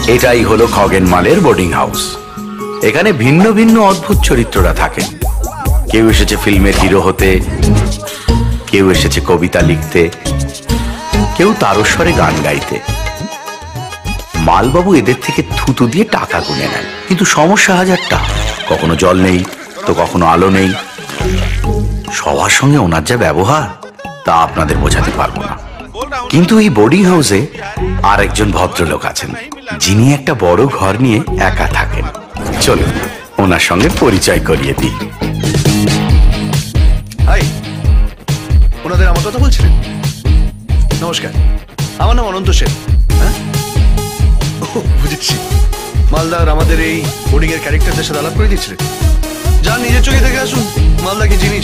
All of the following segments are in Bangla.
এটাই হলো খগেনমালের বোর্ডিং হাউস। এখানে ভিন্ন ভিন্ন অদ্ভুত চরিত্ররা থাকেন। কেউ এসেছে ফিল্মের হিরো হতে, কেউ এসেছে কবিতা লিখতে, কেউ তারস্বরে গান গাইতে। মালবাবু এদের থেকে থুতু দিয়ে টাকা গুনে নেন, কিন্তু সমস্যা হাজারটা। কখনো জল নেই তো কখনো আলো নেই। সবার সঙ্গে ওনার যা ব্যবহার তা আপনাদের বোঝাতে পারবো না। কিন্তু এই বোর্ডিং হাউসে আর একজন ভদ্রলোক আছেন, যিনি একটা বড় ঘর নিয়ে একা থাকেন। চলুন ওনার সঙ্গে পরিচয় করিয়ে দিই। হাই, ওনাদের আমার কথা বলছিলেন? নমস্কার, আমার নাম অনন্ত সেন। হ্যাঁ, বুঝেছি। মালদার আমাদের এই বোর্ডিং এর ক্যারেক্টারদের সাথে আলাপ করে দিচ্ছিলেন। যান, নিজের চোখে দেখে আসুন মালদা কি জিনিস।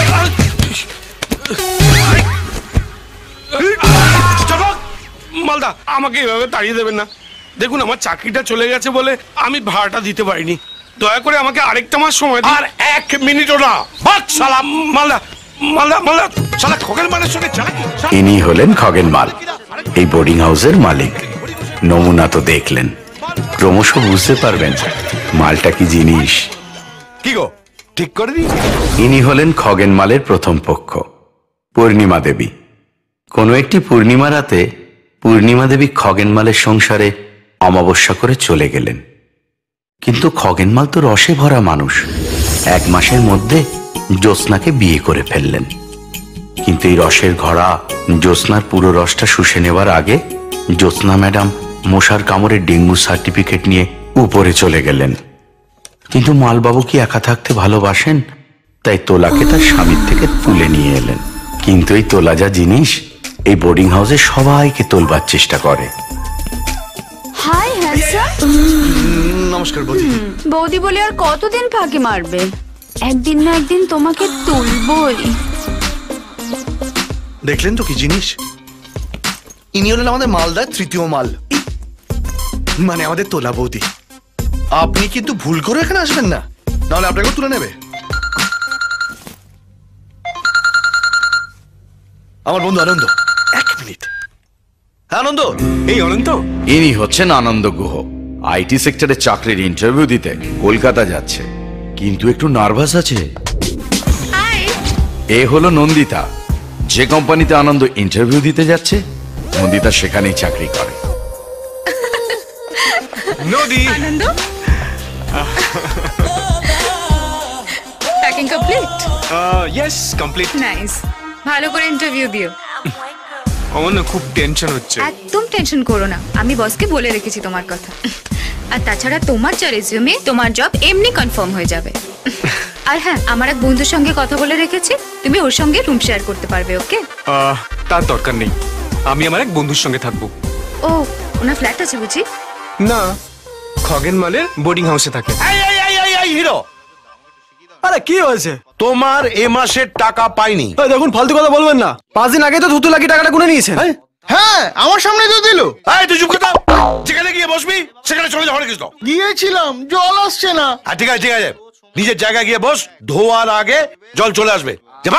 মালদা, আমাকে এভাবে তাড়িয়ে দেবেন না। দেখুন, আমার চাকরিটা চলে গেছে বলে আমি ভাড়াটা দিতে পারিনি। দয়া করে আমাকে আরেকটা মাস সময় দিন। আর 1 মিনিটও না। বাদ শালা। মালদা মালদা মালদা শালা খগেনমালের সঙ্গে চালাকি। ইনি হলেন খগেনমাল, এই বোর্ডিং হাউসের মালিক। নমুনা তো দেখলেন, ক্রমশ বুঝতে পারবেন মালটা কি জিনিস। কি গো, ঠিক করে দিই? ইনি হলেন খগেনমালের প্রথম পক্ষ, পূর্ণিমা দেবী। কোনো একটি পূর্ণিমা রাতে পূর্ণিমা দেবী খগেনমালের সংসারে অমাবস্যা করে চলে গেলেন। কিন্তু খগেনমাল তো রসে ভরা মানুষ, 1 মাসের মধ্যে জ্যোৎস্নাকে বিয়ে করে ফেললেন। কিন্তু এই রসের ঘোড়া জ্যোৎস্নার পুরো রসটা শুষে নেওয়ার আগে জ্যোৎস্না ম্যাডাম মশার কামড়ে ডেঙ্গু সার্টিফিকেট নিয়ে উপরে চলে গেলেন। কিন্তু মালবাবু কি একা থাকতে ভালোবাসেন, তাই তোলাকে তার স্বামীর থেকে তুলে নিয়ে এলেন। কিন্তু এই তোলা যা জিনিস, এই বোর্ডিং হাউসে সবাইকে তোলবার চেষ্টা করে। Hi handsome. নমস্কার বৌদি। বৌদি বলে আর কতদিন ফাঁকি মারবে? একদিন না একদিন তোমাকে তুলবই। দেখলেন তো কি জিনিস? ইনি হলেন আমাদের মালদার তৃতীয় মাল, মানে আমাদের তোলা বৌদি। আপনি কিন্তু ভুল করে এখানে আসবেন না, নাহলে আপনাকেও তুলে নেবে। আমার বন্ধু আনন্দ। 1 মিনিট। হ্যাঁ আনন্দ। এই অনন্ত, ইনি হচ্ছেন আনন্দ গুহ। আইটি সেক্টরে চাকরির ইন্টারভিউ দিতে কলকাতা যাচ্ছে, কিন্তু একটু নার্ভাস আছে। এ হলো নন্দিতা, যে কোম্পানিতে আনন্দ ইন্টারভিউ দিতে যাচ্ছে নন্দিতা সেখানেই চাকরি করে। নদী। Anand, packing complete? Yes, complete. Nice, ভালো করে ইন্টারভিউ দিও। আমার না খুব টেনশন হচ্ছে। একদম টেনশন করো না, আমি বসকে বলে রেখেছি তোমার কথা। আর তাছাড়া তোমার যা রেজিউমে, তোমার জব এমনি কনফার্ম হয়ে যাবে। আর হ্যাঁ, আমার এক বন্ধুর সঙ্গে কথা বলে রেখেছি, তুমি ওর সঙ্গে রুম শেয়ার করতে পারবে। ওকে? তার দরকার নেই, আমি আমার এক বন্ধুর সঙ্গে থাকবো। ও, ওনার ফ্ল্যাট আছে বুঝি? না, খগেনমালের বোর্ডিং হাউসে থাকে। হিরো, আরে কি হয়েছে? তোমার এ মাসের টাকা পাইনি। দেখুন, ফালতু কথা বলবেন না। 5 দিন আগে তো থুতু লাগি টাকাটা গুনে নিয়েছেন। হ্যাঁ, আমার সামনে তো দিল। এই তুই চুপ কথা। যেখানে গিয়ে বসবি সেখানে চলে যা। হরেকৃষ্ণ। গিয়েছিলাম, জল আসছে না। ঠিক আছে ঠিক আছে, নিজের জায়গায় গিয়ে বস। ধোয়ার আগে জল চলে আসবে।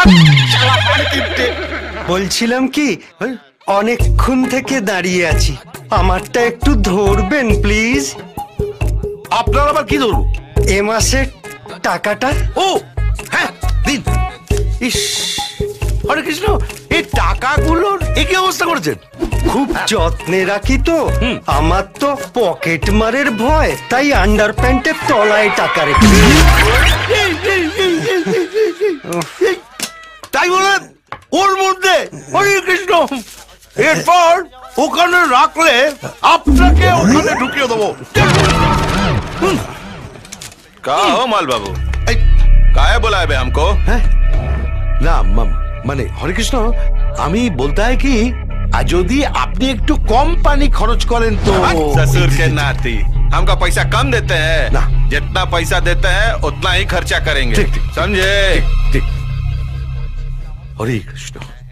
বলছিলাম কি, অনেকক্ষণ থেকে দাঁড়িয়ে আছি, আমারটা একটু ধরবেন প্লিজ। আপনার আবার কি ধরবো? এ মাসের টাকাটা। ও হ্যাঁ, দিন। ইস, হরে কৃষ্ণ, এই টাকাগুলোর একই অবস্থা করেছেন। খুব যত্নে রাখি তো, আমার তো পকেট মারের ভয়, তাই আন্ডার প্যান্টের তলায় টাকা রেখে। তাই বলে ওর মধ্যে হরে কৃষ্ণ, এরপর ওখানে রাখলে আপনাকে ওখানে ঢুকিয়ে দেবো। का हो माल बाबू, काहे बुलाए बे हमको? না মানে হরে কৃষ্ণ, আমি বলতে হয় কি, যদি আপনি একটু কম পানি খরচ করেন তো। ससुर के नाती, हमका पैसा कम देते हैं ना। जितना पैसा देते हैं उतना ही खर्चा करेंगे। ठीक, ठीक। समझे? ঠিক। হরে কৃষ্ণ।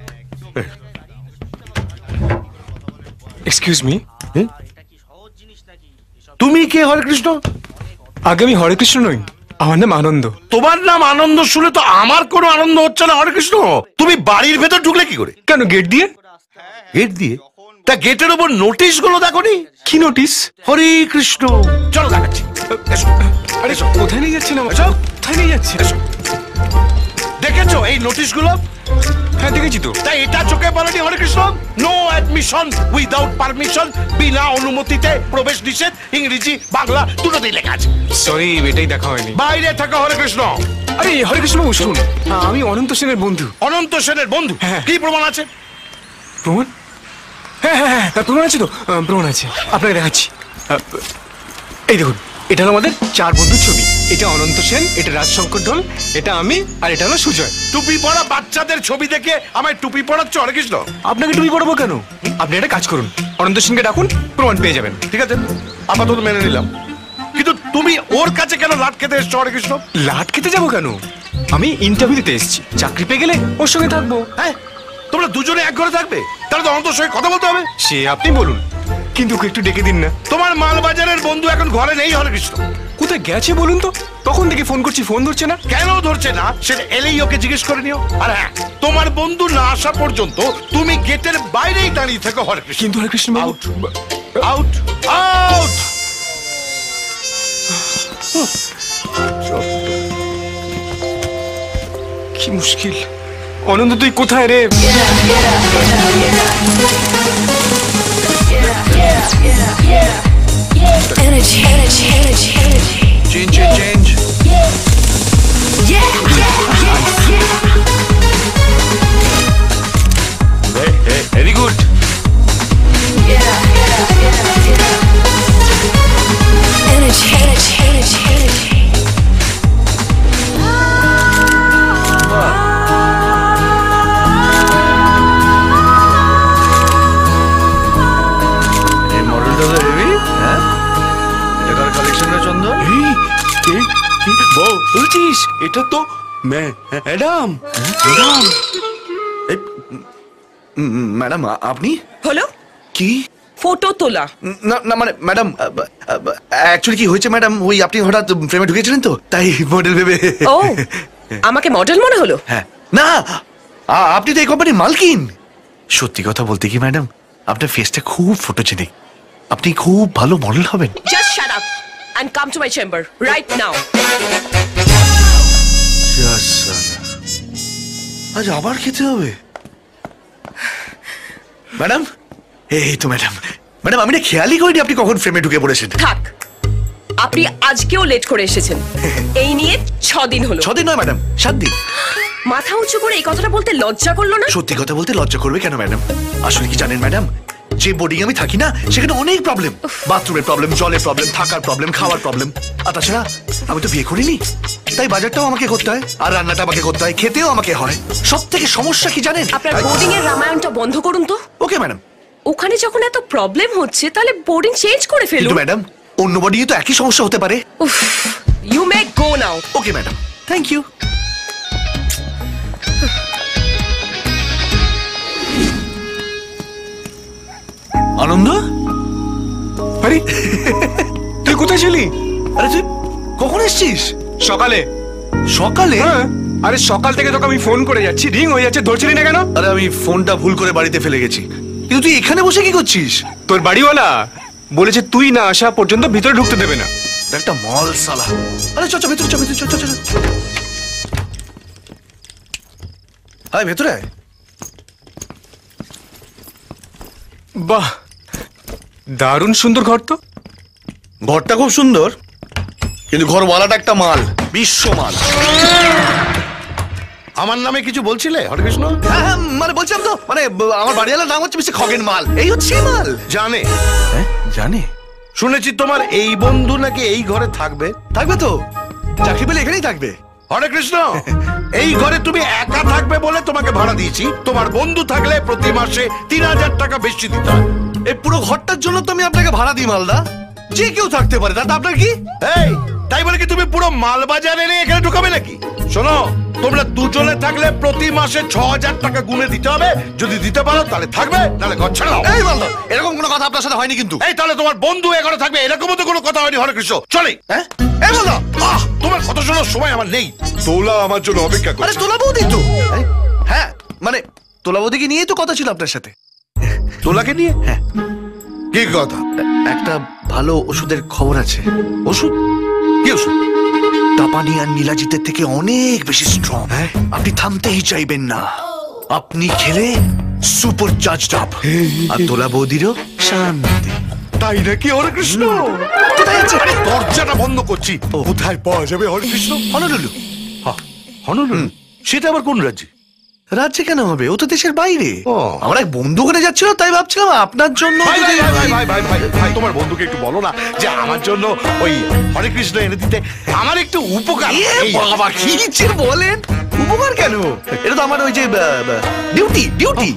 এক্সকিউজ মি, তুমি কে হরে কৃষ্ণ? আগে আমি হরেকৃষ্ণ নই, আমার নাম আনন্দ। তোমার নাম আনন্দ শুনে তো আমার কোনো আনন্দ হচ্ছে না হরে কৃষ্ণ। তুমি বাড়ির ভেতর ঢুকলে কি করে? কেন, গেট দিয়ে? গেট দিয়ে? তা গেটের ওপর নোটিশ গুলো দেখোনি? কি নোটিস? হরে কৃষ্ণ, চলো দেখাচ্ছি। এসো, আরে কোথায় নিয়ে যাচ্ছেন আমাকে? এসো। কোথায় নিয়ে যাচ্ছেন? এসো। দেখেছো এই নোটিশ গুলো? হ্যাঁ দেখেছি তো। তাই এটা চোখে পড়েনি Hare Krishna? No admission without permission, বিনা অনুমতিতে প্রবেশ নিষেধ, ইংরেজি বাংলা দুটোতেই লেখা আছে। সরি, এটাই দেখা হয়নি। বাইরে থাকা হরে কৃষ্ণ। আরে হরে কৃষ্ণ বাবু শুনুন, আমি অনন্ত সেনের বন্ধু। অনন্ত সেনের বন্ধু? হ্যাঁ। কি প্রমাণ আছে? প্রমাণ? হ্যাঁ হ্যাঁ হ্যাঁ প্রমাণ আছে তো, প্রমাণ আছে, আপনাকে দেখাচ্ছি। এই দেখুন, এটা হলো আমাদের 4 বন্ধুর ছবি। এটা অনন্ত সেন, এটা রাজশঙ্কর ঢোল, এটা আমি, আর এটা হলো সুজয়। টুপি পরা বাচ্চাদের ছবি দেখে আমায় টুপি পড়াচ্ছ হরে কৃষ্ণ? আপনাকে টুপি পড়াবো কেন? আপনি একটা কাজ করুন, অনন্ত সেনকে ডাকুন, প্রমাণ পেয়ে যাবেন। ঠিক আছে, আপাতত মেনে নিলাম, কিন্তু তুমি ওর কাছে কেন লাট খেতে এসছো হরে কৃষ্ণ? লাট খেতে যাবো কেন? আমি ইন্টারভিউ দিতে এসেছি, চাকরি পেয়ে গেলে ওর সঙ্গে থাকবো। হ্যাঁ, তোমরা দুজনে এক ঘরে থাকবে? তাহলে তো অনন্তর সঙ্গে কথা বলতে হবে। সে আপনি বলুন, কিন্তু ওকে একটু ডেকে দিন না। তোমার মালবাজারের বন্ধু এখন ঘরে নেই হরে কৃষ্ণ। কোথায় গেছে বলুন তো? তখন থেকে ফোন করছি, ফোন ধরছে না। কেন ধরছে না সেটা এলেই ওকে জিজ্ঞেস করে নিও। আর হ্যাঁ, তোমার বন্ধু না আসা পর্যন্ত তুমি গেটের বাইরেই দাঁড়িয়ে থাকো হরে কৃষ্ণ। কিন্তু হরে কৃষ্ণ বাবু, আউট আউট। কি মুশকিল। অনন্ত তুই কোথায় রে? Energy, energy, energy, energy. Change change. Very good. Energy, energy, energy, energy. এই মডেলটা তো হেভি। হ্যাঁ, এটার কালেকশন রে চন্দন। বলছিস এটা তো ম্যাডাম। ম্যাডাম আপনি? হলো কি? ফটো তোলা। না না মানে ম্যাডাম, অ্যাকচুয়ালি কি হয়েছে ম্যাডাম, ওই আপনি হঠাৎ ফ্রেমে ঢুকেছিলেন তো, তাই মডেল ভেবে। ও আমাকে মডেল মনে হলো? হ্যাঁ, না আপনি তো এই কোম্পানির মালকিন। সত্যি কথা বলতে কি ম্যাডাম, আপনার ফেসটা খুব ফটোজেনিক, আপনি খুব ভালো মডেল হবেন। Just shut up and come to my chamber right now. আজ আবার খেতে হবে ম্যাডাম? এই তো ম্যাডাম, ম্যাডাম আমি না খেয়ালই করিনি আপনি কখন ফ্রেমে ঢুকে পড়েছেন। থাক, আপনি আজকেও লেট করে এসেছেন। এই নিয়ে 6 দিন হলো। 6 দিন নয় ম্যাডাম, 7 দিন। মাথা উঁচু করে এই কথাটা বলতে লজ্জা করলো না? সত্যি কথা বলতে লজ্জা করবে কেন ম্যাডাম? আসলে কি জানেন ম্যাডাম, যে বোর্ডিং আমি থাকি না, সেখানে অনেক প্রবলেম, বাথরুমের প্রবলেম, জলের প্রবলেম, থাকার প্রবলেম, খাওয়ার প্রবলেম। আর তাছাড়া আমি তো বিয়ে করিনি, তাই বাজারটাও আমাকে করতে হয়, আর রান্নাটা আমাকে করতে হয়, খেতেও আমাকে হয়। সব থেকে সমস্যা কি জানেন? আপনার বোর্ডিং এর রামায়ণটা বন্ধ করুন তো। Okay madam. ওখানে যখন এত প্রবলেম হচ্ছে তাহলে বোর্ডিং চেঞ্জ করে কিন্তু ফেলুন। ম্যাডাম অন্য বডি তো একই সমস্যা হতে পারে। You may go now. Okay madam, thank you. Anand, আরে তুই কোথায় ছিলি? আরে তুই কখন এসছিস? সকালে। সকালে? হ্যাঁ, আরে সকাল থেকে তোকে আমি ফোন করে যাচ্ছি, রিং হয়ে যাচ্ছে, ধরছিলি না কেন? আরে আমি ফোনটা ভুল করে বাড়িতে ফেলে গেছি। কিন্তু তুই এখানে বসে কি করছিস? তোর বাড়িওয়ালা বলেছে তুই না আসা পর্যন্ত ভিতরে ঢুকতে দেবে না। একটা মল সালা। আরে চল চল ভেতরে, চল ভেতরে, চল চল চল। আয় ভেতরে আয়। বাহ, দারুণ সুন্দর ঘর তো। ঘরটা খুব সুন্দর, কিন্তু ঘরওয়ালাটা একটা মাল, বিশ্ব মাল। আমার নামে কিছু বলছিলে হরেকৃষ্ণ? হ্যাঁ, মানে বলছিলাম তো, মানে আমার বাড়িওয়ালার নাম হচ্ছে মিস্টার খগেন মাল, এই হচ্ছে মাল। জানে? হ্যাঁ জানে। শুনেছি তোমার এই বন্ধু নাকি এই ঘরে থাকবে। থাকবে তো, চাকরি পেলে এখানেই থাকবে। হরে কৃষ্ণ, এই ঘরে তুমি একা থাকবে বলে তোমাকে ভাড়া দিয়েছি। তোমার বন্ধু থাকলে প্রতি মাসে 3000 টাকা বেশি দিতে হয়। এই পুরো ঘরটার জন্য তো আমি আপনাকে ভাড়া দিই মালদা। যে কেউ থাকতে পারে, তাতে আপনার কি? এই তাই বলে কি তুমি পুরো মালবাজার এনে এখানে ঢুকাবে নাকি? শোনো, তোমরা দুজনে থাকলে প্রতি মাসে 6000 টাকা গুনে দিতে হবে। যদি দিতে পারো তাহলে থাকবে, নাহলে ঘর ছেড়ে দাও। এই মালদা, এরকম কোনো কথা আপনার সাথে হয়নি কিন্তু। এই তাহলে তোমার বন্ধু এ ঘরে থাকবে, এরকমও তো কোনো কথা হয়নি হরে কৃষ্ণ। চলে হ্যাঁ, এই মালদা, তোমার কথা শোনার সময় আমার নেই। তোলা আমার জন্য অপেক্ষা করছে। আরে তোলা বৌদি তো। হ্যাঁ, মানে তোলা বৌদিকে নিয়েই তো কথা ছিল আপনার সাথে। তোলাকে নিয়ে হ্যাঁ কি কথা? একটা ভালো ওষুধের খবর আছে। ওষুধ? কি ওষুধ? তাপানি আর নীলাজিতের থেকে অনেক বেশি স্ট্রং। হ্যাঁ? আপনি থামতেই চাইবেন না। আপনি খেলে সুপার চার্জড আপ। আর তোলা বৌদিরও শান্তি। তাই নাকি? হরে কৃষ্ণ, কোথায় আছে? দরজাটা বন্ধ করছি। কোথায় পাওয়া যাবে হরে কৃষ্ণ? হনলুলু। হনুলুলু? সেটা আবার কোন রাজ্যে? রাজ্যে কেন হবে? ও তো দেশের বাইরে। ও। আমার এক বন্ধু ওখানে যাচ্ছিল, তাই ভাবছিলাম আপনার জন্য ভাই ভাই যদি- ভাই ভাই ভাই ভাই ভাই ভাই, তোমার বন্ধুকে একটু বলো না যে আমার জন্য ওই হরে কৃষ্ণ এনে দিতে। আমার একটু উপকার। এ এই, বাবা, কি যে বলেন! উপকার কেন? এটা তো আমার ওই যে ডিউটি ডিউটি।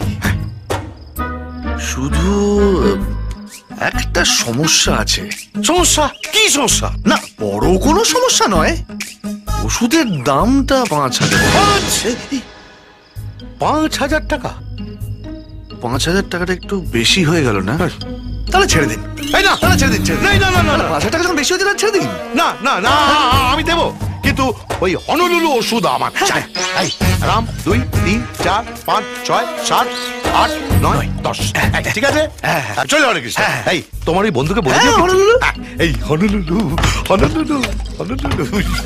শুধু একটা সমস্যা আছে। সমস্যা? কি সমস্যা? না, বড় কোনো সমস্যা নয়। ওষুধের দামটা 5,000। 5,000 টাকা? 5,000 টাকাটা একটু বেশি হয়ে গেল না? তাহলে ছেড়ে দিন। এই না, তাহলে ছেড়ে দিন, ছেড়ে দিন। না না না না না 5,000 টাকা যখন বেশি হয়েছে, তাহলে ছেড়ে দিন। না না না, আমি দেবো, কিন্তু ওই হনুলুলু ওষুধ আমার চাই। এই রাম 2 3 4 5 6 7 8 9 10। ঠিক আছে, চলে হরে কৃষ্ণ। এই তোমার ওই বন্ধুকে বলে দিও। হনুলুলু। এই হনুলুলু হনুলুলু হনুলুলু।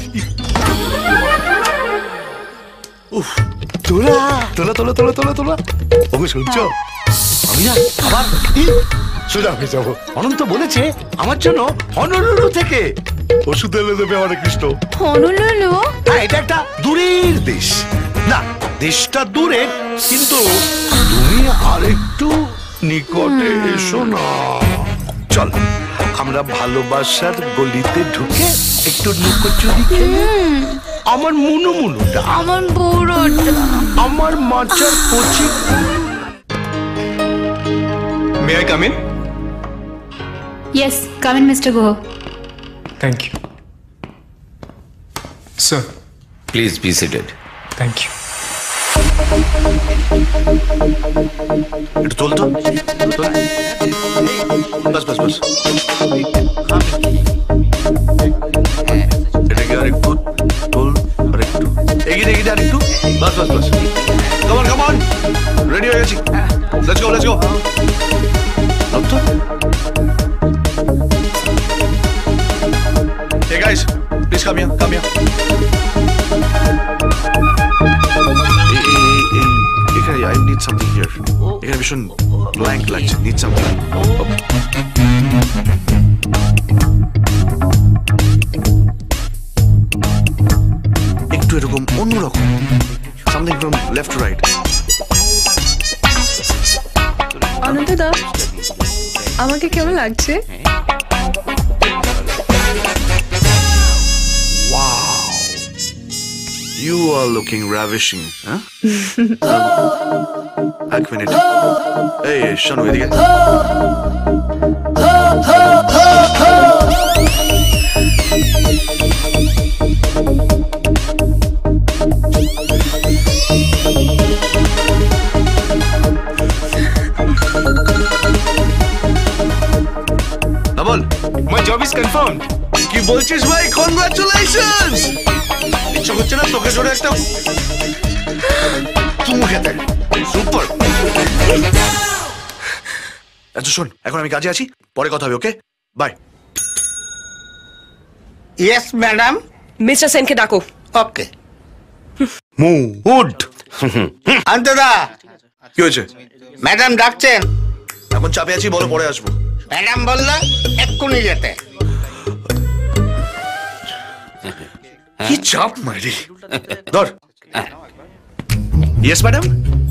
উফ, তোলা তোলা তোলা তোলা তোলা তোলা। ওকে শুনছো? আমি না আবার সোজা হয়ে যাবো। অনন্ত বলেছে আমার জন্য হনুলুলু থেকে ওষুধ এনে দেবে হরে কৃষ্ণ। হনুলুলু? হ্যাঁ, এটা একটা দূরের দেশ। না, দেশটা দূরের, কিন্তু তুমি আরেকটু নিকটে এসো না। চল, আমরা ভালোবাসার গলিতে ঢুকে একটু লুকোচুরি খেলে আমার মুনু মুনুটা, আমার বউরটা। আমার মাচার কচি। May I come in? Yes, come in, Mr. Guha. Thank you sir. Please be seated. Thank you. একটু তোল তো। বাস বাস বাস। এটাকে আর একটু তোল, আর একটু এগিয়ে এগিয়ে আর একটু। বাস বাস বাস। কামন কামন, রেডি হয়ে গেছি। Let's go let's go. Hey guys, please come here, come here. এখানে I need something here. এখানে ভীষণ blank লাগছে, need something. একটু এরকম অন্যরকম, something from left to right. অনন্তদা, আমাকে কেমন লাগছে? Wow, you are looking ravishing, huh? এক মিনিট। এই শোনো এদিকে। বল, মাই জব ইজ কনফার্মড। কি বলছিস ভাই? কনগ্রাচুলেশনস! ইচ্ছা করছে না তোকে জোরে একটা চুমু খেতে? সুপার। আচ্ছা শোন, এখন আমি কাজে আছি, পরে কথা হবে, okay? Bye. Yes madam. Mister সেনকে ডাকো। ওকে। মুড। অন্তদা, কি হয়েছে? ম্যাডাম ডাকছেন। এখন চাপে আছি, বলো পরে আসবো। ম্যাডাম বললো এক্ষুনি যেতে। কি চাপ মারি। ধর। Yes madam.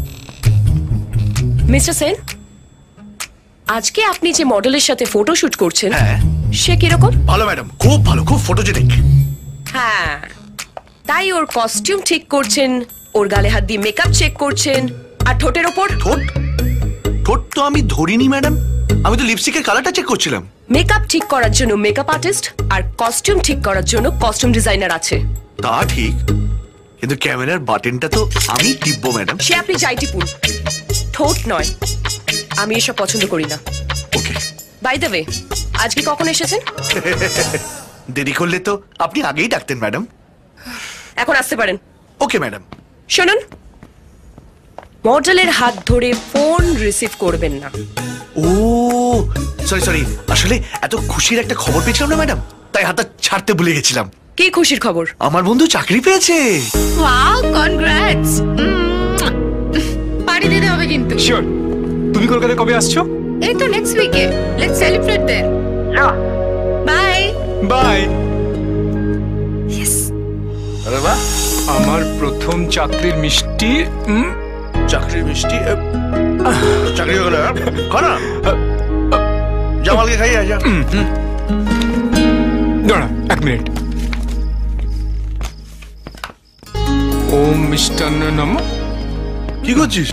মিস্টার সেন, আজকে আপনি যে মডেলের সাথে ফটো শুট করছেন, হ্যাঁ। সে কিরকম? ভালো ম্যাডাম, খুব ভালো, খুব ফটোজেনিক। হ্যাঁ, তাই ওর কস্টিউম ঠিক করছেন, ওর গালে হাত দিয়ে মেকআপ চেক করছেন, আর ঠোঁটের ওপর ঠোঁট? ঠোঁট তো আমি ধরিনি ম্যাডাম, আমি তো লিপস্টিকের কালারটা চেক করছিলাম। মেকআপ ঠিক করার জন্য মেকআপ আর্টিস্ট আর কস্টিউম ঠিক করার জন্য কস্টিউম ডিজাইনার আছে। তা ঠিক, কিন্তু ক্যামেরার বাটনটা তো আমি টিপবো ম্যাডাম। সে আপনি যাই টিপুন, ঠোঁট নয়। আমি এসব পছন্দ করি না। ওকে। বাই দ্য ওয়ে, আজকে কখন এসেছেন? দেরি করলে তো আপনি আগেই ডাকতেন ম্যাডাম। এখন আসতে পারেন। Okay madam. শুনুন, মডেলের হাত ধরে ফোন রিসিভ করবেন না। ও সরি সরি, আসলে এত খুশির একটা খবর পেয়েছিলাম না ম্যাডাম, তাই হাতটা ছাড়তে ভুলে গেছিলাম। কি খুশির খবর? আমার বন্ধু চাকরি পেয়েছে। Wow, congrats. পার্টি দিতে হবে কিন্তু। শিওর। তুমি কলকাতায় কবে আসছো? এই তো নেক্সট উইকে। Let's celebrate then. Bye bye. Yes. আরে বাহ, আমার প্রথম চাকরির মিষ্টি। চাকরির মিষ্টি। চাকরি হয়ে গেল, খানা জামালকে খাইয়ে যা। দাঁড়া 1 মিনিট। ওম মিষ্টান্ন নম। কি করছিস?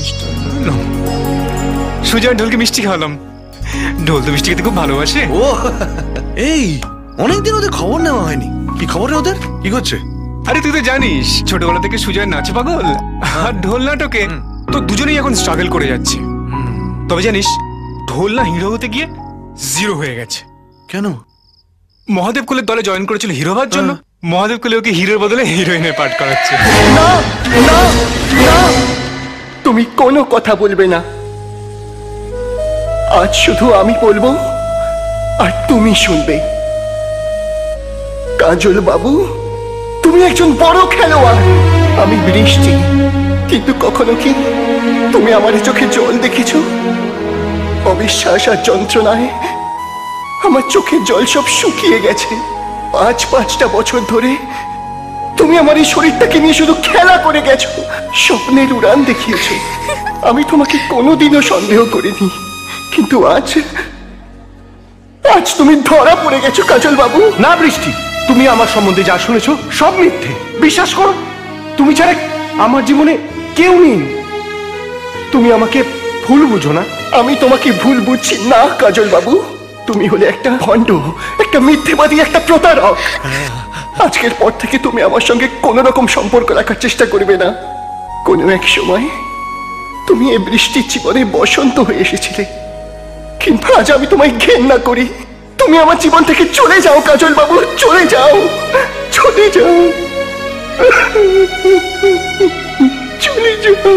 সুজয় ঢোলকে মিষ্টি খাওয়ালাম। ঢোল তো মিষ্টি খেতে খুব ভালোবাসে। ও এই অনেকদিন ওদের খবর নেওয়া হয়নি। কি খবর রে ওদের? কি করছে? আরে তুই তো জানিস ছোটবেলা থেকে সুজয় নাচে পাগল, আর ঢোল নাটকে তো দুজনেই এখন স্ট্রাগল করে যাচ্ছে। তবে জানিস ঢোল না হিরো হতে গিয়ে 0 হয়ে গেছে। কেন? মহাদেব কোলের দলে জয়েন করেছিল হিরো হওয়ার জন্য। মহাদেব কোলে ওকে হিরোর বদলে হিরোইনের পাঠ করাচ্ছে। না না না, তুমি কোনো কথা বলবে না। আজ শুধু আমি বলবো আর তুমি শুনবে। কাজল বাবু, তুমি একজন বড় খেলোয়াড়। আমি বৃষ্টি, কিন্তু কখনো কি তুমি আমার চোখে জল দেখেছো? অবিশ্বাস আর যন্ত্রণায় আমার চোখের জল সব শুকিয়ে গেছে। 5-5টা বছর ধরে তুমি আমার এই শরীরটাকে নিয়ে শুধু খেলা করে গেছো, স্বপ্নের উড়ান দেখিয়েছো। আমি তোমাকে কোনোদিনও সন্দেহ করিনি, কিন্তু আজ তুমি ধরা পড়ে গেছো কাজল বাবু। না বৃষ্টি, তুমি আমার সম্বন্ধে যা শুনেছো সব মিথ্যে। বিশ্বাস করো, তুমি ছাড়া আমার জীবনে কেউ নেই। তুমি আমাকে ভুল বুঝো না। আমি তোমাকে ভুল বুঝছি না কাজল বাবু। তুমি হলে একটা ভণ্ড, একটা মিথ্যেবাদী, একটা প্রতারক। আজকের পর থেকে তুমি আমার সঙ্গে কোনো রকম সম্পর্ক রাখার চেষ্টা করবে না। কোনো এক সময় তুমি এই বৃষ্টির জীবনে বসন্ত হয়ে এসেছিলে, কিন্তু আজ আমি তোমায় ঘেন্না করি। তুমি আমার জীবন থেকে চলে যাও কাজল বাবু, চলে যাও, চলে যাও, চলে যাও।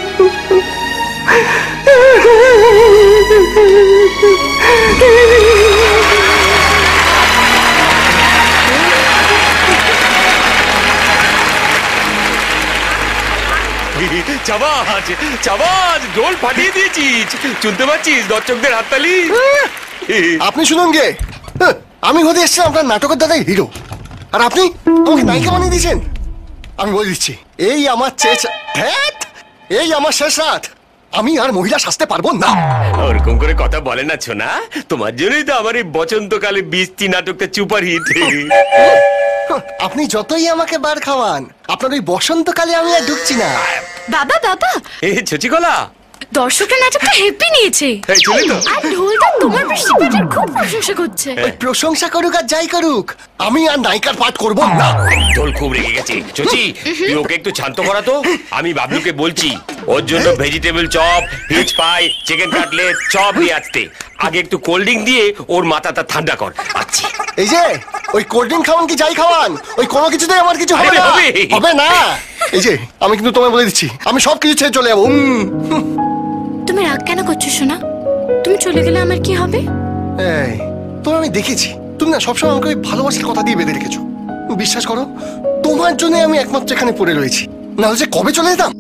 চাবাজ চাবাজ, ঢোল ফাটিয়ে দিয়েছিস, শুনতে পাচ্ছিস দর্শকদের হাততালি। আপনি শুনুন গে, আমি হতে এসেছিলাম আপনার নাটকের দাদাই হিরো, আর আপনি আমাকে নায়িকা বানিয়ে দিয়েছেন। আমি বলে দিচ্ছি, এই আমার এই আমার শেষ রাত। আমি আর মহিলা সাজতে পারবো না। ওরকম করে কথা বলে না ছোনা, তোমার জন্যই তো আমার এই বসন্তকালে বৃষ্টি নাটকটা সুপার হিট। আপনি যতই আমাকে বার খাওয়ান, আপনার ওই বসন্তকালে আমি আর ঢুকছি না। বাবা বাবা, এই ছচিকলা, দর্শকরা নাটকটা হেপি নিয়েছে। এই চলে তো। আর ঢোলটা তোমার বৃষ্টি পাঠের খুব প্রশংসা করছে। ওই প্রশংসা করুক আর যাই করুক, আমি আর নায়িকার পাঠ করবো না। ঢোল খুব রেগে গেছে। চচি, তুই ওকে একটু শান্ত করা তো। আমি বাবলুকে বলছি ওর জন্য vegetable chop, fish fry, chicken cutlet chop নিয়ে আসতে। আগে একটু কোল্ড ড্রিঙ্ক দিয়ে ওর মাথাটা ঠান্ডা কর। আচ্ছা এই যে ওই কোল্ড ড্রিঙ্ক খাওয়ান কি যাই খাওয়ান, ওই কোনো কিছুতেই আমার কিছু হবে না, হবে না। এই যে আমি কিন্তু তোমায় বলে দিচ্ছি, আমি সব কিছু ছেড়ে চলে যাবো। তুমি রাগ কেন করছো সোনা? তুমি চলে গেলে আমার কি হবে? এই তোমার আমি দেখেছি, তুমি না সবসময় আমাকে ওই ভালোবাসার কথা দিয়ে বেঁধে রেখেছো। বিশ্বাস করো, তোমার জন্য আমি একমাত্র এখানে পড়ে রয়েছি, না হলে কবে চলে যেতাম।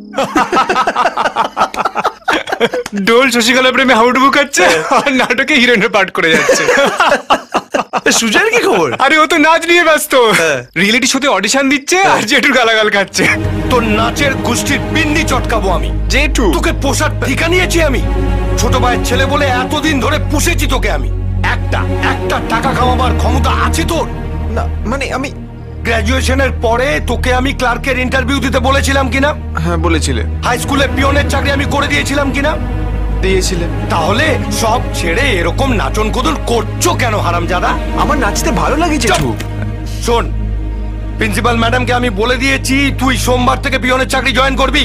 ডোল শশীকলা প্রেমে হাউডুবু খাচ্ছে আর নাটকে হিরোইনের পাঠ করে যাচ্ছে। সুজয়ের কি খবর? আরে ও তো নাচ নিয়ে ব্যস্ত, রিয়েলিটি শোতে অডিশন দিচ্ছে আর জেঠুর গালাগাল খাচ্ছে। তোর নাচের গোষ্ঠীর পিন্ডি চটকাবো আমি। জেঠু, তোকে পোষার ঠিকা নিয়েছি আমি। ছোট ভাইয়ের ছেলে বলে এতদিন ধরে পুষেছি তোকে আমি। একটা টাকা কামাবার ক্ষমতা আছে তোর? না মানে আমি গ্র্যাজুয়েশনের পরে তোকে আমি ক্লার্কের ইন্টারভিউ দিতে বলেছিলাম কিনা? হ্যাঁ বলেছিলে। হাই স্কুলে পিয়নের চাকরি আমি করে দিয়েছিলাম কিনা? দিয়েছিলে। তাহলে সব ছেড়ে এরকম নাচন কদল করছো কেন হারামজাদা? আমার নাচতে ভালো লাগে জেঠু। শোন, প্রিন্সিপাল ম্যাডামকে আমি বলে দিয়েছি তুই সোমবার থেকে পিয়নের চাকরি জয়েন করবি।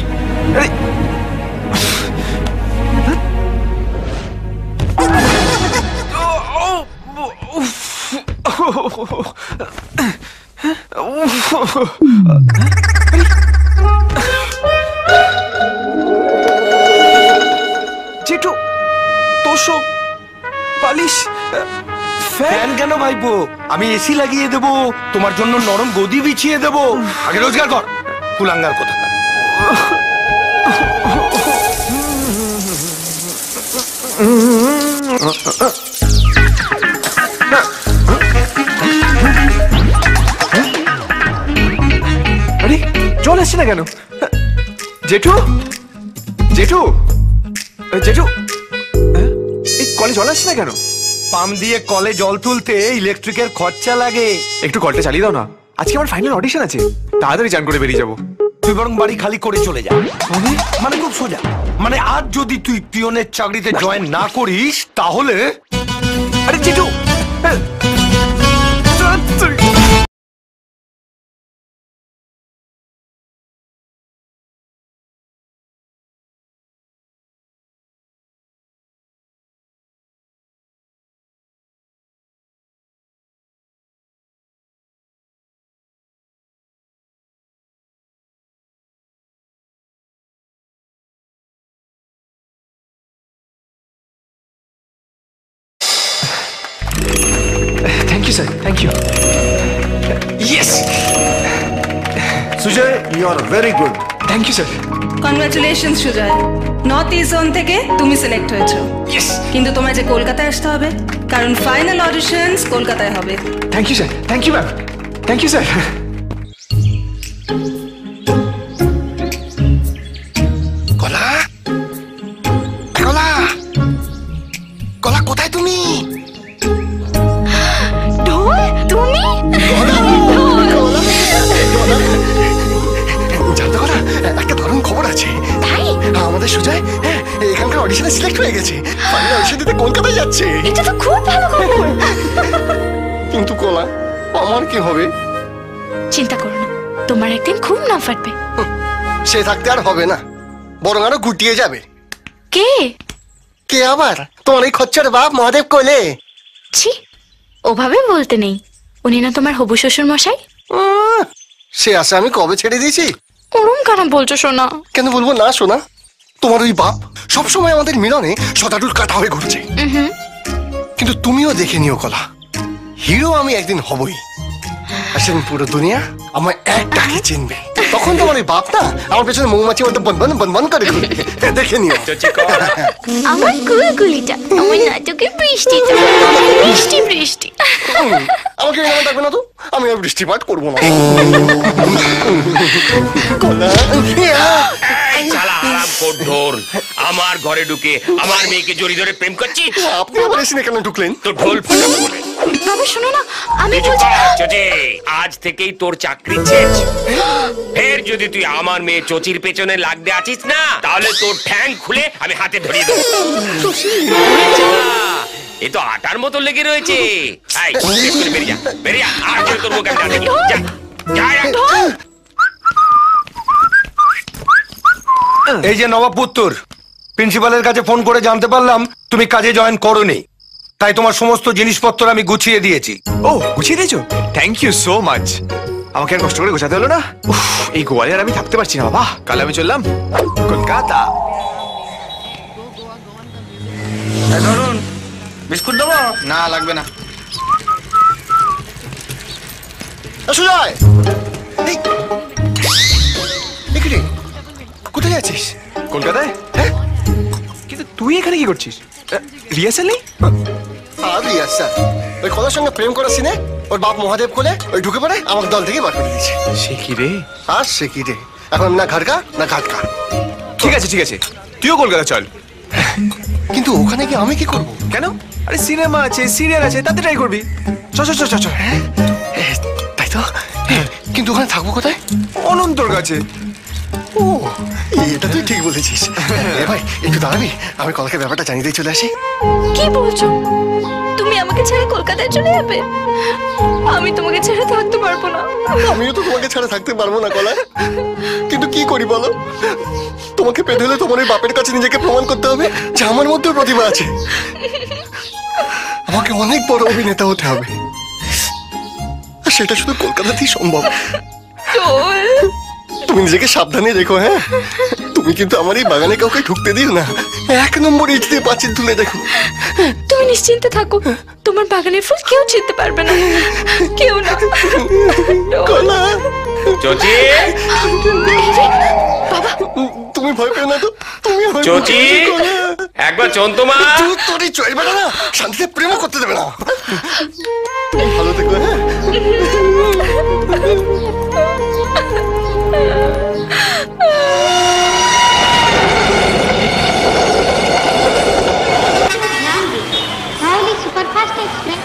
ফ্যান কেন ভাইপো? আমি এসি লাগিয়ে দেবো, তোমার জন্য নরম গদি বিছিয়ে দেবো। আগে রোজগার কর, কুলাঙ্গার কোথাকার। আরে জল আসছে না কেন? জেঠু, জেঠু, জেঠু, এই কলে জল আসছে না কেন? পাম্প দিয়ে কলে জল তুলতে ইলেকট্রিকের খরচা লাগে। একটু কলটা চালিয়ে দাও না, আজকে আমার ফাইনাল অডিশন আছে, তাড়াতাড়ি চান করে বেরিয়ে যাবো। তুই বরং বাড়ি খালি করে চলে যা। মানে খুব সোজা, মানে আজ যদি তুই পিয়নের চাকরিতে জয়েন না করিস তাহলে। আরে জেঠু, thank you sir, thank you. Yes Sujay, you are very good. Thank you sir. Congratulations Sujay, north east zone থেকে তুমি সিলেক্ট হয়েছো। ইয়েস। কিন্তু তোমায় যে কলকাতায় আসতে হবে, কারণ ফাইনাল অডিশনস কলকাতায় হবে। Thank you sir, thank you ma'am, thank you sir. কলা, কলা, কলা কোথায় তুমি? তুমি জানতে করা একটা দারুণ খবর আছে। তাই? আমাদের সুজয় এখানকার অডিশনে সিলেক্ট হয়ে গেছে, ফাইনাল অডিশন দিতে কলকাতায় যাচ্ছে। এটা তো খুব ভালো খবর। কিন্তু কলা, আমার কি হবে? চিন্তা করো না, তোমার একদিন খুব নাম ফাটবে। সে থাকতে আর হবে না, বরং আরো গুটিয়ে যাবে। কে? কে আবার? তোমার এই খচ্চর বাপ মহাদেব কোলে। ছি, ওভাবে বলতে নেই, উনি না তোমার হবু শ্বশুর মশাই। সে আশা আমি কবে ছেড়ে দিয়েছি। ওরম কারণ বলছো শোনা? কেন বলবো না শোনা? তোমার ওই বাপ সবসময় আমাদের মিলনে শতাডুল কাটা হয়ে ঘুরছে। কিন্তু তুমিও দেখে নিও কলা, হিরো আমি একদিন হবই। আসেন পুরো দুনিয়া আমায় একটাকে চিনবে, তখন তোমার ওই বাপ না আমার পেছনে মৌমাছি মতো বনবন বনবন করে ঘুরবে। দেখে নিও। আমার গুলগুলিটা, আমার নাটকের বৃষ্টিটা, বৃষ্টি বৃষ্টি। আমাকে এই নামে ডাকবে না তো, আমি আর বৃষ্টিপাত করবো না। আমার ঘরে ঢুকে আমার মেয়েকে জড়ি ধরে প্রেম করছিস? আপনি আবার এসে কেন ঢুকলেন? তো ঢোল ফাটাবো বলে। বাবা শোনো না, আমি বলছি আজ থেকেই তোর চাকরি শেষ। ফের যদি তুই আমার মেয়ে চচির পেছনে লাগতে আছিস না, তাহলে তোর ঠ্যাং খুলে আমি হাতে ধরিয়ে দেবো। এ তো আটার মতো লেগে রয়েছে। বেরিয়া বেরিয়া, আর তোর মুখে আমি দেখি। এই যে নবাবপুত্তর, প্রিন্সিপালের কাছে ফোন করে জানতে পারলাম তুমি কাজে জয়েন করোনি, তাই তোমার সমস্ত জিনিসপত্র আমি গুছিয়ে দিয়েছি। ও, গুছিয়ে দিয়েছো? Thank you so much. আমাকে আর কষ্ট করে গোছাতে হলো না। এই গোয়ালে আর আমি থাকতে পারছি না বাবা। কাল আমি চললাম কলকাতা। ধরুন, বিস্কুট দেবো? না, লাগবে না। সুজয়, কোথায় যাচ্ছিস? কলকাতায়? হ্যাঁ, কিন্তু তুই এখানে কি করছিস? রিহার্সাল নেই? আর রিহার্সাল? ওই কলার সঙ্গে প্রেম করা সিনে ওর বাপ মহাদেব কোলে ওই ঢুকে পড়ে আমাকে দল থেকে বার করে দিয়েছে। সে কি রে? আর সে কি রে, এখন না ঘাটকা না ঘাটকা। ঠিক আছে ঠিক আছে, তুইও কলকাতা চল। কিন্তু ওখানে গিয়ে আমি কি করবো? কেন? আরে সিনেমা আছে, সিরিয়াল আছে, তাতে ট্রাই করবি। চ চ চ চ চ। তাই তো, কিন্তু ওখানে থাকবো কোথায়? অনন্তর কাছে। ও, এটা তুই ঠিক বলেছিস। ভাই একটু দাঁড়াবি, আমি কলকাতার ব্যাপারটা জানিয়ে দিয়ে চলে আসি। কি বলছো? তুমি আমাকে ছেড়ে কলকাতায় চলে যাবে? আমি তোমাকে ছেড়ে থাকতে পারবো না। আমিও তো তোমাকে ছাড়া থাকতে পারবো না কলা, কিন্তু কি করি বলো? তোমাকে পেতে হলে তোমার ওই বাপের কাছে নিজেকে প্রমাণ করতে হবে যে আমার মধ্যেও প্রতিভা আছে। আমাকে অনেক বড় অভিনেতা হতে হবে, আর সেটা শুধু কলকাতাতেই সম্ভব। তুমি নিজেকে সাবধানে রেখো। হ্যাঁ, তুমি তুমি কিন্তু আমার এই বাগানে কাউকে ঢুকতে দিও না। 1 নম্বর ইট দিয়ে পাঁচিল তুলে দেখো। তুমি নিশ্চিন্তে থাকো, তোমার বাগানের ফুল কেউ ছিনতে পারবে না, কেউ না। কলা চচি, বাবা তুমি ভয় পেও না তো? তুমি চচি একবার চন্ত মা। তোরই চলবে না, শান্তিতে প্রেম করতে দেবে না। ভালো থেকো। হ্যাঁ सुपरफास्ट एक्सप्रेस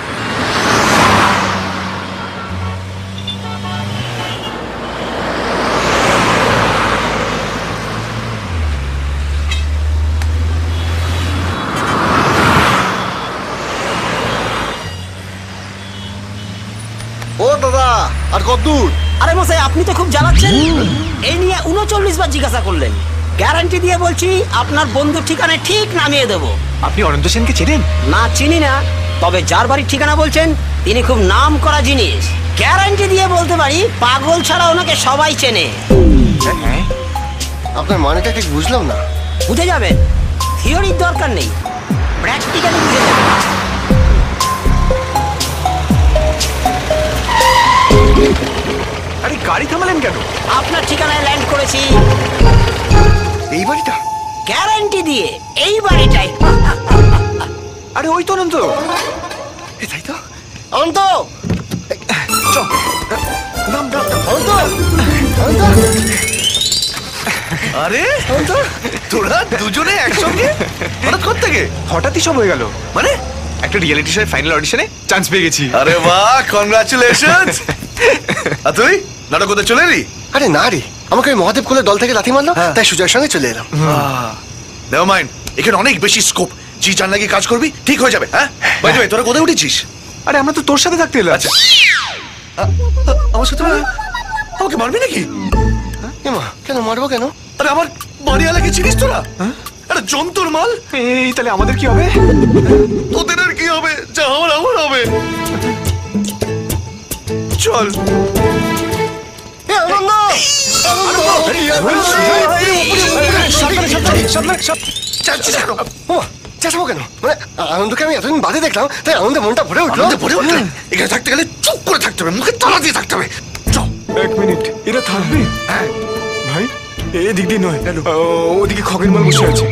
ও দাদা, আর কত দূর? আরে মশাই, আপনি তো খুব জ্বালাচ্ছেন। এই নিয়ে 39 বার জিজ্ঞাসা করলেন। গ্যারান্টি দিয়ে বলছি আপনার বন্ধু ঠিকানায় ঠিক নামিয়ে দেবো। আপনি অনন্ত সেনকে চেনেন? না, চিনি না, তবে যার বাড়ির ঠিকানা বলছেন তিনি খুব নাম করা জিনিস। গ্যারান্টি দিয়ে বলতে পারি পাগল ছাড়া ওনাকে সবাই চেনে। আপনার মানেটা ঠিক বুঝলাম না। বুঝে যাবেন, থিওরির দরকার নেই, প্র্যাকটিক্যালি বুঝে যাবেন। আরে গাড়ি থামালেন কেন? আপনার ঠিকানায় ল্যান্ড করেছি। এই বাড়িটা? গ্যারান্টি দিয়ে এই বাড়িটাই। আরে ওই তো অনন্ত। তাই তো অনন্ত, আরে তোরা দুজনে একসঙ্গে হঠাৎ কোত্থেকে? হঠাৎই সব হয়ে গেল। মানে একটা রিয়েলিটি শোয়ের ফাইনাল অডিশনে চান্স পেয়ে গেছি। আরে বাহ, কংগ্রাচুলেশনস। আর তুই নাটক করতে চলে এলি? আরে না রে, আমাকে ওই মহাদেব কোলের দল থেকে লাথি মারলো, তাই সুজয়ের সঙ্গে চলে এলাম। নেভার মাইন্ড, এখানে অনেক বেশি স্কোপ। জি জান লাগিয়ে কাজ করবি, ঠিক হয়ে যাবে। হ্যাঁ বাই দ্য ওয়ে, তোরা কোথায় উঠেছিস? আরে আমরা তো তোর সাথে থাকতে এলাম। আচ্ছা, আমার সাথে আমাকে মারবি নাকি? কেন মারবো কেন? আরে আমার বাড়িওয়ালাকে চিনিস তোরা? আরে জন্তুর মাল। এই তাহলে আমাদের কি হবে? তোদের আর কি হবে, যা আমার আমার হবে। চল। চেঁচাবো কেন? মানে আনন্দকে আমি এতদিন বাদে দেখলাম, তাই আনন্দে মনটা ভরে উঠলো। ভরে উঠলে এখানে থাকতে গেলে চুপ করে থাকতে হবে, মুখে তালা দিয়ে থাকতে হবে। চল। 1 মিনিট, এরা থাকবে? হ্যাঁ ভাই, এদিক দিয়ে নয়, ওদিকে খগেন মাল বসে আছে।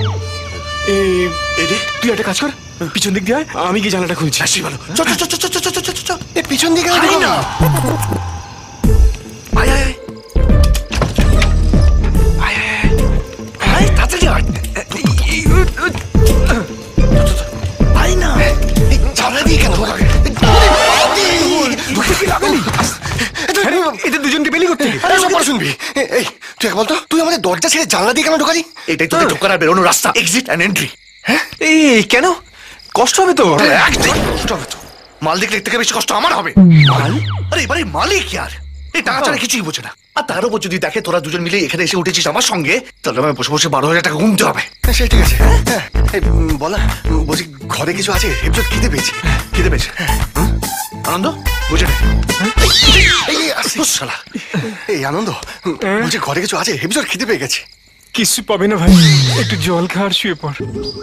তুই একটা কাজ কর, পিছন দিক দিয়ে আয়, আমি গিয়ে জানালাটা খুলছি। আসি ভালো। চল চল চল চল চল চল চল। এই পিছন দিকে আয় না। আয় আয় আয়। আয় আয় আয়। আয় তাড়াতাড়ি আয়। আয় না। জানলা দিয়ে কেন? এদের দুজনকে বেলি করতে শুনবি? এই তুই এক বলতো, তুই আমাদের দরজা ছেড়ে জানলা দিয়ে কেন ঢোকালি? এটাই তোদের ঢোকার আর বেরোনোর রাস্তা, এক্সিট অ্যান্ড এন্ট্রি। হ্যাঁ এই কেন? কষ্ট হবে তো? কষ্ট হবে তো। মাল দেখলে এর থেকে বেশি কষ্ট আমার হবে। মাল? আরে এবারে মালিক আর এই টাকা ছাড়া কিছুই বোঝে না। আর তার উপর যদি দেখে তোরা দুজন মিলে এখানে এসে উঠেছিস আমার সঙ্গে, তাহলে আমি বসে বসে 12,000 টাকা গুনতে হবে। সে ঠিক আছে। বলা বলছি, ঘরে কিছু আছে? হেফজত খিদে পেয়েছি। খিদে পেয়েছে? আনন্দ বুঝে নে। এই আনন্দ বলছি, ঘরে কিছু আছে? হেফজত খিদে পেয়ে গেছে। কিছু পাবে না ভাই, একটু জল খাওয়ার শুয়ে পড়।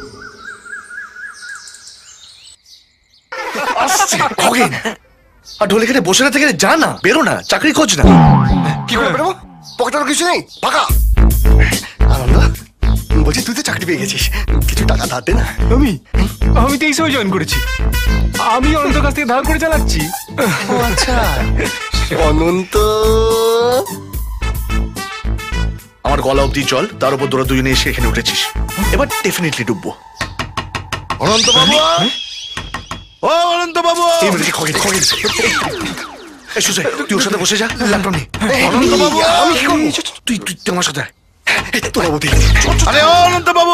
খগেন, আর ঢোলে খেটে বসে না থেকে যা না, বেরো না, চাকরি খোঁজ না। কি করে বেরোবো? পকেটের কিছু নেই, ফাঁকা। আনন্দ বলছি, তুই তো চাকরি পেয়ে গেছিস, কিছু টাকা ধার দে না। আমি তো এই সময় জয়েন করেছি, আমি অনন্তর কাছ থেকে ধার করে চালাচ্ছি। আচ্ছা অনন্ত, আমার গলা অব্দি জল, তার উপর তোরা দুজনে এসে এখানে উঠেছিস, এবার ডেফিনেটলি ডুববো। অনন্ত বাবু, ও অনন্ত বাবু, সুজয় তুই ওর সাথে বসে যা, ল্যাপটপ নেই। অনন্ত বাবু, আমি কি করবো? তুই আমার সাথে তোর বাবু। আরে ও অনন্ত বাবু,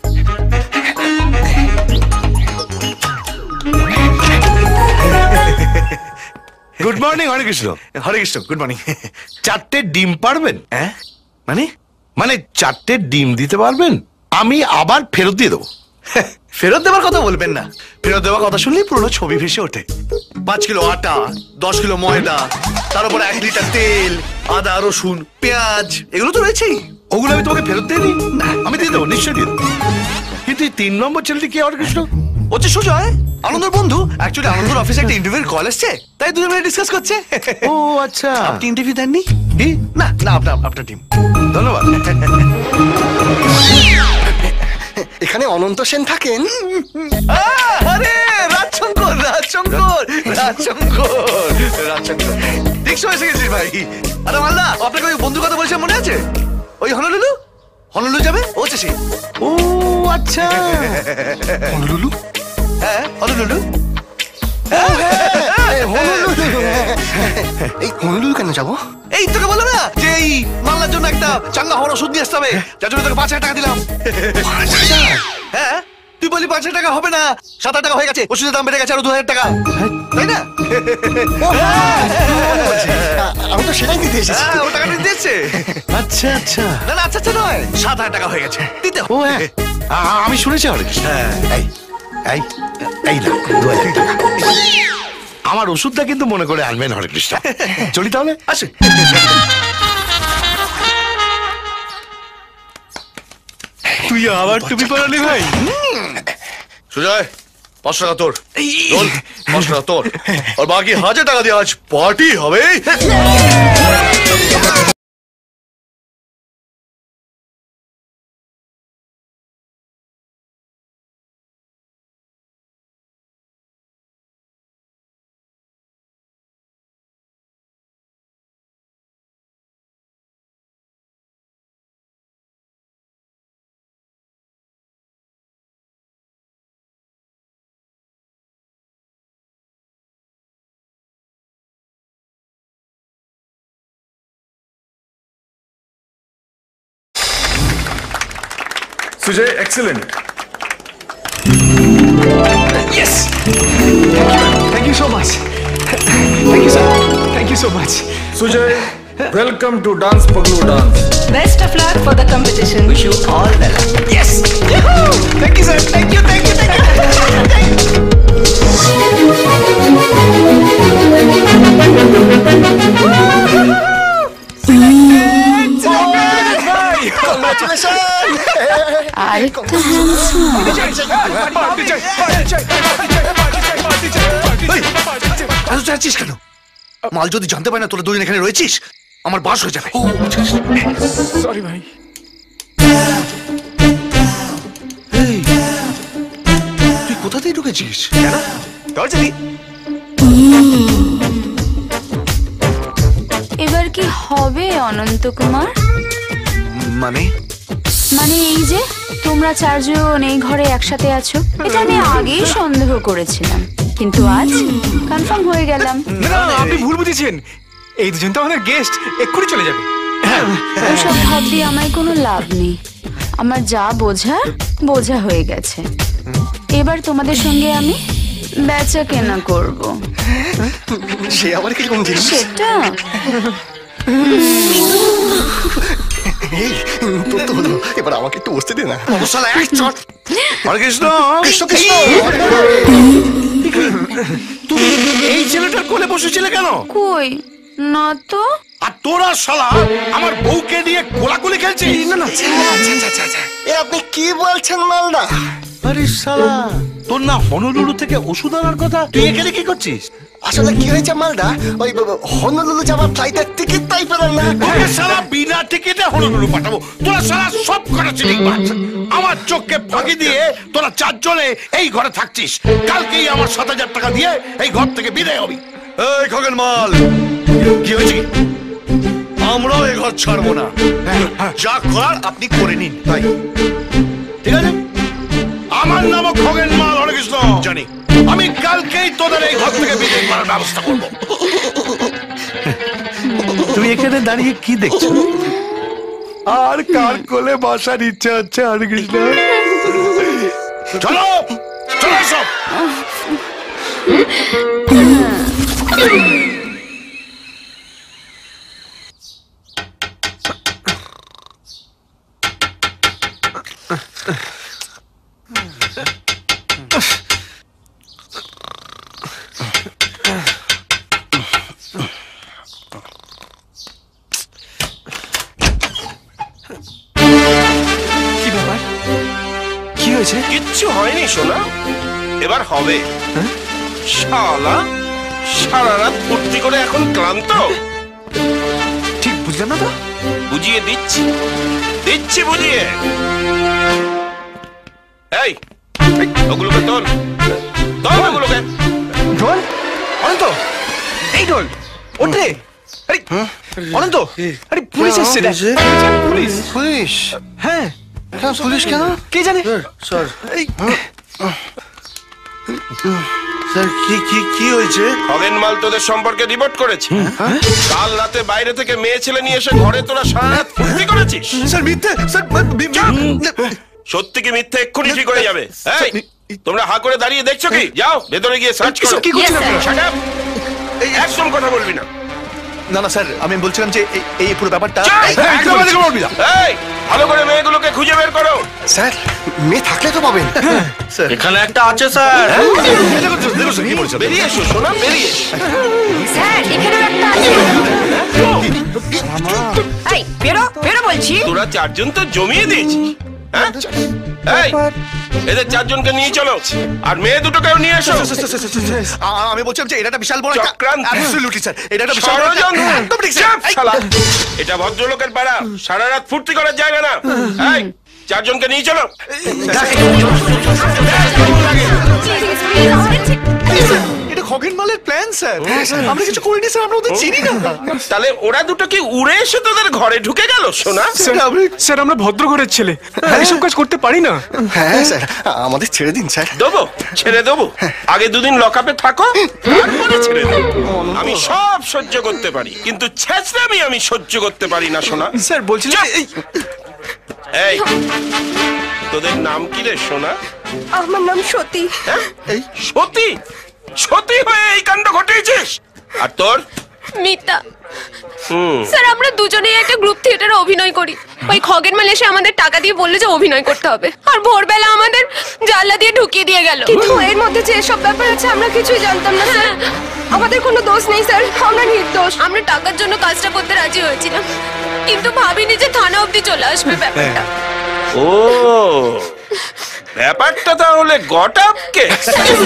good morning. Hare Krishna. Hare Krishna, good morning. 4টে ডিম পারবেন? হ্যাঁ মানে মানে 4টে ডিম দিতে পারবেন? আমি আবার ফেরত দিয়ে দেবো। ফেরত দেওয়ার কথা বলবেন না, ফেরত দেওয়ার কথা শুনলেই পুরো ছবি ভেসে ওঠে। 5 কিলো আটা, 10 কিলো ময়দা, তার উপর 1 লিটার তেল, আদা রসুন পেঁয়াজ, এগুলো তো রয়েছেই। ওগুলো আমি তোমাকে ফেরত দিইনি। আমি দিয়ে দেবো, নিশ্চয়ই দিয়ে দেবো। কিন্তু এই 3 নম্বর ছেলেটি কে হরেকৃষ্ণ? হচ্ছে সুজয়, আনন্দর বন্ধু। অ্যাকচুয়ালি আনন্দর অফিসে একটা ইন্টারভিউর কল এসছে, তাই দুজন মিলে ডিসকাস করছে। ও আচ্ছা, আপনি ইন্টারভিউ দেননি? কি? না না, আপনার টিম। ধন্যবাদ। এখানে অনন্ত সেন থাকেন? আরে রাজশঙ্কর, ঠিক সময় এসে গেছিস ভাই। আরে মাল্লা, আপনাকে ওই বন্ধুর কথা বলছে মনে আছে? ওই হনলুলু যাবে, ও হচ্ছে সে। ও আচ্ছা, হনলুলু? হ্যাঁ, হনলুলু। এই হনলুলু কেন যাবো? এই তোকে বললাম না যে এই মাল্লার জন্য একটা চাঙ্গা হওয়ার ওষুধ নিয়ে আসতে হবে, যার জন্য তোকে 5,000 টাকা দিলাম। হ্যাঁ, তুই বলি 5,000 টাকা হবে না, 7,000 টাকা হয়ে গেছে। ওষুধের দাম বেড়ে গেছে আরো 2,000 টাকা, তাই না? আমি তো সেটাই দিতে এসেছি। ও টাকা দিতে এসছে। আচ্ছা আচ্ছা। না না, আচ্ছা নয়, 7,000 টাকা হয়ে গেছে, দিতে হবে। ও হ্যাঁ, আমি শুনেছি হরেকৃষ্ণ। এই এই এই না, 2,000 টাকা। আমার ওষুধটা কিন্তু মনে করে আনবেন হরেকৃষ্ণ। চলি তাহলে, আসে। তুই আবার টুপি পরালি ভাই? সুজয়, 500 টাকা তোর, 500 টাকা তোর, আর বাকি 1,000 টাকা দিয়ে আজ পার্টি হবে। Sujay, excellent. Yes! Thank you so much. Thank you, sir. Thank you so much. Sujay, welcome to Dance Paglu Dance. Best of luck for the competition. Wish you all the luck. Yes! Yahoo! Thank you, sir. Thank you. এত চাচ্ছিস কেন? মাল যদি জানতে পারে না তোরা দুজন এখানে রয়েছিস, আমার বাস হয়ে যাবে। সরি ভাই। তুই কোথা থেকে ঢুকেছিস? দরজা দি। এবার কি হবে অনন্ত কুমার? মানে এই যে তোমরা 4 জন এই ঘরে একসাথে আছো, এটা আমি আগেই সন্দেহ করেছিলাম, কিন্তু আজ কনফার্ম হয়ে গেলাম। না, আপনি ভুল বুঝেছেন। এই দুজন তো আমাদের গেস্ট, এক্ষুনি চলে যাবে। ওসব ভাববি আমায় কোনো লাভ নেই। আমার যা বোঝা হয়ে গেছে। এবার তোমাদের সঙ্গে আমি বেচা কেনা করব। সে আবার কিরকম জিনিস? সেটা তোর তো হলো, এবার আমাকে একটু বসতে দে না। হরেকৃষ্ণ, তুমি এই ছেলেটার কোলে বসেছিলে কেন? কই না তো। আর তোরা শালা আমার বউকে নিয়ে কোলাকুলি খেলছিস? না না, এ আপনি কি বলছেন মালদা? আরে শালা, তোর না হনলুলু থেকে ওষুধ আনার কথা, তুই এখানে কি করছিস? আসলে কি হয়েছে মালদা, ওই হনলুলু যাওয়ার ফ্লাইটের টিকিট তাই পেলাম না। তোকে শালা বিনা টিকিটে হনলুলু পাঠাবো? তোরা শালা সব কটা চিনিং বাজ। আমার চোখকে ফাঁকি দিয়ে তোরা 4 জনে এই ঘরে থাকছিস। কালকেই আমার 7,000 টাকা দিয়ে এই ঘর থেকে বিদায় হবি। এই খগেন মাল, কি হয়েছে? আমরাও এ ঘর ছাড়বো না, যা করার আপনি করে নিন। তাই ঠিক আছে? আমার নাম খগেন মাল হরেকৃষ্ণ। জানি। আমি কালকেই তোদের এই ঘর থেকে বিদায় করার ব্যবস্থা করব। তুমি এখানে দাঁড়িয়ে কি দেখছো? আর কার কোলে বসার ইচ্ছা হচ্ছে হরেকৃষ্ণ? চলো চলো সব। এবার হবে। শালা সারা রাত ফুর্তি করে এখন ক্লান্ত। ঠিক বুঝলাম না তো। বুঝিয়ে দিচ্ছি বুঝিয়ে। এই ওগুলোকে তোল ওগুলোকে। ঢোল অনন্ত, এই ঢোল ওঠে। আরে অনন্ত, আরে পুলিশ এসেছে দেখ। Police police? হ্যাঁ। পুলিশ কেন? কে জানে। স্যার স্যার কি হয়েছে? খগেনমাল তোদের সম্পর্কে রিপোর্ট করেছে। কাল রাতে বাইরে থেকে মেয়ে ছেলে নিয়ে এসে ঘরে তোরা সারা রাত ফুর্তি করেছিস। স্যার মিথ্যে স্যার। সত্যি কি মিথ্যে এক্ষুনি ঠিক হয়ে যাবে। এই তোমরা হা করে দাঁড়িয়ে দেখছো কি? যাও ভেতরে গিয়ে সার্চ করো। কি করছেন আপনারা? Shut up! একদম কথা বলবি না। না না স্যার, আমি বলছিলাম যে এই পুরো ব্যাপারটা। এই ভালো করে মেয়েগুলোকে খুঁজে বের করো। স্যার মেয়ে থাকলে তো পাবেন। এখানে একটা আছে স্যার। বেরিয়ে এসো সোনা, বেরিয়ে এসো। স্যার এখানেও একটা আছে। এই বেরো বলছি। তোরা চারজন তো জমিয়ে দিয়েছিস। হ্যাঁ এই এদের চারজনকে নিয়ে চলো, আর মেয়ে দুটোকেও নিয়ে এসো। আমি বলছিলাম যে এটা একটা বিশাল বড় চক্রান্ত। অ্যাবসলিউটলি স্যার, এটা একটা বিশাল বড় একদম ঠিক স্যার। শালা এটা ভদ্রলোকের পাড়া, সারা রাত ফুর্তি করার জায়গা না। এই চারজনকে নিয়ে চলো। এটা খগেনমালের প্ল্যান স্যার। আমরা কিছু করিনি স্যার, আমরা ওদের চিনি না। তাহলে ওরা দুটো কি উড়ে এসে তোদের ঘরে ঢুকে গেল সোনা? স্যার আমরা ভদ্র ঘরের ছেলে, এসব কাজ করতে পারি না। হ্যাঁ স্যার, আমাদের ছেড়ে দিন স্যার। দেবো, ছেড়ে দেবো। আগে দুদিন লকআপে থাকো, তারপরে ছেড়ে দেবো। আমি সব সহ্য করতে পারি, কিন্তু ছেঁচড়ামি আমি সহ্য করতে পারি না সোনা। স্যার বলছিলাম এই তোদের নাম কি রে সোনা? আমার নাম সতী। এই সতী? সতী হয়ে এই কাণ্ড ঘটিয়েছিস? আর তোর? মিতা। স্যার আমরা দুজনেই একটা গ্রুপ থিয়েটারে অভিনয় করি। ওই খগেনমাল এসে আমাদের টাকা দিয়ে বললে যে অভিনয় করতে হবে, আর ভোরবেলা আমাদের জানলা দিয়ে ঢুকিয়ে দিয়ে গেল। কিন্তু এর মধ্যে যে এসব ব্যাপার আছে আমরা কিছুই জানতাম না স্যার। আমাদের কোনো দোষ নেই স্যার, আমরা নির্দোষ। আমরা টাকার জন্য কাজটা করতে রাজি হয়েছিলাম, কিন্তু ভাবিনি যে থানা অবধি চলে আসবে ব্যাপারটা। ও ব্যাপারটা তাহলে গট আপ কেস।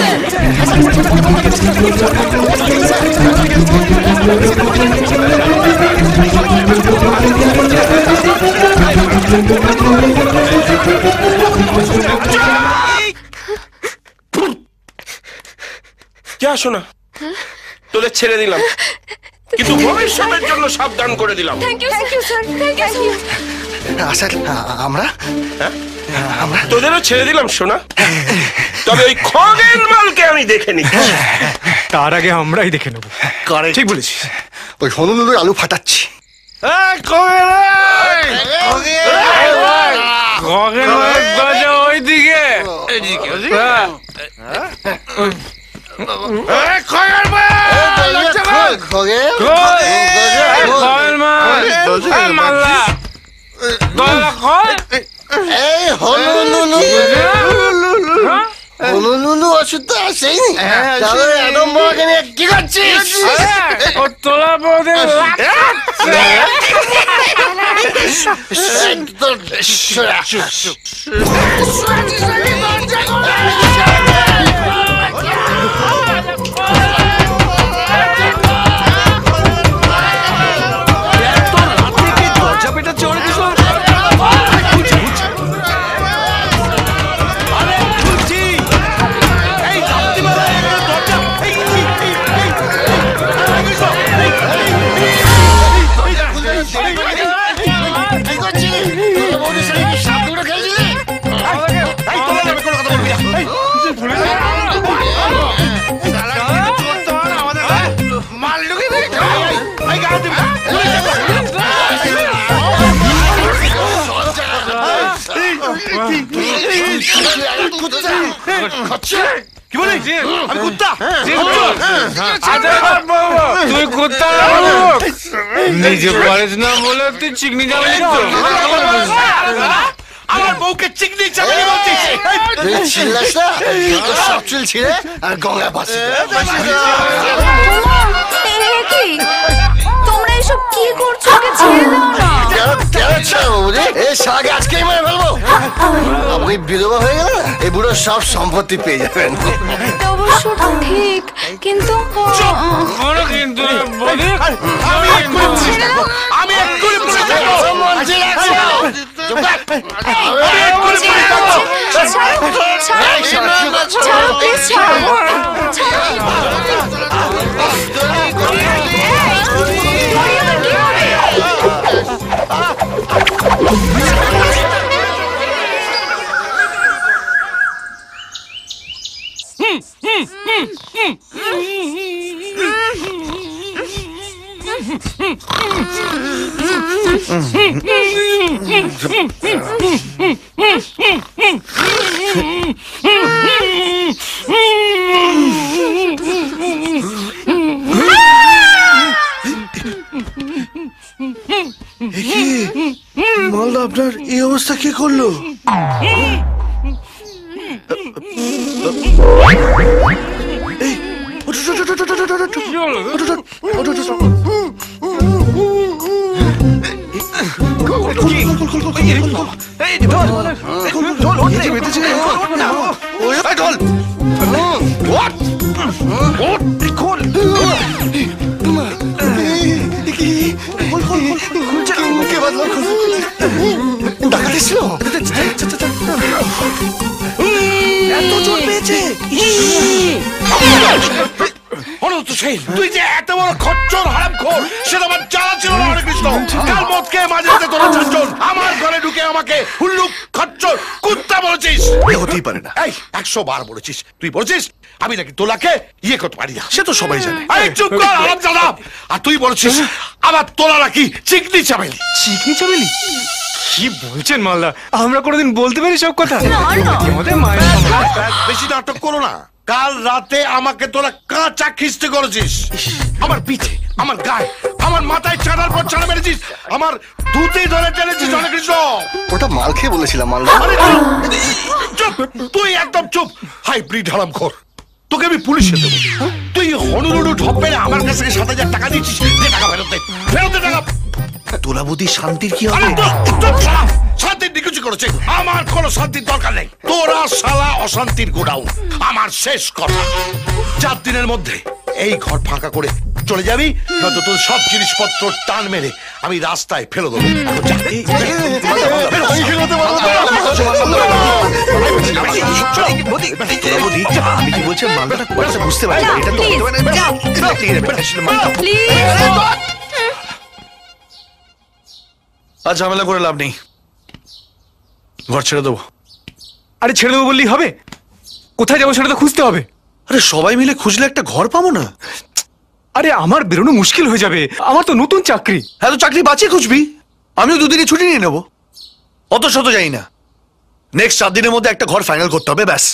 যা শোনা, তোদের ছেড়ে দিলাম, কিন্তু ভবিষ্যতের জন্য সাবধান করে দিলাম। Thank you sir. Thank you. Sir আমরা তোদেরও ছেড়ে দিলাম সোনা, তবে ওই খগেনমালকে আমি দেখে নিচ্ছি। তার আগে আমরাই দেখে নেবো। ঠিক বলেছিস। ওই হনুলুলুর আলু ফাটাচ্ছি। ওইদিকে এই হনুলুলু ওষুধ তো আসেনি, তাহলে একদম বড়কে নিয়ে কি করছিস? তোলা পদে কি বলি? আমি কুত্তা। তুই কুত্তা নিজে পারিস না বলে তুই চিকনি যাবি। আমার বউকে চিকনি চাকরি বলছিস? চিল্লাস না, সব চুল ছিঁড়ে আর গঙ্গা বাসি। তোমরা এসব কি করছো? ছেড়ে দাও না। কেন ছেড়ে বাবু? এই শালাকে আজকেই মেরে ফেলবো। আপনি বিধবা হয়ে গেলেন, এই বুড়ো সব সম্পত্তি পেয়ে যাবেন। অবশ্য ঠিক, কিন্তু মালদা আপনার এই অবস্থা কি করলো? তুই যে এত বড় খচ্চর হারামখোর সেটা আমার জানা ছিল না হরে কৃষ্ণ। কাল মদ খেয়ে মাঝে মাঝে তোরা চারজন আমার ঘরে ঢুকে আমাকে হুল্লুক খচ্চর কুত্তা বলেছিস। হতেই পারে না। এই 100 বার বলেছিস, তুই বলেছিস আমি নাকি তোলাকে ইয়ে করতে পারি না। সে তো সবাই জানে। এই চুপ কর হারামজাদা। আর তুই বলেছিস আমার তোলা নাকি চিকনি চামেলি। চিকনি চামেলি? কি বলছেন মালদা? আমরা কোনোদিন বলতে পারি সব কথা? বেশি নাটক করো না। কাল রাতে আমাকে তোরা কাঁচা খিস্তে করেছিস। আমার পিঠে, আমার গায়ে, আমার মাথায় চানার পর চানা মেরেছিস, আমার দুধে ধরে টেনেছিস হরে কৃষ্ণ। ওটা মাল খেয়ে বলেছিলাম মালদা। চুপ, তুই একদম চুপ। হাইব্রিড হারামখোর, তোকে আমি পুলিশে দেবো। তুই হনুলুডু ঢপ মেরে আমার কাছ থেকে 7,000 টাকা দিচ্ছিস। দে টাকা ফেরত দে, ফেরত দে টাকা। তোলাবতী শান্তির কি হবে? শান্তির নিকুচি করেছে। আমার কোনো শান্তির দরকার নেই। তোরা শালা অশান্তির গোডাউন। আমার শেষ কথা, 4 দিনের মধ্যে এই ঘর ফাঁকা করে চলে যাবি, নয়তো তোর সব জিনিসপত্র টান মেরে আমি রাস্তায় ফেলে দেবো। আমি কি বলছি মালদাটা বুঝতে পারছি না। এটা তো আজ ঝামেলা করে লাভ নেই, ঘর ছেড়ে দেবো। আরে ছেড়ে দেবো বললেই হবে? কোথায় যাবো সেটা তো খুঁজতে হবে। আরে সবাই মিলে খুঁজলে একটা ঘর পাবো না? আরে আমার বেরোনো মুশকিল হয়ে যাবে, আমার তো নতুন চাকরি। হ্যাঁ তো চাকরি বাঁচিয়ে খুঁজবি, আমিও 2 দিনে ছুটি নিয়ে নেবো। অত শত যাই না, নেক্সট 7 দিনের মধ্যে একটা ঘর ফাইনাল করতে হবে, ব্যাস।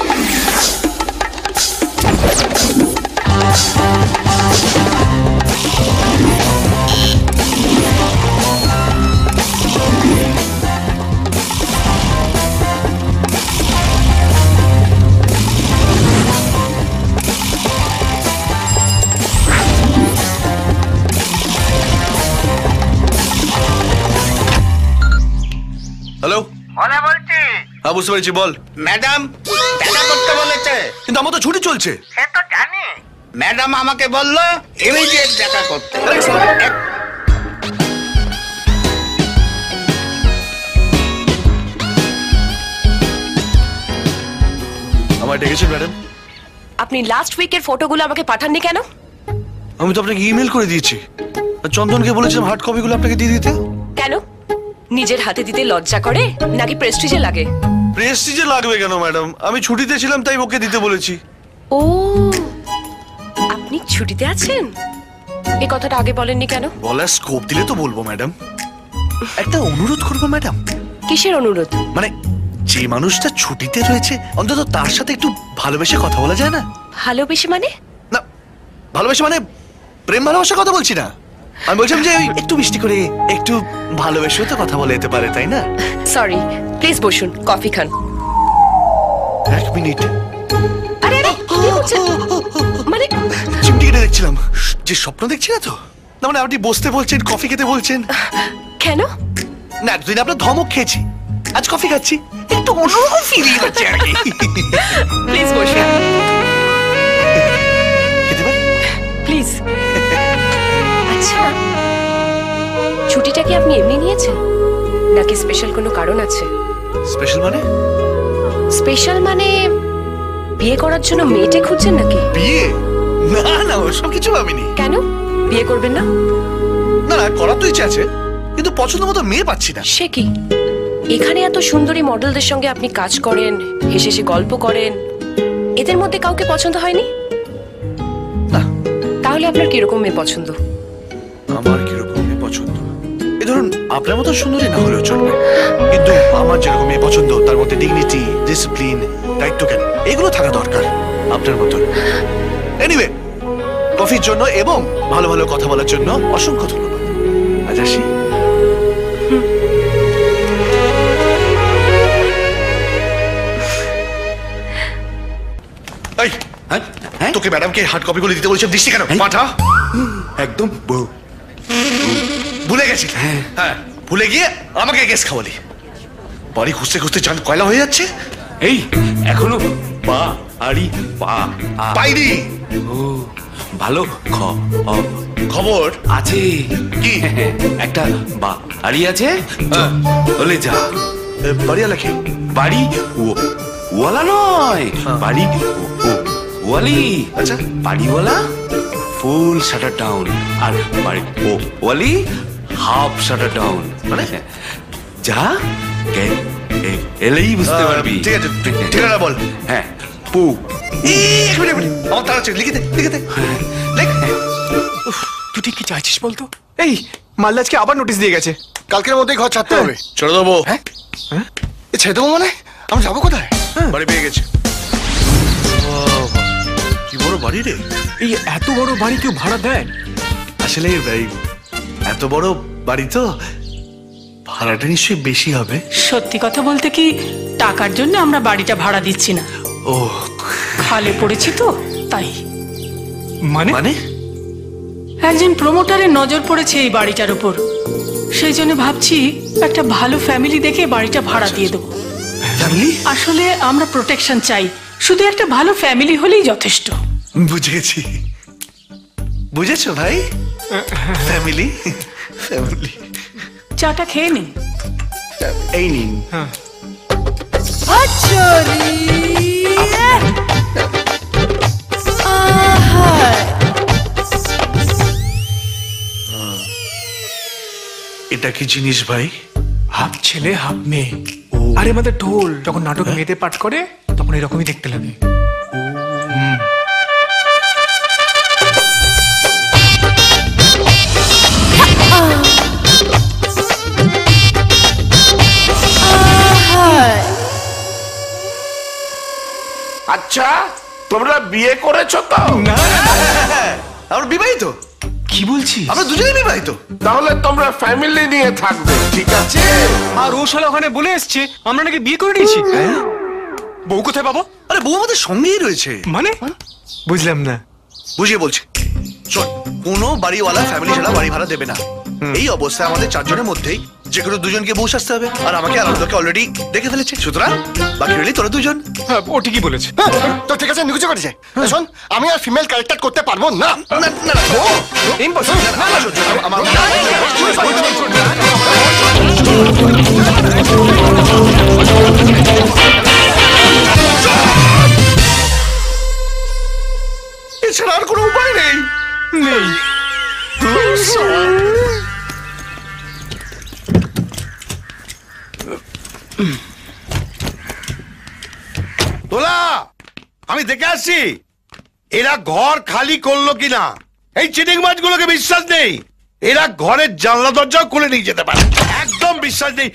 হ্যালো, বলছি। হ্যাঁ বুঝতে পেরেছি, বল। ম্যাডাম দেখা করতে বলেছে। কিন্তু আমার তো ছুটি চলছে। সে তো জানি, ম্যাডাম আমাকে বললো ইমিডিয়েট দেখা করতে। আমায় ডেকেছেন ম্যাডাম? আপনি লাস্ট উইকের ফটোগুলো আমাকে পাঠাননি কেন? আমি তো আপনাকে ইমেল করে দিয়েছি। চন্দনকে বলেছিলাম হার্ড কপিগুলো আপনাকে দিয়ে দিতে। কেন? নিজের হাতে দিতে লজ্জা করে নাকি প্রেস্টিজে লাগে? প্রেস্টিজে লাগবে কেন ম্যাডাম? আমি ছুটিতে ছিলাম তাই ওকে দিতে বলেছি। ও, আপনি ছুটিতে আছেন? এই কথাটা আগে বলেননি কেন? বলার স্কোপ দিলে তো বলবো ম্যাডাম। একটা অনুরোধ করবো ম্যাডাম। কিসের অনুরোধ? মানে যে মানুষটা ছুটিতে রয়েছে অন্তত তার সাথে একটু ভালোবেসে কথা বলা যায় না? ভালোবেসে মানে? না, ভালোবেসে মানে প্রেম ভালোবাসার কথা বলছি না। আমি বলছিলাম যে একটু মিষ্টি করে একটু ভালোবেসেও তো কথা বলে যেতে পারে, তাই না? সরি, প্লিজ বসুন, কফি খান। 1 মিনিট। আরে আরে কি করছেন? মানে চিমটি কেটে দেখছিলাম। যে স্বপ্ন দেখছি না তো? না মানে আপনি বসতে বলছেন, কফি খেতে বলছেন। কেন? না, এতদিন আপনার ধমক খেয়েছি। আজ কফি খাচ্ছি, একটু অন্যরকম ফিলিং হচ্ছে আর কি। প্লিজ বসে খেতে পারি? প্লিজ। আচ্ছা, ছুটিটা কি আপনি এমনি নিয়েছেন নাকি স্পেশাল কোনো কারণ আছে? স্পেশাল মানে? স্পেশাল মানে বিয়ে করার জন্য মেয়েটে খুঁজছেন নাকি? বিয়ে? না না, ওসব কিছু ভাবিনি। কেন বিয়ে করবেন না? না না, করার তো ইচ্ছে আছে, কিন্তু পছন্দ মতো মেয়ে পাচ্ছি না। সে কি, এখানে এত সুন্দরী মডেলদের সঙ্গে আপনি কাজ করেন, হেসে হেসে গল্প করেন, এদের মধ্যে কাউকে পছন্দ হয়নি? না। তাহলে আপনার কিরকম মেয়ে পছন্দ? আমার কিরকম মেয়ে পছন্দ? এই ধরুন আপনার মতো সুন্দরী না হলেও চলবে, কিন্তু আমার যেরকম মেয়ে পছন্দ তার মধ্যে ডিগনিটি, ডিসিপ্লিন, দায়িত্ব জ্ঞান এগুলো থাকা দরকার আপনার মতো। এনিওয়ে, কফির জন্য এবং ভালো ভালো কথা বলার জন্য অসংখ্য ধন্যবাদ। আজ আসি। তোকে ম্যাডামকে হার্ড কপিগুলো দিতে বলছে, দৃষ্টি কেন পাঠা? একদম ভুলে গেছি। হ্যাঁ, ভুলে গিয়ে আমাকে গ্যাস খাওয়ালি। বাড়ি খুঁজতে খুঁজতে জান কয়লা হয়ে যাচ্ছে। এই এখনো পা আড়ি পা পাইনি। ও ভালো খবর আছে কি? একটা বাড়ি আছে, চলে যা। বাড়িওয়ালা কি? বাড়ি ওয়ালা নয়, বাড়ি ওয়ালি। আচ্ছা, বাড়িওয়ালা ফুল শাটার ডাউন আর বাড়ি ওয়ালি হাফ শাটার ডাউন। মানে যা এলেই বুঝতে পারবি। ঠিক আছে, ঠিকানা বল। হ্যাঁ, পু। এক মিনিট, আমার তারা আছে, লিখে দে, লিখে দে। তুই ঠিক কি চাইছিস বলতো? এই মালদা আজকে আবার নোটিশ দিয়ে গেছে, কালকের মধ্যেই ঘর ছাড়তে হবে। ছেড়ে দেবো। হ্যাঁ, ছেড়ে দেবো মানে আমরা যাবো কোথায়? বাড়ি পেয়ে গেছে। কি বড় বাড়ি রে! এই এত বড় বাড়ি কেউ ভাড়া দেয়? আসলে এত বড় বাড়ি তো ভাড়াটা নিশ্চয়ই বেশি হবে। সত্যি কথা বলতে কি, টাকার জন্য আমরা বাড়িটা ভাড়া দিচ্ছি না। ও, খালে পড়েছি তো তাই। মানে? মানে একজন প্রমোটারের নজর পড়েছে এই বাড়িটার উপর, সেই জন্য ভাবছি একটা ভালো ফ্যামিলি দেখে বাড়িটা ভাড়া দিয়ে দেবো। আসলে আমরা প্রোটেকশন চাই, শুধু একটা ভালো ফ্যামিলি হলেই যথেষ্ট। বুঝেছি, বুঝেছো ভাই? Family family. চাটা খেয়ে নিন। এই নিন। এটা কি জিনিস ভাই? হাফ ছেলে হাফ মেয়ে। আরে আমাদের ঢোল যখন নাটক মেয়েদের পাঠ করে তখন এরকমই দেখতে লাগে। আচ্ছা, তোমরা বিয়ে করেছো তো? না, আমরা বিবাহিত। কি বলছিস? আমরা দুজনেই বিবাহিত। তাহলে তোমরা ফ্যামিলি নিয়ে থাকবে, ঠিক আছে? আর ও শালা ওখানে বলে এসছে আমরা নাকি বিয়ে করে নিয়েছি। বউ কোথায় পাবো? আরে বউ আমাদের সঙ্গেই রয়েছে। মানে বুঝলাম না। বুঝিয়ে বলছি, শোন, কোনো বাড়িওয়ালা ফ্যামিলি ছাড়া বাড়ি ভাড়া দেবে না। এই অবস্থায় আমাদের চারজনের মধ্যেই যে কোনো দুজনকে বউ সাজতে হবে, আর আমাকে আনন্দকে অলরেডি দেখে ফেলেছে, সুতরাং বাকি রইলি তোরা দুজন। হ্যাঁ, ও ঠিকই বলেছে। তো ঠিক আছে, নিকুচে করেছে। শোন, আমি আর ফিমেল ক্যারেক্টার করতে পারবো না। এছাড়া আর কোনো উপায় নেই। তোলা, আমি দেখে আসছি এরা ঘর খালি করলো কিনা। এই চিটিং মাছগুলোকে বিশ্বাস নেই, এরা ঘরের জানলা দরজাও খুলে নিয়ে যেতে পারে, একদম বিশ্বাস নেই।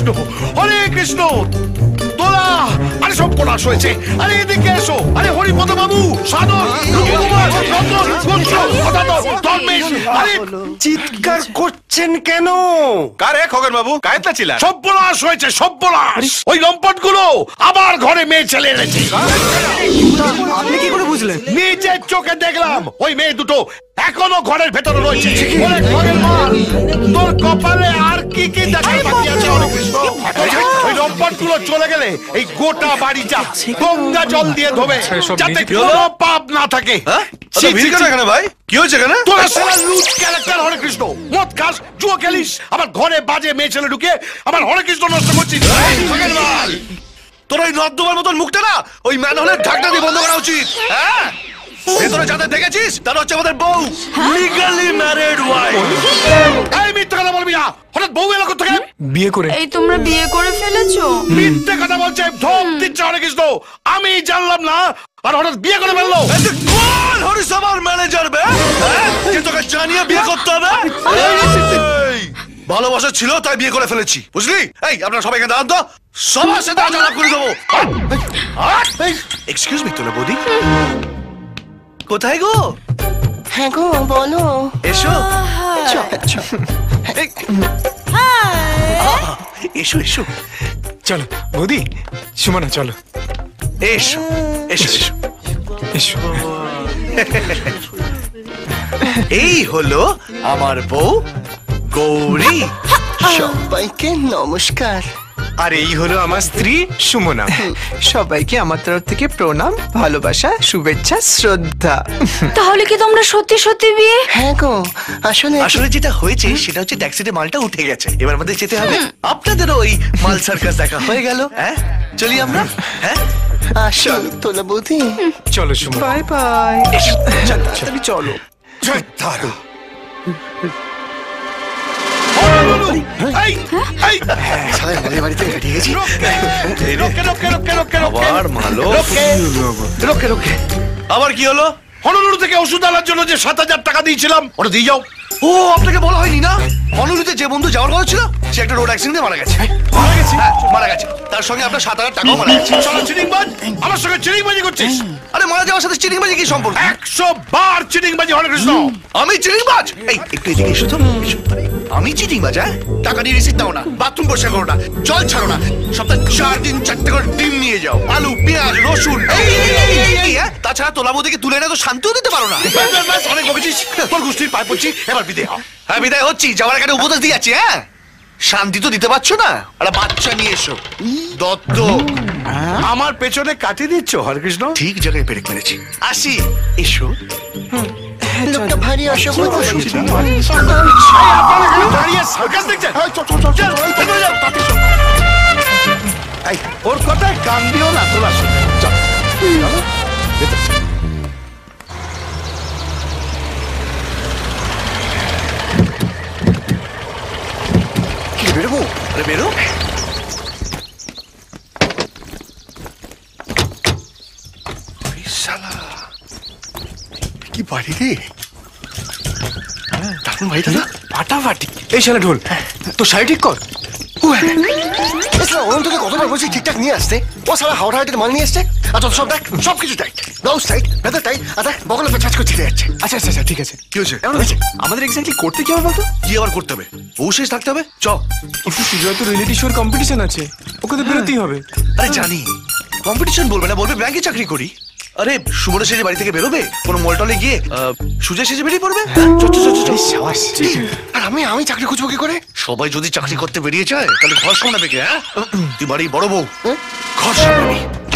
কৃষ্ণ, হরে কৃষ্ণ। তোলা, আরে সব পড়াশ হয়েছে। আরে এদিকে এসো। আরে হরিপদ বাবু, সাধন, রূপকুমার, রঞ্জন, গোত্র, গদাধর, ধর্মেশ। আরে চিৎকার করছেন কেন? কারে খগেন বাবু কায়তা ছিলেন? সব পড়াশ হয়েছে, সব পড়াশ। ওই লম্পট গুলো আবার ঘরে মেয়ে ছেলে এনেছে। আপনি কি করে বুঝলেন? নিজের চোখে দেখলাম ওই মেয়ে দুটো এখনো ঘরের ভেতরে রয়েছে। ওরে ঘরের মাল, তোর কপালে আর কি কি দেখার বাকি আছে হরে কৃষ্ণ? ওই লম্পট গুলো চলে গেলে এই গোটা বাড়িটা গঙ্গা জল দিয়ে ধোবে, যাতে কোনো পাপ না থাকে। এখানে ভাই কি হয়েছে এখানে? তোরা সারা লুট ক্যারেক্টার হরে কৃষ্ণ, মদ খাস, জুয়া খেলিস, আবার ঘরে বাজে মেয়ে ছেলে ঢুকে আবার হরে কৃষ্ণ নষ্ট করছিস। তোর ওই নর্দমার মতন মুখটা না ওই ম্যানহোলের ঢাকনা দিয়ে বন্ধ করা উচিত। হ্যাঁ, ভেতরে যাদের দেখেছিস তারা হচ্ছে আমাদের বউ, লিগালি ম্যারিড ওয়াইফ। এই মিথ্যে কথা বলবি না। হঠাৎ বউ এলো কোথা থেকে? বিয়ে করে। এই তোমরা বিয়ে করে ফেলেছো? মিথ্যে কথা বলছে, ধোপ দিচ্ছে হরে কৃষ্ণ। আমি জানলাম না আর হঠাৎ বিয়ে করে ফেললো। কোন হরিসভার ম্যানেজার বে যে তোকে জানিয়ে বিয়ে করতে হবে? ভালোবাসা ছিল তাই বিয়ে করে ফেলেছি, বুঝলি? এই আপনারা সবাইকে দাঁড়ান তো, সবার সাথে আলোচনা করে দেবো। এক্সকিউজ মি তোলা বৌদি, কোথায় গো? হ্যাঁ গো বলো। এসো এসো এসো। চলো বৌদি, সুমনা চলো। এসো এসো এসো এসো। এই হলো আমার বউ গৌরী। সবাইকে নমস্কার। আর এই হলো আমার স্ত্রী সুমনা। সবাইকে আমার তরফ থেকে প্রণাম, ভালোবাসা, শুভেচ্ছা, শ্রদ্ধা। তাহলে কি তোমরা সত্যি সত্যি বিয়ে? হ্যাঁ গো, আসলে যেটা হয়েছে সেটা হচ্ছে ট্যাক্সিতে মালটা উঠে গেছে, এবার আমাদের যেতে হবে। আপনাদেরও ওই মাল সার্কাস দেখা হয়ে গেল। হ্যাঁ চলি আমরা। হ্যাঁ আসল তোলা বৌদি। চলো সুমনা, বাই বাই। চলো। আবার কি হলো? হনুলুলু থেকে ওষুধ আনার জন্য যে 7,000 টাকা দিয়েছিলাম ওটা দিয়ে যাও। ও আপনাকে বলা হয়নি না? হনুলুতে যে বন্ধু যাওয়ার কথা ছিল সে একটা রোড অ্যাক্সিডেন্টে মারা গেছে। মারা গেছে, তার সঙ্গে আপনার 7,000 টাকাও মারা গেছে। চিটিংবাজ, আমার সঙ্গে চিটিংবাজি করছিস? আরে মারা যাওয়ার সাথে চিটিংবাজি কি সম্পর্ক? 100 বার চিটিংবাজি হরে কৃষ্ণ। আমি চিটিংবাজ? এই একটু এদিকে এসো তো। আমি চিটিংবাজ? হ্যাঁ, টাকা দিয়ে রিসিট দাও না, বাথরুম পরিষ্কার করো না, জল ছাড়ো না, সপ্তাহে 4 দিন 4টে করে ডিম নিয়ে যাও, আলু, পেঁয়াজ, রসুন। তাছাড়া তোলা বৌদিকে তুলে এনে তো শান্তিও দিতে পারো না। অনেক বকেছিস, তোর গোষ্ঠীর পায়ে পড়ছি, এবার বিদে। হ্যাঁ বিদায় হচ্ছি, যাওয়ার আগে উপদেশ দিয়ে যাচ্ছি। হ্যাঁ, শান্তি তো দিতে পারছো না, একটা বাচ্চা নিয়ে এসো দত্ত। আমার পেছনে কাটিয়ে দিচ্ছ হরে কৃষ্ণ। ঠিক জায়গায় পেরেক মেরেছি, আসি। এসো। লোকটা ভারী অসভ্য। দাঁড়িয়ে সার্কাস দেখছে। ওর কথায় কান দিও না তোলা। চল কি বেরোবো? আরে বেরো। কি বাড়ি রে, দারুণ ভাই দাদা, ফাটাফাটি। এই শালা ঢোল, তো শাড়ি ঠিক কর। অনন্তকে কতবার বলছি ঠিকঠাক নিয়ে আসতে, ও সারা হাওড়া হাটের মাল নিয়ে আসছে। আর যত সব দেখ, সবকিছু টাইট, ব্লাউজ টাইট, ভেতর টাইট, আর দেখ বগলে পেঁচাজ করে ছিটে যাচ্ছে। আচ্ছা আচ্ছা আচ্ছা, ঠিক আছে। কি হয়েছে? এমন হয়েছে আমাদের এক্স্যাক্টলি করতে কি হবে বলতো? কি আবার করতে হবে? বউ শেষ থাকতে হবে। চ। কিন্তু সুজয় তো রিয়েলিটি শোর কম্পিটিশন আছে, ওকে তো বেরোতেই হবে। আরে জানি, কম্পিটিশন বলবে না, বলবে ব্যাংকে চাকরি করি। আরে সুমনা সেজে বাড়ি থেকে বেরোবে, কোনো মলটলে গিয়ে সুজয় সেজে বেরিয়ে পড়বে। আর আমি চাকরি খুঁজবো কি করে? সবাই যদি চাকরি করতে বেরিয়ে যায় তাহলে ঘর সামলাবে কে? হ্যাঁ, তুই বাড়ি বড় বউ, ঘর সামলাবি।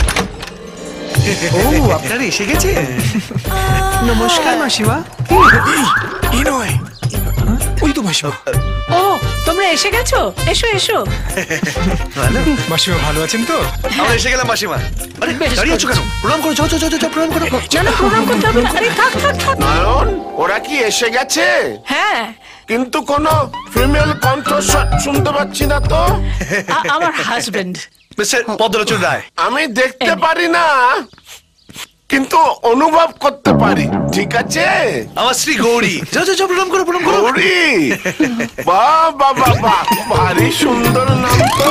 ও আপনারা এসে গেছে। নমস্কার মাসিমা। এই নয়, ওই তো মাসিমা। ও তোমরা এসে গেছো, এসো এসো। ভালো মাসিমা, ভালো আছেন তো? আমরা এসে গেলাম মাসিমা। আরে দাঁড়িয়ে আছো কেন? প্রণাম করো, যাও যাও যাও যাও, প্রণাম করো। জানো প্রণাম করতে হবে না। আরে থাক থাক থাক। নারায়ণ, ওরা কি এসে গেছে? হ্যাঁ, কিন্তু কোনো ফিমেল কণ্ঠস্বর শুনতে পাচ্ছি না তো। আমার হাজবেন্ড মিস্টার পদ্মলোচন রায়। আমি দেখতে পারি না। কিন্তু অনুভব করতে পারি, ঠিক আছে? আমার স্ত্রী গৌরী। যাও যাও যাও, প্রণাম করো প্রণাম করো। গৌরী, বাহ বাহ বাহ বাহ, ভারী সুন্দর নাম তো।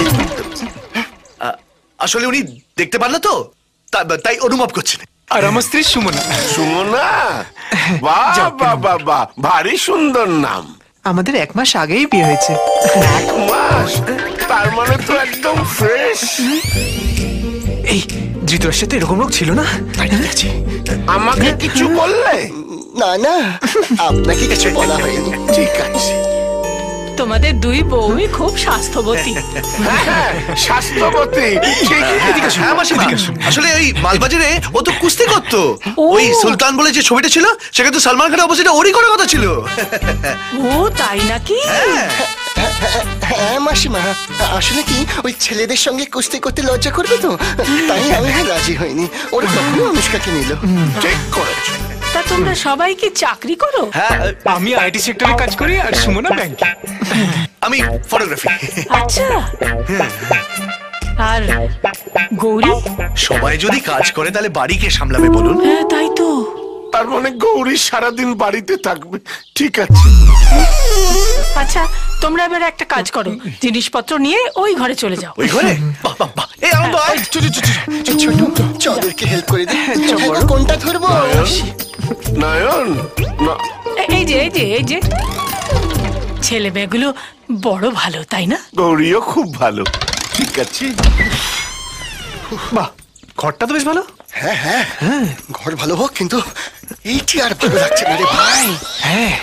আসলে উনি দেখতে পান না তো, তাই অনুভব করছেন। আর আমার স্ত্রী সুমনা। সুমনা, বাহ বাহ বাহ বাহ, ভারী সুন্দর নাম। আমাদের 1 মাস আগেই বিয়ে হয়েছে। 1 মাস? তার মানে তো একদম ফ্রেশ। এই ধৃতরাজ সাথে এরকম লোক ছিল না? আমাকে কিছু বললে? না না, আপনাকে কিছু বলা হয়নি। ঠিক আছে। তোমাদের দুই বউই খুব স্বাস্থ্যবতী। স্বাস্থ্যবতী, ঠিক। হ্যাঁ মাসিমা, আসলে এই মালবাজারে ও তো কুস্তি করতো। ওই সুলতান বলে যে ছবিটা ছিল, সেখানে তো সালমান খানের অপোজিটে ওরই করার কথা ছিল। ও তাই নাকি? হ্যাঁ মাসিমা, আসলে কি ওই ছেলেদের সঙ্গে কুস্তি করতে লজ্জা করবে তো, তাই আমি রাজি হইনি। ওরা তখনই অনুষ্কাকে নিল। ঠিক করেছে। তা তোমরা সবাই কি চাকরি করো? হ্যাঁ, আমি আইটি সেক্টরে কাজ করি আর সুমনা ব্যাংকে। আমি ফটোগ্রাফি। আচ্ছা। আর গৌরী? সবাই যদি কাজ করে তাহলে বাড়ি কে সামলাবে বলুন? হ্যাঁ তাই তো। তার মানে গৌরী সারাদিন বাড়িতে থাকবে, ঠিক আছে। আচ্ছা, তোমরা এবার একটা কাজ করো, জিনিসপত্র নিয়ে ওই ঘরে চলে যাও। ওই ঘরে? বাহ বাহ বাহ, এই আনন্দ আয়। চোরদেরকে হেল্প করে দিই। কোনটা ধরবো? নয়ন, এই যে এই যে এই যে ছেলে মেয়েগুলো বড় ভালো, তাই না? গৌরীও খুব ভালো, ঠিক আছে। বাহ, ঘরটা তো বেশ ভালো। হ্যাঁ হ্যাঁ হ্যাঁ, ঘর ভালো হোক, কিন্তু এইটি আর ভালো লাগছে না রে ভাই। হ্যাঁ,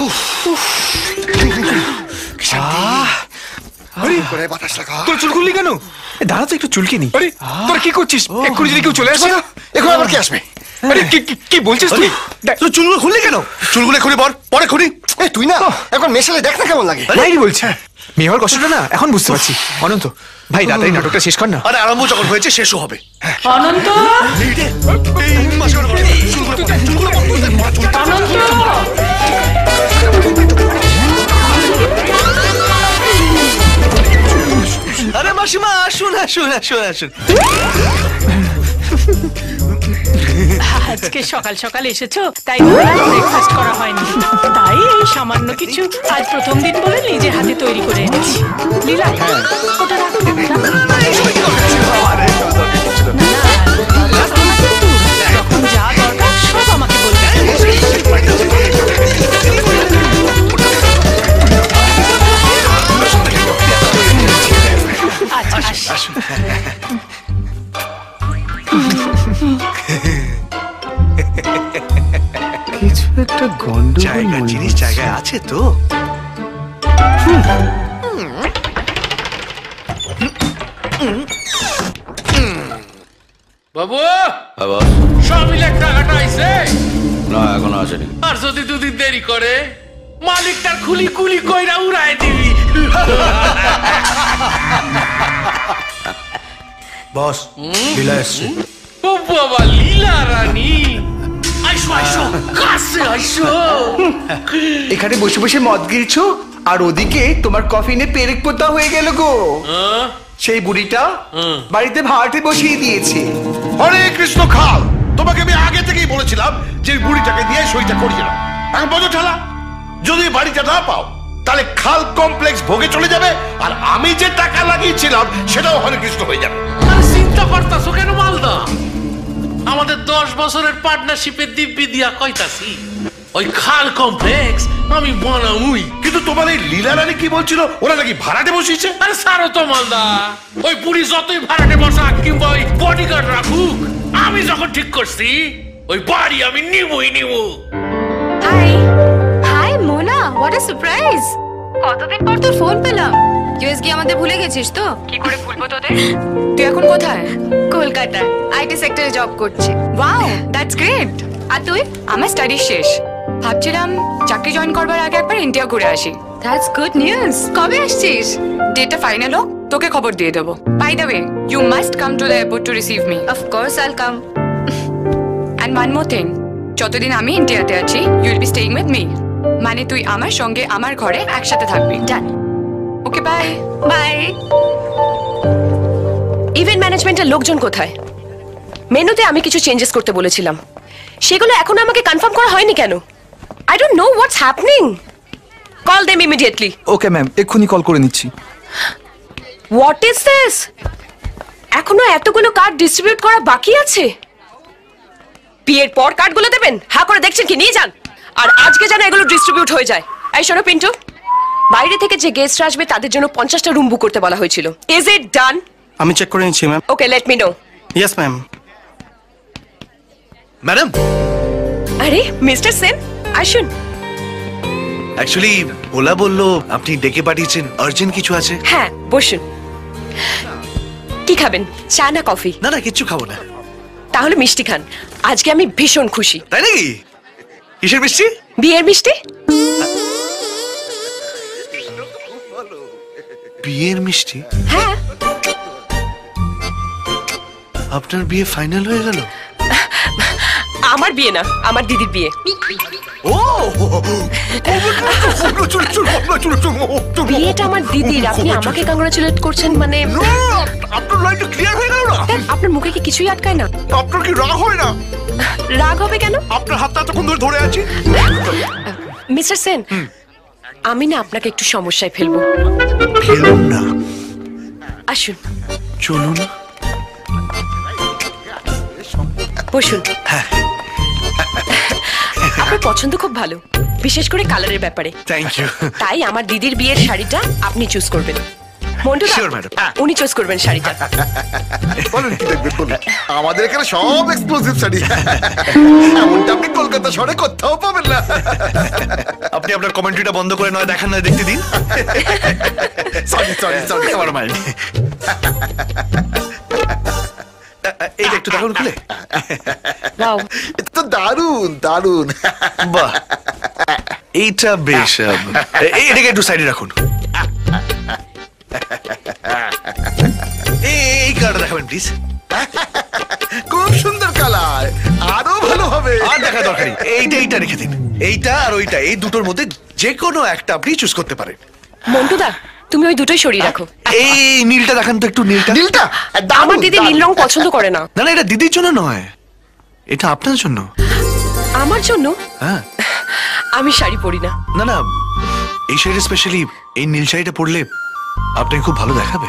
বাতাস লাগা। তোর চুল খুললি কেন? দাঁড়া তো, একটু চুলকে নি। আরে তোরা কি করছিস? এক্ষুনি যদি কেউ চলে আসে। এখন আবার কি আসবে? আরে কি বলছিস তুই? তুই চুলগুলো খুললি কেন? চুলগুলো খুলে পরে খুলি। তুই না এখন মেশালে দেখ না কেমন লাগে। নাই বলছি, মেয়ে হওয়ার কষ্টটা না এখন বুঝতে পারছি। অনন্ত ভাই, তাড়াতাড়ি নাটকটা শেষ কর না। আরে আরম্ভ যখন হয়েছে শেষও হবে। অনন্ত, আরে মাসিমা, আসুন আসুন আসুন আসুন। আজকে সকাল সকাল এসেছো, তাই ব্রেকফাস্ট করা হয়নি, তাই এই সামান্য কিছু আজ প্রথম দিন বলে নিজে হাতে তৈরি করে এনেছি। লীলা, ওটা রাখো। যখন যা দরকার সব আমাকে বলবে। আচ্ছা আসুন। কিছু একটা গন্ডগোল, জায়গা জিনিস জায়গায় আছে তো। বাবু, বাবা, সব মিলে টাকাটা আইছে? না এখনো আসেনি। আর যদি দুদিন দেরি করে মালিকটার খুলি কুলি কইরা উড়াই দিবি। বস, লীলা এসছে। ও বাবা, লীলা রানী, আইসো আইসো, কাছে আইসো। এখানে বসে বসে মদ গিলছো, আর ওদিকে তোমার কফিনে পেরেক পোতা হয়ে গেল গো। সেই বুড়িটা বাড়িতে ভাড়াটে বসিয়ে দিয়েছে। হরে কৃষ্ণ খাল, তোমাকে আমি আগে থেকেই বলেছিলাম যে বুড়িটাকে দিয়ে সইটা করিয়ে নাও। এখন বোঝো ঠালা, যদি বাড়িটা না পাও তাহলে খাল কমপ্লেক্স ভোগে চলে যাবে, আর আমি যে টাকা লাগিয়েছিলাম সেটাও হরে কৃষ্ণ হয়ে যাবে। চিন্তা করতাছো কেন মালদা? আমাদের 10 বছরের পার্টনারশিপের দিব্যি দিয়া কইতাছি, ওই খাল কমপ্লেক্স আমি বানামুই। কিন্তু তোমার এই লীলা রানী কি বলছিল, ওরা নাকি ভাড়াটে বসিয়েছে? আরে সারো তো মালদা, ওই পুরি যতই ভাড়াটে বসা কিংবা ওই বডিগার্ড রাখুক, আমি যখন ঠিক করছি ওই বাড়ি আমি নিবই নিব। Hi hi Mona, what a surprise! কতদিন পর তোর ফোন পেলাম। ইউএস গিয়ে আমাদের ভুলে গেছিস তো? কি করে ভুলবো তোদের? তুই এখন কোথায়? কলকাতায় আইটি সেক্টরে জব করছি। Wow, that's great. আর তুই? আমার স্টাডি শেষ, ভাবছিলাম চাকরি জয়েন করবার আগে একবার ইন্ডিয়া ঘুরে আসি। That's good news. কবে আসছিস? ডেটটা ফাইনাল হোক, তোকে খবর দিয়ে দেবো। By the way, you must come to the airport to receive me. Of course I'll come. And one more thing, যতদিন আমি ইন্ডিয়াতে আছি you will be staying with me. মানে তুই আমার সঙ্গে আমার ঘরে একসাথে থাকবি। Done? Okay, bye bye. Event ম্যানেজমেন্টের লোকজন কোথায়? মেনুতে আমি কিছু চেঞ্জেস করতে বলেছিলাম, সেগুলো এখনো আমাকে কনফার্ম করা হয়নি কেন? I don't know what's happening. Call them immediately. Okay ma'am, এক্ষুনি কল করে নিচ্ছি। What is this? এখনো এতগুলো কার্ড ডিস্ট্রিবিউট করা বাকি আছে। বিয়ের পর কার্ডগুলো দেবেন, হা করে দেখছেন কি? নিয়ে যান, আর আজকে যেন এগুলো ডিস্ট্রিবিউট হয়ে যায়। এই শোনো পিন্টু, বাইরে থেকে যে গেস্টরা আসবে তাদের জন্য 50টা রুম বুক করতে বলা হয়েছিল। Is it done? আমি চেক করে নিচ্ছি ma'am. Okay, let me know. Yes ma'am. Madam. আরে মিস্টার সেন, আসুন। অ্যাকচুয়ালি ওলা বলল আপনি ডেকে পাঠিয়েছেন, আর্জেন্ট কিছু আছে। হ্যাঁ, বসুন। কি খাবেন, চা না কফি? না না, কিচ্ছু খাবো না। তাহলে মিষ্টি খান, আজকে আমি ভীষণ খুশি। তাই নাকি? কিসের মিষ্টি? বিয়ের মিষ্টি। বিয়ের মিষ্টি? হ্যাঁ। আপনার বিয়ে ফাইনাল হয়ে গেল? আমার বিয়ে না, আমার দিদির বিয়ে। ও, বিয়েটা আমার দিদির, আপনি আমাকে কংগ্রাচুলেট করছেন মানে? আপনার লাইনটা ক্লিয়ার হয়ে গেল না? আপনার মুখে কি কিছুই আটকায় না? আপনার কি রাগ হয় না? রাগ হবে কেন? আপনার হাতটা এতক্ষণ ধরে ধরে আছি। মিস্টার সেন, আমি না আপনাকে একটু সমস্যায় ফেলবো। ফেলুন না। আসুন, চলুন, বসুন। আপনার পছন্দ খুব ভালো, বিশেষ করে কালারের ব্যাপারে। Thank you. তাই আমার দিদির বিয়ের শাড়িটা আপনি চুজ করবেন। মন্টু দা, Sure, madam. উনি চুজ করবেন শাড়িটা। বলুন কি দেখবেন বলুন। আমাদের এখানে সব এক্সক্লুসিভ শাড়ি, এমনটা আপনি কলকাতা শহরে কোথাও পাবেন না। আপনি আপনার কমেন্ট্রিটা বন্ধ করে নয় দেখান, নয় দেখতে দিন। সরি সরি সরি, আমার মাইন্ড। এইটা একটু দেখুন খুলে। এটা তো দারুণ দারুণ। বাহ, এইটা বেশ। এটাকে একটু সাইডে রাখুন। এই কালারটা দেখাবেন প্লিজ। খুব সুন্দর কালার, আরো ভালো হবে। আর দেখা দরকার নেই, এইটা রেখে দিন। এইটা আর ওইটা, এই দুটোর মধ্যে যে কোনো একটা আপনি চুজ করতে পারেন। মন্টু দা, তুমি ওই দুটোই সরিয়ে রাখো। এই নীলটা দেখান তো একটু। নীলটা? নীলটা আমার দিদি নীল রং পছন্দ করে না। না না, এটা দিদির জন্য নয়, এটা আপনার জন্য। আমার জন্য? হ্যাঁ। আমি শাড়ি পরি না। না না, এই শাড়িটা স্পেশালি এই নীল শাড়িটা পরলে আপনাকে খুব ভালো দেখাবে।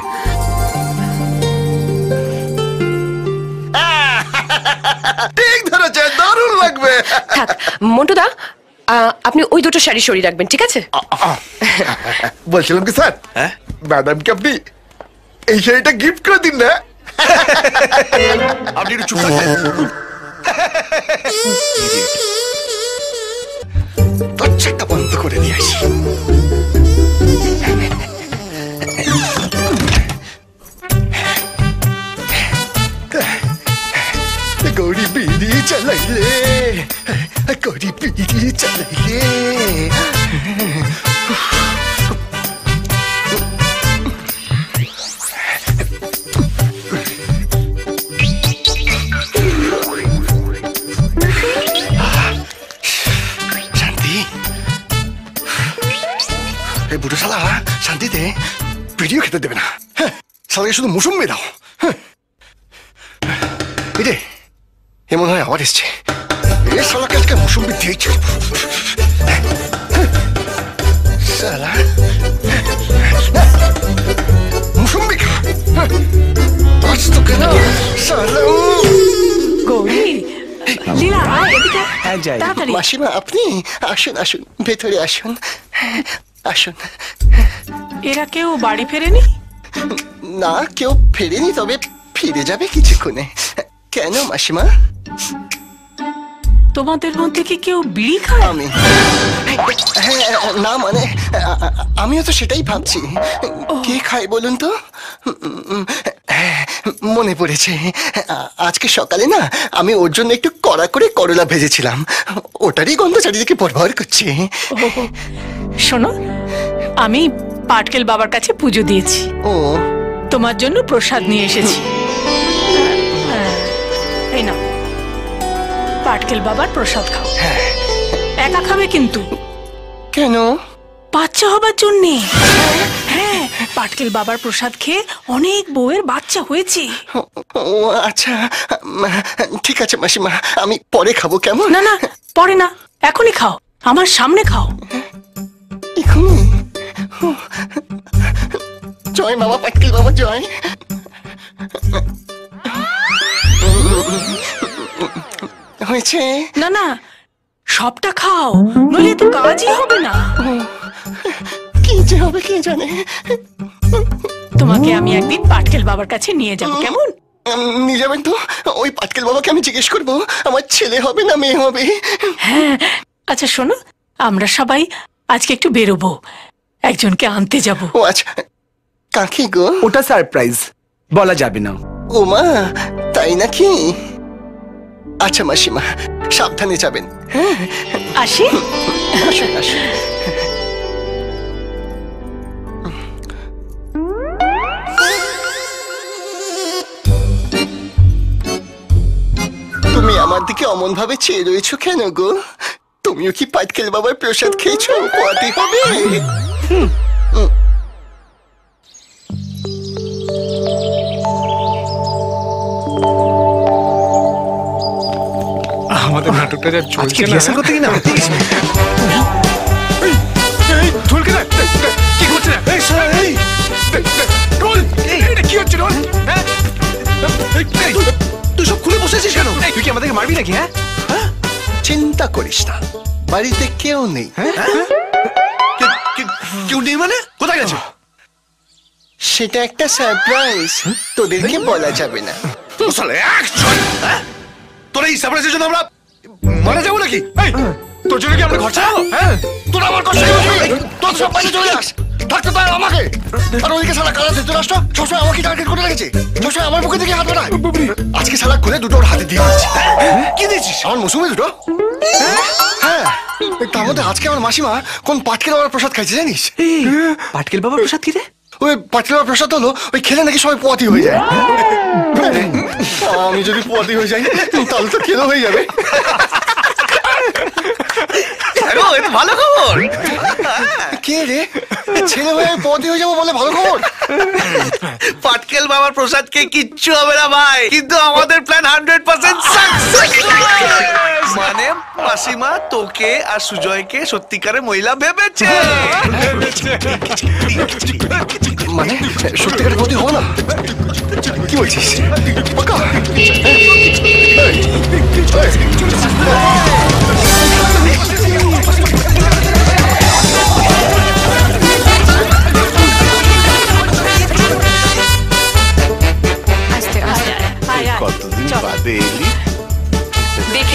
ঠিক ধরেছে, দারুণ লাগবে। থাক মন্টু দা, আপনি ওই দুটো শাড়ি সরিয়ে রাখবেন, ঠিক আছে? বলছিলাম কি স্যার, ম্যাডামকে আপনি এই শাড়িটা গিফট করে দিন না। আপনি একটু চুপ থাকবেন। দরজাটা বন্ধ করে দিয়ে আসি। গৌরী বিড়ি চালাইলে, গৌরী বিড়ি চালাইলে। শান্তি, এই বুড়ো শালা শান্তিতে ভিডিও খেতে দেবে না। হ্যাঁ, শালাকে শুধু মুসুম্বি দাও। রে, এ মনে হয় আবার এসছে। এ শালাকে আজকে মুসুম্বি দিয়েছে। শালা মুসুম্বি খা। আজ তো কেন শালা। গৌরী, লীলা, এদিকে তাড়াতাড়ি। মাসিমা, আপনি আসুন আসুন, ভেতরে আসুন আসুন। এরা কেউ বাড়ি ফেরেনি? না, কেউ ফেরেনি, তবে ফিরে যাবে কিছুক্ষণে। কেন মাসিমা? তোমাদের মধ্যে কি কেউ বিড়ি খায়? আমি? হ্যাঁ, না মানে আমিও তো সেটাই ভাবছি। কে খায় বলুন তো? মনে পড়েছে, আজকে সকালে না আমি ওর জন্য একটু কড়া করে করলা ভেজেছিলাম, ওটারই গন্ধ চারিদিকে ভরভর করছে। শোনো, আমি পাটকেল বাবার কাছে পুজো দিয়েছি। ও, তোমার জন্য প্রসাদ নিয়ে এসেছি। এই নাও, পাটকেল বাবার প্রসাদ খাও। একা খাবে কিন্তু। কেন? বাচ্চা হবার জন্যে। হ্যাঁ, পাটকেল বাবার প্রসাদ খেয়ে অনেক বউয়ের বাচ্চা হয়েছে। ও আচ্ছা, ঠিক আছে মাসিমা, আমি পরে খাবো কেমন? না না, পরে না, এখনই খাও, আমার সামনে খাও। জয় বাবা পাটকেল বাবা, জয়। হয়েছে? না না, সবটা খাও, নইলে তো কাজই হবে না। কি যে হবে কে জানে। তোমাকে আমি একদিন পাটকেল বাবার কাছে নিয়ে যাব, কেমন? নিয়ে যাবেন তো? ওই পাটকেল বাবাকে আমি জিজ্ঞেস করবো আমার ছেলে হবে না মেয়ে হবে। হ্যাঁ, আচ্ছা শোনো, আমরা সবাই আজকে একটু বেরোবো, একজনকে আনতে যাব। ও আচ্ছা, কাকে গো? ওটা সারপ্রাইজ, বলা যাবে না। ও মা, তাই নাকি? আচ্ছা মাসিমা, সাবধানে যাবেন। হ্যাঁ, আসি। আসুন আসুন। তুমি আমার দিকে অমন ভাবে চেয়ে রয়েছো কেন গো? তুমিও কি পাটকেল বাবার প্রসাদ খেয়েছো? পোয়াতে হবে। আমাদের নাটকটা যা চলছে না, রিহার্সাল করতে কি না ঢোলকে না, কি করছে না? এই স্যার, এই ঢোল, এটা কি হচ্ছে ঢোল? হ্যাঁ, তুই সব খুলে বসেছিস কেন? তুই কি আমাদেরকে মারবি নাকি? হ্যাঁ, চিন্তা করিস না, বাড়িতে কেউ নেই। কেউ নেই মানে? কোথায় গেছে? সেটা একটা সারপ্রাইজ, তোদেরকে বলা যাবে না। তোর এই সারপ্রাইজের জন্য আমরা মারা যাবো নাকি? তোর জন্য কি আমরা ঘর ছাড়াবো? হ্যাঁ, তোর আমার কথা তোর সব বাইরে চলে যাস, থাকতে পার আমাকে। আর ওইদিকে সারা কালা ধৃতরাষ্ট্র সবসময় আমাকে টার্গেট করে রেখেছে, সবসময় আমার মুখে দিকে হাত বাড়ায়। আজকে সারা খুলে দুটো ওর হাতে দিয়ে দিচ্ছি। কি দিয়েছিস? আমার মৌসুমে দুটো। হ্যাঁ, তার মধ্যে আজকে আমার মাসিমা কোন পাটকেল বাবার প্রসাদ খাইছে জানিস? পাটকেল বাবার প্রসাদ কি রে? ওই পাটকেল বাবার প্রসাদ হলো ওই খেলে নাকি সবাই পোয়াতি হয়ে যায়। আমি যদি পোয়াতি হয়ে যাই তাহলে তো খেলো হয়ে যাবে। ভালো খবর। কে রে? ছেলে হয়ে পোয়াতি হয়ে যাবো বলে ভালো খবর? পাটকেল বাবার প্রসাদ কে কিচ্ছু হবে না ভাই, কিন্তু আমাদের প্ল্যান 100% সাকসেস। মানে মাসিমা তোকে আর সুজয়কে সত্যিকারের মহিলা ভেবেছে। মানে সত্যিকারের পোয়াতি হবো না? কি বলছিস? পাকা? কতদিন বাদে এলি? দেখি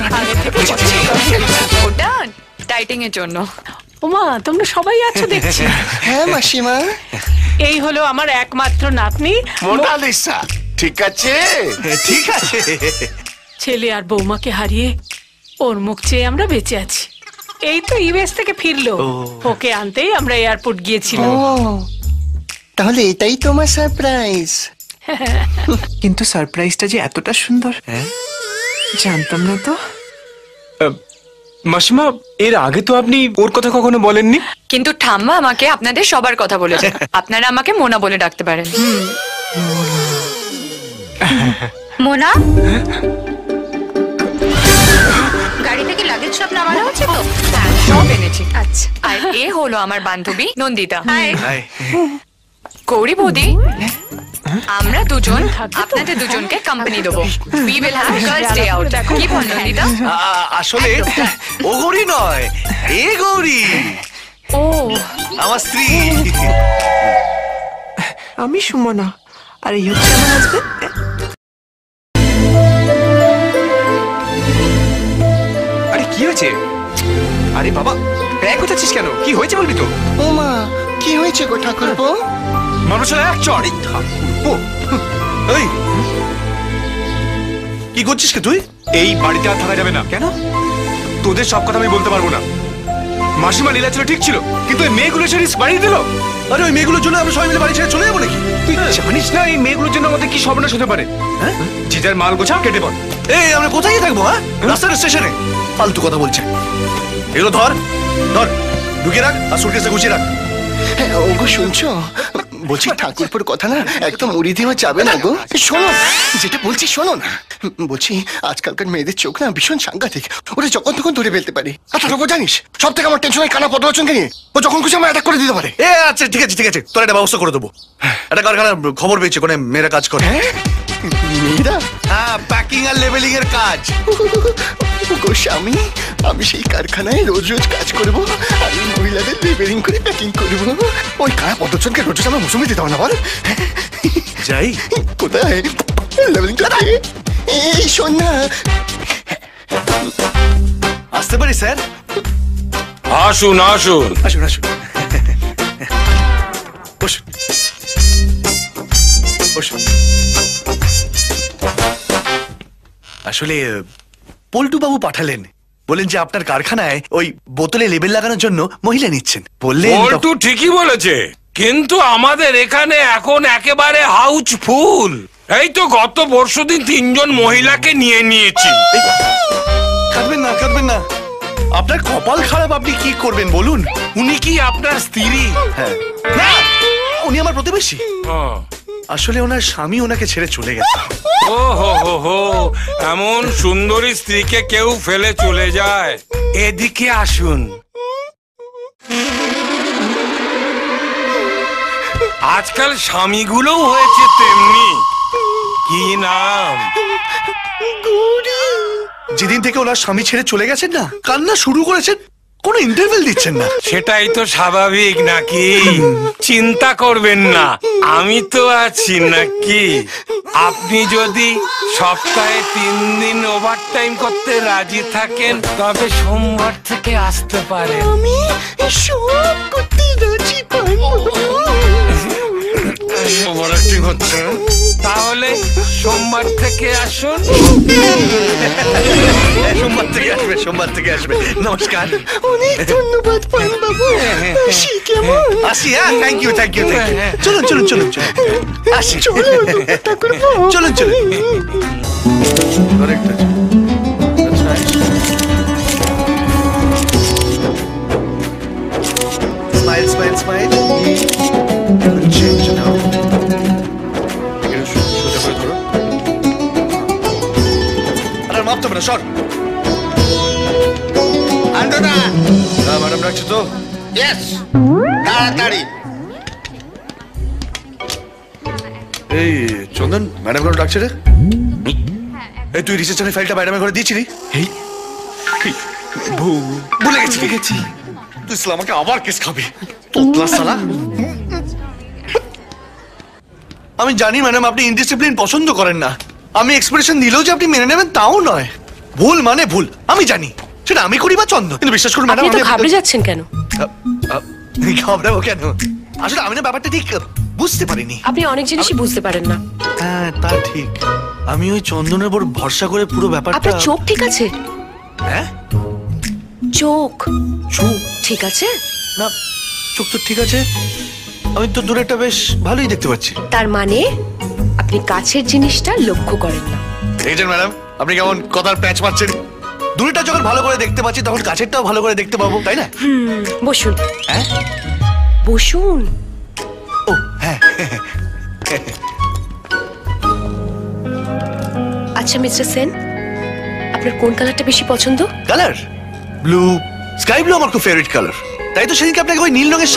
ওটা ডাইটিং এর জন্য। ওমা, তোমরা সবাই আছো দেখছি। হ্যাঁ মাসিমা, এই হলো আমার একমাত্র নাতনি মোনালিসা। ঠিক আছে, ঠিক আছে। ছেলে আর বৌমাকে হারিয়ে ওর মুখ চেয়ে আমরা বেঁচে আছি। এই তো ইউএস থেকে ফিরলো, ওকে আনতেই আমরা এয়ারপোর্ট গিয়েছিলাম। তাহলে এটাই তোমার সারপ্রাইজ? কিন্তু সারপ্রাইজটা যে এতটা সুন্দর জানতাম না তো। মাসিমা, এর আগে তো আপনি ওর কথা কখনো বলেননি। কিন্তু ঠাম্মা আমাকে আপনাদের সবার কথা বলেছে। আপনারা আমাকে মোনা বলে ডাকতে পারেন। মোনা, গাড়ি থেকে লাগেজ সব নামানো হচ্ছে তো? হ্যাঁ, সব এনেছি। আচ্ছা, আর এ হলো আমার বান্ধবী নন্দিতা। হাই। গৌরী বৌদি, আমরা দুজন আপনাদের দুজনকে কোম্পানি দেবো। We will have girls day out. কি বল নন্দিতা? আসলে ও গৌরী নয়, এ গৌরী। ও আমার স্ত্রী। আমি সুমনা, আর এই হচ্ছে আমার হাজবেন্ড। আরে কি হয়েছে? আরে বাবা, ব্যাগ কোথাচ্ছিস কেন? কি হয়েছে বলবি তো? ও মা, কি হয়েছে গো ঠাকুরপো? মানুষের এক চড়। এই কি করছিস কে তুই? এই বাড়িতে আর থাকা যাবে না। কেন? তোদের সব কথা আমি বলতে পারবো না। মাসিমা লীলা ছিল ঠিক ছিল, কিন্তু এই মেয়েগুলো এসে রিস্ক বাড়িয়ে দিল। আরে ওই মেয়েগুলোর জন্য আমরা সবাই মিলে বাড়ি ছেড়ে চলে যাবো নাকি? তুই জানিস না এই মেয়েগুলোর জন্য আমাদের কি সর্বনাশ হতে পারে? হ্যাঁ, যে যার মাল গোছা কেটে পড়। এই আমরা কোথায় গিয়ে থাকবো? হ্যাঁ, রাস্তার স্টেশনে ফালতু কথা বলছে। এগুলো ধর ধর। ঢুকে রাখ আর সুটকেসে গুছিয়ে রাখ। ওগো শুনছো, বলছি ঠাকুরপুর কথা না একদম উড়িয়ে দেওয়া যাবে না গো। শোনো যেটা বলছি, শোনো না। বলছি আজকালকার মেয়েদের চোখ না ভীষণ সাংঘাতিক, ওরা যখন তখন ধরে ফেলতে পারে। আর তারপর জানিস সব থেকে আমার টেনশন হয় কানা পদলোচনকে নিয়ে, ও যখন খুশি আমার অ্যাটাক করে দিতে পারে। আচ্ছা ঠিক আছে ঠিক আছে, তোর একটা ব্যবস্থা করে দেবো। একটা কারখানার খবর পেয়েছি ওখানে মেয়েরা কাজ করে। মেয়েরা? হ্যাঁ, প্যাকিং আর লেবেলিং এর কাজ। গো স্বামী, আমি সেই কারখানায় রোজ রোজ কাজ করবো, আমি মহিলাদের লেবেলিং করে প্যাকিং করবো। ওই কানা পদলোচনকে রোজ রোজ আমার মৌসুমি দিতে হবে না বল? যাই কোথায় লেবেলিং? এই শোন না, আসতে পারি স্যার? আসুন আসুন আসুন আসুন, বসুন বসুন। আসলে পল্টু বাবু পাঠালেন, বলেন যে আপনার কারখানায় ওই বোতলে লেবেল লাগানোর জন্য মহিলা নিচ্ছেন। বললেন পল্টু ঠিকই বলেছে, কিন্তু আমাদের এখানে এখন একেবারে হাউসফুল। এই তো গত পরশুদিন 3 জন মহিলাকে নিয়ে নিয়েছি। কাঁদবেন না কাঁদবেন না, আপনার কপাল খারাপ, আপনি কি করবেন বলুন? উনি কি আপনার স্ত্রী? হ্যাঁ। না, উনি আমার প্রতিবেশী। আসলে ওনার স্বামী ওনাকে ছেড়ে চলে গেছে। ও হো হো হো, এমন সুন্দরী স্ত্রীকে কেউ ফেলে চলে যায়? এদিকে আসুন। আজকাল স্বামীগুলোও হয়েছে তেমনি। কি নাম? যেদিন থেকে ওনার স্বামী ছেড়ে চলে গেছেন না, কান্না শুরু করেছেন, কোনো ইন্টারভেল দিচ্ছেন না। সেটাই তো স্বাভাবিক নাকি? চিন্তা করবেন না, আমি তো আছি নাকি? আপনি যদি সপ্তাহে 3 দিন ওভারটাইম করতে রাজি থাকেন তবে সোমবার থেকে আসতে পারেন। আমি সব করতে রাজি পারবো। ওভারঅ্যাক্টিং হচ্ছে, তাহলে সোমবার থেকে আসুন। সোমবার থেকে আসবে, সোমবার থেকে আসবে। নমস্কার, অনেক ধন্যবাদ পান বাবু। আসি কেমন? আসি। হ্যাঁ, thank you thank you thank you. চলুন চলুন চলুন চলুন, আসি। চলুন চলুন চলুন। Smile smile smile. Change now. আরে মাপ তো না, সর। আন্ডোনা। ম্যাডাম রাখছি তো? ইয়েস, তাড়াতাড়ি। এই চন্দন, ম্যাডাম করে ডাকছে রে। এই তুই রিসেপশনের ফাইলটা ম্যাডামের ঘরে দিয়েছিলি? এই ভুলে গেছি। তুই আমাকে আবার কেস খাবি, তোতলা শালা। আমি জানি ম্যাডাম আপনি ইনডিসিপ্লিন পছন্দ করেন না। আমি এক্সপ্রেশন দিলেও যে আপনি মেনে নেবেন তাও নয়। ভুল মানে ভুল, আমি জানি। সেটা আমি করি বা চন্দ্র, কিন্তু বিশ্বাস করুন ম্যাডাম। আপনি তো ঘাবড়ে যাচ্ছেন কেন? ঘাবড়াবো কেন? আসলে আমি না ব্যাপারটা ঠিক বুঝতে পারিনি। আপনি অনেক জিনিসই বুঝতে পারেন না। হ্যাঁ তা ঠিক, আমি ওই চন্দনের উপর ভরসা করে পুরো ব্যাপারটা। আপনার চোখ ঠিক আছে? হ্যাঁ, চোখ ঠিক আছে? না, চোখ তো ঠিক আছে, আমি তো দূরেরটা বেশ ভালোই দেখতে পাচ্ছি। তার মানে আপনি কাছের জিনিসটা লক্ষ্য করেন না। দেখছেন ম্যাডাম, আপনি কেমন কথার প্যাচ মারছেন? দূরেরটা যখন ভালো করে দেখতে পাচ্ছি তখন কাছেরটাও ভালো করে দেখতে পাবো, তাই না? বসুন। হ্যাঁ বসুন। ও হ্যাঁ। আচ্ছা মিস্টার সেন, আপনার কোন কালারটা বেশি পছন্দ? কালার ব্লু, স্কাই ব্লু আমার খুব ফেভারিট কালার। তাই তো সেদিনকে আপনাকে ওই নীল রঙের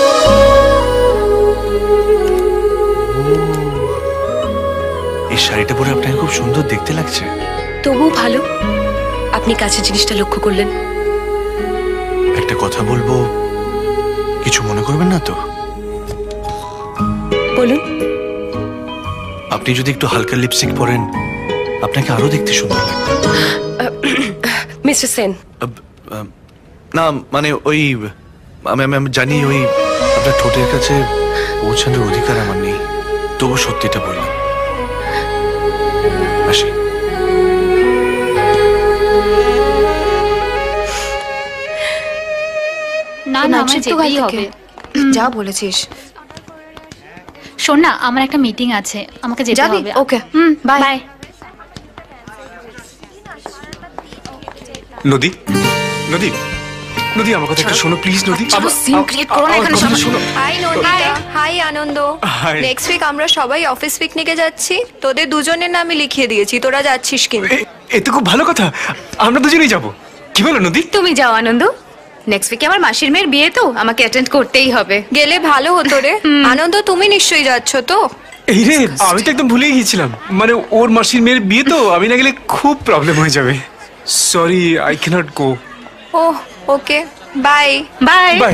এই শাড়িটা পরে আপনাকে খুব সুন্দর দেখতে লাগছে। তবু ভালো, আপনি কাছের জিনিসটা লক্ষ্য করলেন। একটা কথা বলবো, কিছু মনে করবেন না তো? বলুন। আপনি যদি একটু হালকা লিপস্টিক পরেন আপনাকে আরো দেখতে সুন্দর লাগবে। মিস্টার সেন, না মানে ওই আমি জানি ওই আপনার ঠোঁটের কাছে পৌঁছানোর অধিকার আমার নেই, তবু সত্যিটা বললাম। আসি। না না, আমার যেতেই হবে। যা বলেছিস। শোন না, আমার একটা মিটিং আছে, আমাকে যেতে যাবি? হবে। Okay, bye. নদী, নদী, নদী আমার কথা একটু শোনো প্লিজ নদী সিন ক্রিয়েট করো না এখানে সবাই। Hi Nandita, hi Ananda. Hi. Next week আমরা সবাই অফিস পিকনিকে যাচ্ছি, তোদের দুজনের নামে লিখিয়ে দিয়েছি, তোরা যাচ্ছিস কিন্তু। এ তো খুব ভালো কথা, আমরা দুজনেই যাব। কি বলো নদী? তুমি যাও আনন্দ, নেক্সট উইকে আমার মাসির মেয়ের বিয়ে তো, আমাকে অ্যাটেন্ড করতেই হবে। গেলে ভালো হতো রে। আনন্দ তুমি নিশ্চয়ই যাচ্ছ তো? এই রে, আমি তো একদম ভুলেই গিয়েছিলাম, মানে ওর মাসির মেয়ের বিয়ে তো, আমি না গেলে খুব প্রবলেম হয়ে যাবে। Sorry, I can't go. Oh okay, bye bye bye.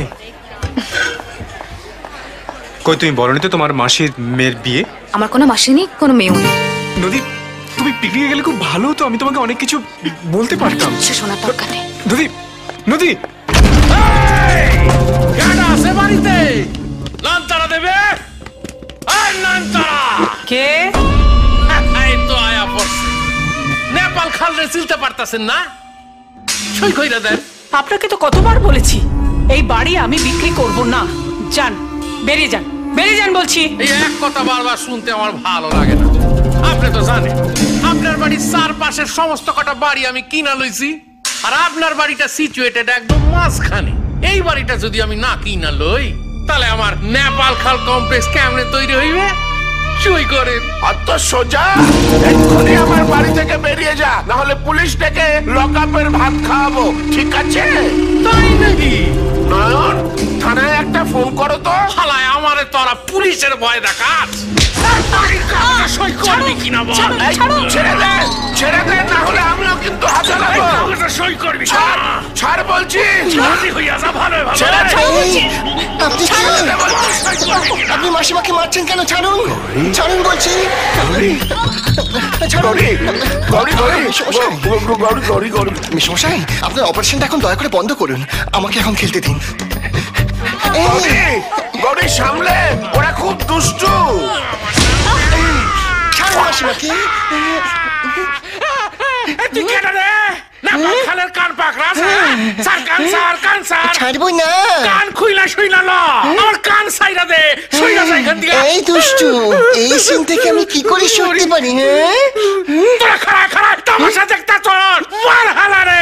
কই তুমি বলনি তো তোমার মাসির মেয়ের বিয়ে? আমার কোনো মাসি নেই, কোনো মেয়েও নেই। নদী তুমি পিকনিকে গেলে খুব ভালো হতো, আমি তোমাকে অনেক কিছু বলতে পারতাম। সে শোনার দরকার নেই। নদী নদী কেডা আছে বাড়িতে? লান্তারা দেবে? আর লান্তারা কে? এই তো আয়া পড়ছে। নেপাল খালরে চিনতে পারতাছেন না? সই কইরা দেন। আপনাকে তো কতবার বলেছি এই বাড়ি আমি বিক্রি করব না। যান, বেরিয়ে যান, বেরিয়ে যান বলছি। এই এক কথা বারবার শুনতে আমার ভালো লাগে না। আপনি তো জানেন আপনার বাড়ির চারপাশের সমস্ত কটা বাড়ি আমি কিনা লইছি, আর আপনার বাড়িটা সিচুয়েটেড একদম মাঝখানে। এই বাড়িটা যদি আমি না কিনা লই, তাহলে আমার নেপাল খাল কমপ্লেক্স কেমনে তৈরি হইবে? সই করেন। অত সোজা এক্ষুনি আমার বাড়ি থেকে বেরিয়ে যা, না হলে পুলিশ ডেকে লকআপের ভাত খাওয়াবো, ঠিক আছে? তাই নাকি? নয়ন, থানায় একটা ফোন করো তো। শালায় আমারে তোরা পুলিশের ভয় দেখাস? সই করবি কিনা বল? ছেড়ে দে, ছেড়ে দে, না হলে আমিও কিন্তু হাতে লাগবো। সই করবি? ছাড়, ছাড় বলছি। রাজি হইয়া যা, ভালো ভালো। ছেড়ে দে। আপনি আপনি মাসিমাকে মারছেন কেন? ছাড়ুন, ছাড়ুন বলছি। মশাই, আপনার অপারেশনটা এখন দয়া করে বন্ধ করুন, আমাকে এখন খেলতে দিন। গড়ি সামলে, ওরা খুব দুষ্টু। ছাড়ুন মাসিমাকে। তুই কেন রে? নেপাল খালের কান পাকড়া স্যার, কান স্যার, কান স্যার। ছাড়বো না। কান খুইলা শুইলা ল, আমার কান সাইরা দে, শুইলা যাই এখান থেকে। এই দুষ্টু, এই সিন থেকে আমি কি করে সরতে পারি? হ্যাঁ, তোরা খাড়া খাড়া তামাশা দেখতা চল, মার হালা রে।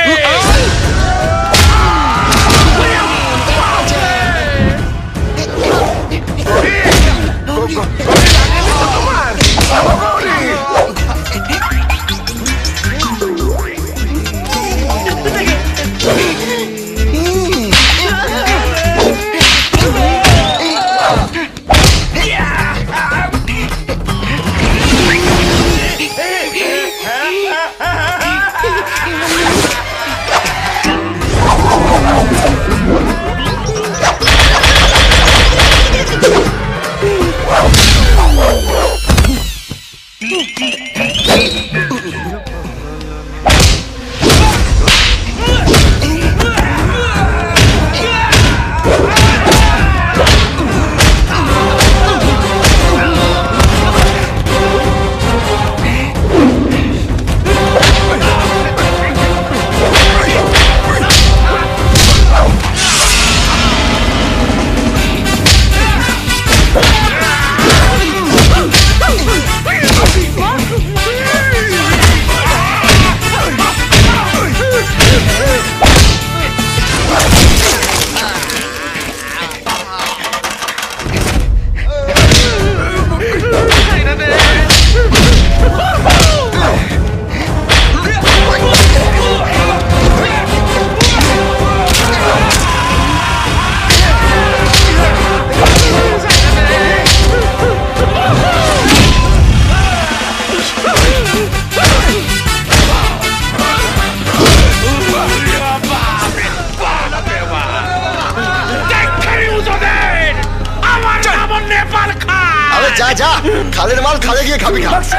যা যা, খালের মাল খালে গিয়ে খাবি।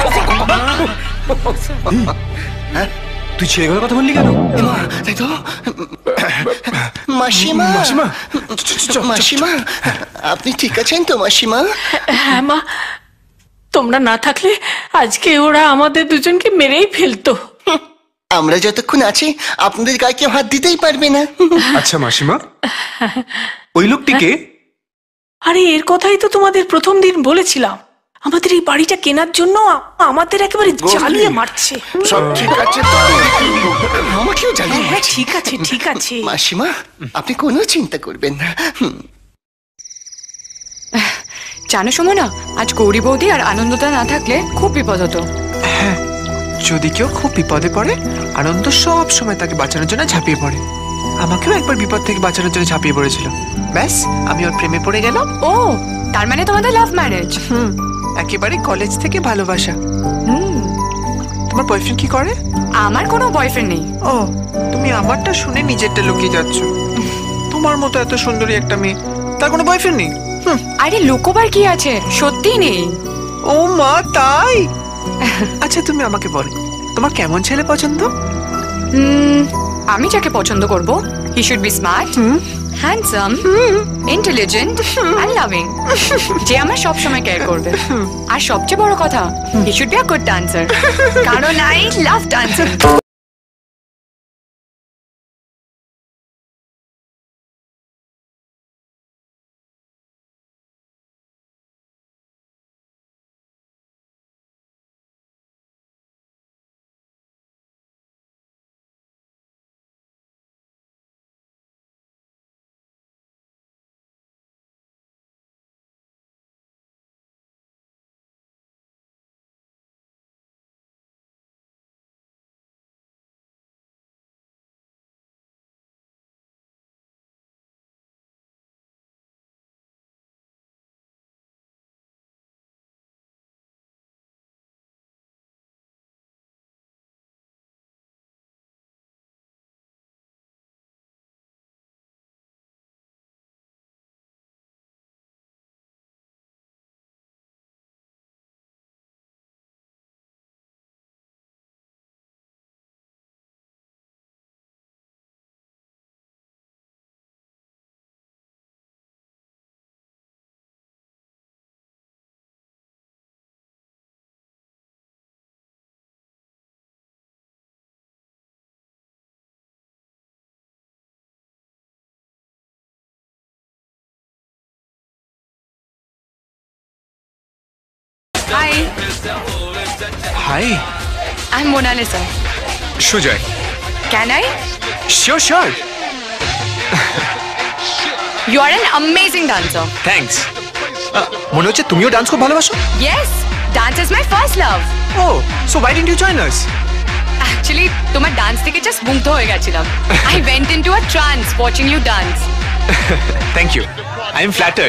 তুই ছেলেগুলোর কথা বললি কেন? তাই তো। মাসিমা, মাসিমা, মাসিমা, আপনি ঠিক আছেন তো মাসিমা? হ্যাঁ মা, তোমরা না থাকলে আজকে ওরা আমাদের দুজনকে মেরেই ফেলতো। আমরা যতক্ষণ আছি আপনাদের গায়ে কেউ হাত দিতেই পারবে না। আচ্ছা মাসিমা, ওই লোকটিকে? আরে এর কথাই তো তোমাদের প্রথম দিন বলেছিলাম। আমাদের এই বাড়িটা কেনার জন্য আমাদের একেবারে জ্বালিয়ে মারছে। সব ঠিক আছে তো? আমাকেও জ্বালিয়ে হ্যাঁ ঠিক আছে ঠিক আছে। মাসিমা আপনি কোনো চিন্তা করবেন না। জানো সুমনা, আজ গৌরী বৌদি আর আনন্দটা না থাকলে খুব বিপদ হতো। হ্যাঁ, যদি কেউ খুব বিপদে পড়ে আনন্দ সব সময় তাকে বাঁচানোর জন্য ঝাঁপিয়ে পড়ে। আমাকেও একবার বিপদ থেকে বাঁচানোর জন্য ঝাঁপিয়ে পড়েছিল, ব্যাস আমি ওর প্রেমে পড়ে গেলাম। ও, তার মানে তোমাদের লাভ ম্যারেজ? একেবারে কলেজ থেকে ভালোবাসা। তোমার বয়ফ্রেন্ড কি করে? আমার কোনো বয়ফ্রেন্ড নেই। ও, তুমি আমারটা শুনে নিজেরটা লুকিয়ে যাচ্ছ। তোমার মতো এত সুন্দরী একটা মেয়ে, তার কোনো বয়ফ্রেন্ড নেই? আরে লুকোবার কি আছে, সত্যি নেই। ও মা, তাই? আচ্ছা তুমি আমাকে বলো, তোমার কেমন ছেলে পছন্দ? আমি যাকে পছন্দ করব, he should be smart, handsome, intelligent and loving, যে আমার সব সময় কেয়ার করবে। আর সবচেয়ে বড় কথা, he should be a good dancer, কারণ I love dancing. Hi. Hi. I'm Mona Lisa. Sujay. Can I? Sure, sure. You are an amazing dancer. Thanks. মনে হচ্ছে তুমিও ডান্স খুব ভালোবাসো? Yes, dance is my first love. Oh, so why didn't you join us? Actually, তোমার ডান্স থেকে জাস্ট মুগ্ধ হয়ে গেছিলাম। I went into a trance watching you dance. Thank you. I am flattered.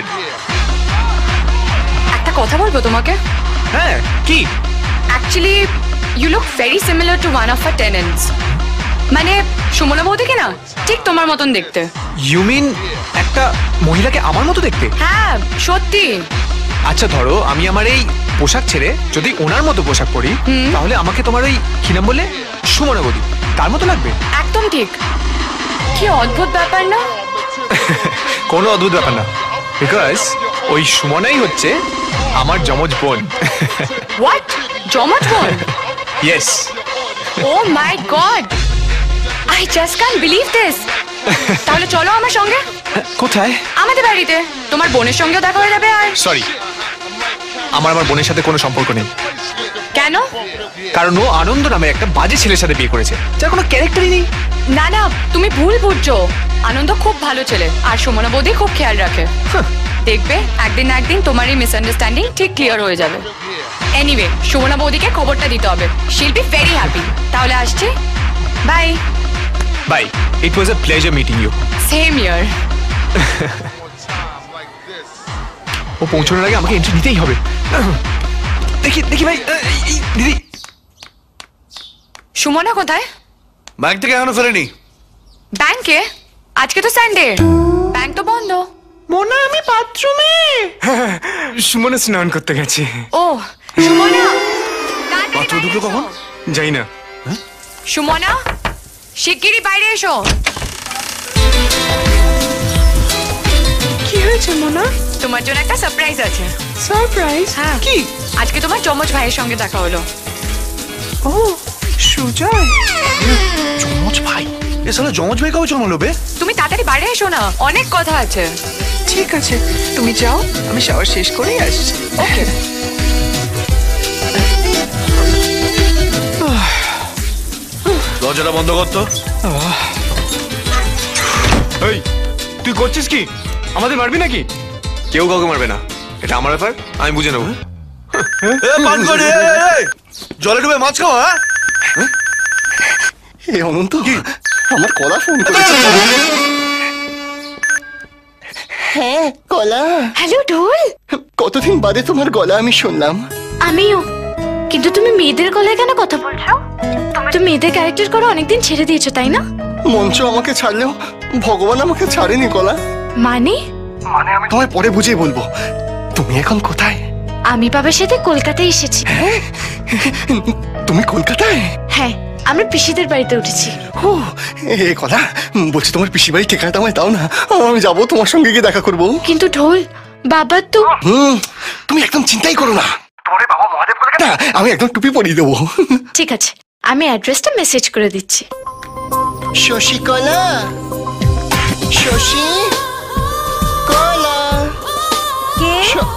একটা কথা বলবো তোমাকে? হ্যাঁ, কি? Actually, you look very similar to one of our tenants. মানে সুমনা বৌদিকে না ঠিক তোমার মতন দেখতে। You mean একটা মহিলাকে আমার মতো দেখতে? হ্যাঁ, সত্যি। আচ্ছা ধরো আমি আমার এই পোশাক ছেড়ে যদি ওনার মতো পোশাক পরি, তাহলে আমাকে তোমার ওই কি নাম বলে, সুমনা বৌদি, তার মতো লাগবে? একদম ঠিক। কি অদ্ভুত ব্যাপার না? কোনো অদ্ভুত ব্যাপার না, বিকজ ওই সুমনাই হচ্ছে আমার যমজ বোন। What? যমজ বোন? Yes. Oh my God! I just can't believe this. তাহলে চলো আমার সঙ্গে। কোথায়? আমাদের বাড়িতে। তোমার বোনের সঙ্গেও দেখা হয়ে যাবে। আর সরি, আমার বোনের সাথে কোনো সম্পর্ক নেই। কেন? কারণ ও আনন্দ নামে একটা বাজে ছেলের সাথে বিয়ে করেছে, যার কোনো ক্যারেক্টারই নেই। না না, তুমি ভুল বুঝছো। আনন্দ খুব ভালো ছেলে, আর সুমনা বৌদি খুব খেয়াল রাখে। দেখবে একদিন না একদিন তোমার এই মিসআন্ডারস্ট্যান্ডিং ঠিক ক্লিয়ার হয়ে যাবে। এনিওয়ে, সুমনা বৌদিকে খবরটা দিতে হবে। She'll be very happy. তাহলে আসছি। বাই। বাই। It was a pleasure meeting you. Same here. ও পৌঁছানোর আগে আমাকে এন্ট্রি নিতেই হবে। দেখি দেখি ভাই, দিদি। সুমনা কোথায়? ব্যাংক থেকে এখনো ফেরেনি। ব্যাংকে? আজকে তো সানডে, ব্যাংক তো বন্ধ। মোনা, আমি বাথরুমে। সুমনা স্নান করতে গেছে। ও সুমনা, বাথরুমে ঢুকলো কখন? যাই না। সুমনা, শিগগিরই বাইরে এসো। কি হয়েছে মোনা? তোমার জন্য একটা সারপ্রাইজ আছে। সারপ্রাইজ? হ্যাঁ। কি? আজকে তোমার যমজ ভাইয়ের সঙ্গে দেখা হলো। ও সুজয়, যমজ ভাই? এ শালা যমজ ভাই কবে জন্মালো বে? তুমি তাড়াতাড়ি বাইরে এসো না, অনেক কথা আছে। ঠিক আছে তুমি যাও, আমি শাওয়ার শেষ করেই আসছি। ওকে। দরজাটা বন্ধ করতো। এই তুই করছিস কি? আমাদের মারবি নাকি? কেউ কাউকে মারবে না, এটা আমার ব্যাপার, আমি বুঝে নেবো। জলে ডুবে মাছ খাওয়া? এ অনন্ত, আমার কলা ফোন করেছে। হ্যাঁ কলা। হ্যালো ঢোল। কতদিন বাদে তোমার গলা আমি শুনলাম। আমিও। কিন্তু তুমি মেয়েদের গলায় কেন কথা বলছো? তুমি মেয়েদের ক্যারেক্টার করো অনেকদিন ছেড়ে দিয়েছো, তাই না? মঞ্চ আমাকে ছাড়লেও ভগবান আমাকে ছাড়েনি কলা। মানে? আমি তোমায় পরে বুঝিয়ে বলবো। তুমি এখন কোথায়? আমি বাবার সাথে কলকাতায় এসেছি। তুমি কলকাতায়? হ্যাঁ, আমরা পিসিদের বাড়িতে উঠেছি। ও এ কলা, বলছি তোমার পিসি বাড়ির ঠিকানাটা আমায় দাও না, আমি যাবো তোমার সঙ্গে গিয়ে দেখা করবো। কিন্তু ঢোল, বাবা তো। তুমি একদম চিন্তাই করো না, তোমার বাবা মহাদেব বলে না, আমি একদম টুপি পরিয়ে দেবো। ঠিক আছে, আমি অ্যাড্রেসটা মেসেজ করে দিচ্ছি। শশীকলা, শশী কলা। কে?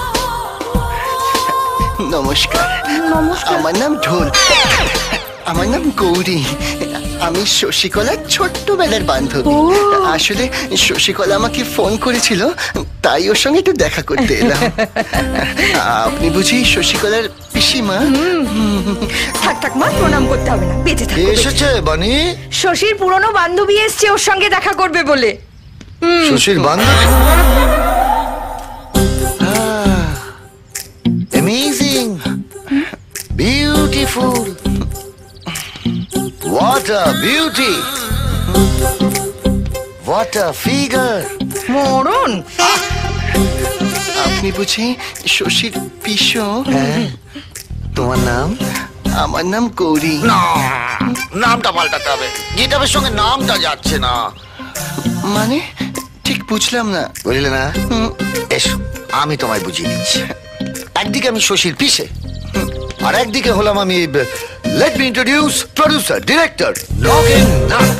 নমস্কার। আমার নাম ঢোল। আমার নাম গৌরী। আমি শশীকলার ছোট্টবেলার বান্ধবী। আসলে শশীকলা আমাকে ফোন করেছিল, তাই ওর সঙ্গে একটু দেখা করতে এলাম। আপনি বুঝি শশীকলার পিসিমা? থাক থাক মা, প্রণাম করতে হবে না, বেঁচে থাকো। এসেছে বানি? শশীর পুরনো বান্ধবী এসছে ওর সঙ্গে দেখা করবে বলে। শশীর বান্ধবী? Amazing, beautiful, what a beauty, what a figure. মরণ। আপনি বুঝি শশীর পিসো? হ্যাঁ। তোমার নাম? আমার নাম গৌরী। না, নামটা পাল্টাতে হবে, গিটারের সঙ্গে নামটা যাচ্ছে না। মানে ঠিক বুঝলাম না। বুঝলে না? এসো আমি তোমায় বুঝিয়ে দিচ্ছি। একদিকে আমি শশীর পিসে, আর একদিকে হলাম আমি, let me introduce, producer, director Nagen Nag.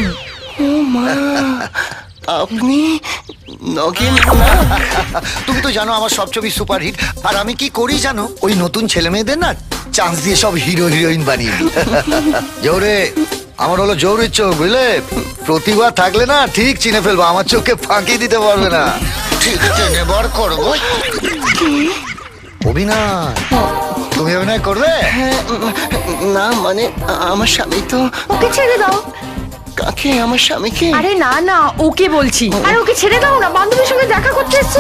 আপনি নগেন? তুমি তো জানো আমার সব ছবি সুপারহিট, আর আমি কি করি জানো? ওই নতুন ছেলে মেয়েদের না চান্স দিয়ে সব হিরো হিরোইন বানিয়ে দিই। জোরে, আমার হলো জোরের চোখ, বুঝলে? প্রতিভা থাকলে না ঠিক চিনে ফেলবো, আমার চোখে ফাঁকি দিতে পারবে না। ঠিক চিনে বার করবো। অভিনয়? তুমি অভিনয় করবে? না মানে আমার স্বামী তো। ওকে ছেড়ে দাও। কাকে? আমার স্বামীকে? আরে না না, ওকে বলছি। আরে ওকে ছেড়ে দাও না, বান্ধবীর সঙ্গে দেখা করতে এসেছে।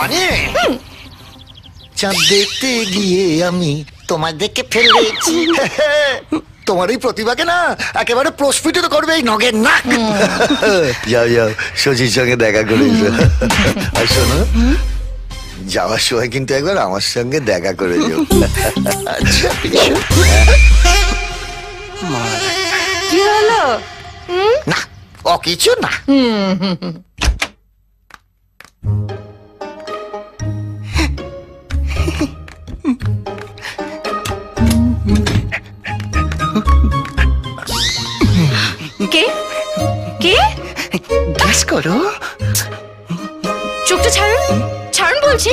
চাঁদ দেখতে গিয়ে আমি তোমার দেখে ফেলেছি। তোমার এই প্রতিভাকে না একেবারে প্রস্ফুটিত করবে এই নগের নাক। যাও যাও, শশীর সঙ্গে দেখা করে এসো। আর শোনো, যাওয়ার সময় কিন্তু একবার আমার সঙ্গে দেখা করে যাও। আচ্ছা কি হলো? না, ও কিছু না। কে? কে? গ্যাস করো। চোখটা ছাড়ুন, ছাড়ুন বলছি।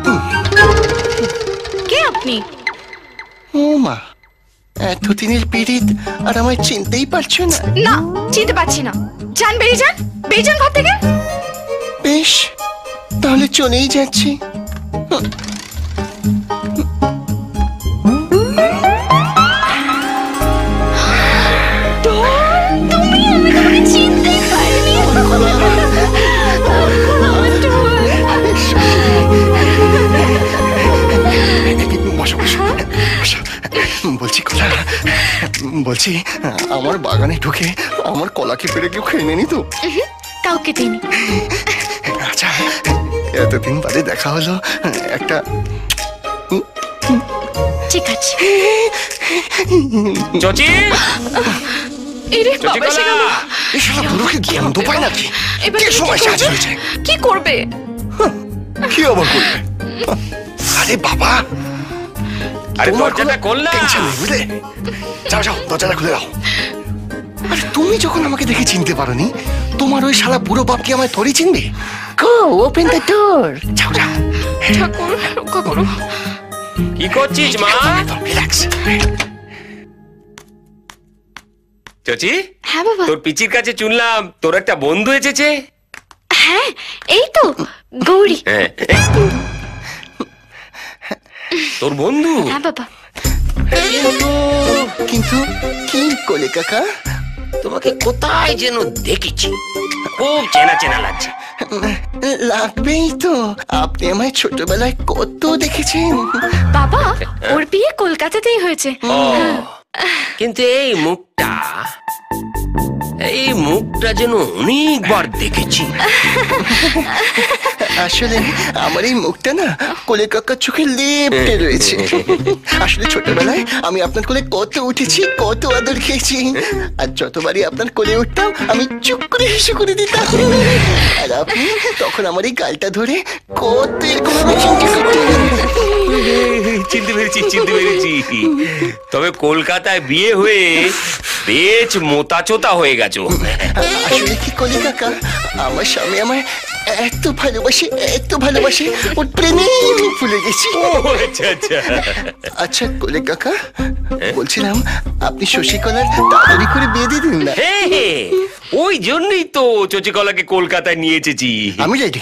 কে আপনি? ও মা, এতদিনের পীড়িত আর আমায় চিনতেই পারছো না? না, চিনতে পারছি না। যান, বেরিয়ে যান, বেরিয়ে যান ঘর থেকে। বেশ, তাহলে চলেই যাচ্ছি। তুমি, আমি তোমাকে চিনতেই পারিনি। বলছি কলা, বলছি আমার বাগানে ঢুকে আমার কলাকে পেরে কেউ খেয়ে নেনি তো? কাউকে দিইনি। আচ্ছা, এতদিন বাদে দেখা হলো, একটা ঠিক আছে। চচি, এরে বাবা, এসে গেল। এই শালা বুড়োকে গন্ধ পায় নাকি? এবার কে সময় সাহায্য হয়েছে? কি করবে? কি আবার করবে? আরে বাবা, আরে দরজাটা খোল না। টেনশন নেই, বুঝলে? যাও যাও, দরজাটা খুলে দাও। আরে তুমি যখন আমাকে দেখে চিনতে পারোনি, তোমার ওই শালা বুড়ো বাপ কি আমায় থরি চিনবে? Go, open the door. যাও যাও। ঠাকুর রক্ষা করো। কি করছিস মা? রিল্যাক্স। চচি, হ্যাঁ বাবা। তোর পিচির কাছে শুনলাম তোর একটা বন্ধু এসেছে। হ্যাঁ, এই তো গৌরী। হ্যাঁ, তোর বন্ধু? হ্যাঁ বাবা। কিন্তু কি কোলে কাকা? তোমাকে কোথায় যেন দেখেছি, খুব চেনা চেনা লাগছে। লাগবেই তো, আপনি আমায় ছোটবেলায় কত দেখেছেন। বাবা, ওর বিয়ে কলকাতাতেই হয়েছে। কিন্তু এই মুখটা যেন অনেকবার দেখেছি। আসলে আমার এই মুখটা না কোলে কাকার চোখে লেপটে রয়েছে। আসলে ছোটবেলায় আমি আপনার কোলে কত উঠেছি, কত আদর খেয়েছি, আর যতবারই আপনার কোলে উঠতাম আমি চুপ করে হেসে করে দিতাম। আর আপনি তখন আমার এই গালটা ধরে কত এরকম চিনতে পেরেছি। তবে কলকাতায় বিয়ে হয়ে বেশ মোতাচোতা হয়ে গেছো। আসলে কি কোলে কাকা, আমার স্বামী আমায় এত ভালোবাসে, ওর প্রেমে আমি ভুলে গেছি। আচ্ছা কোলে কাকা, বলছিলাম আপনি শশীকলার তাড়াতাড়ি করে বিয়ে দিয়ে দিন না। ওই জন্যই তো চচিকলাকে কলকাতায় নিয়ে এসেছি। আমি রেডি।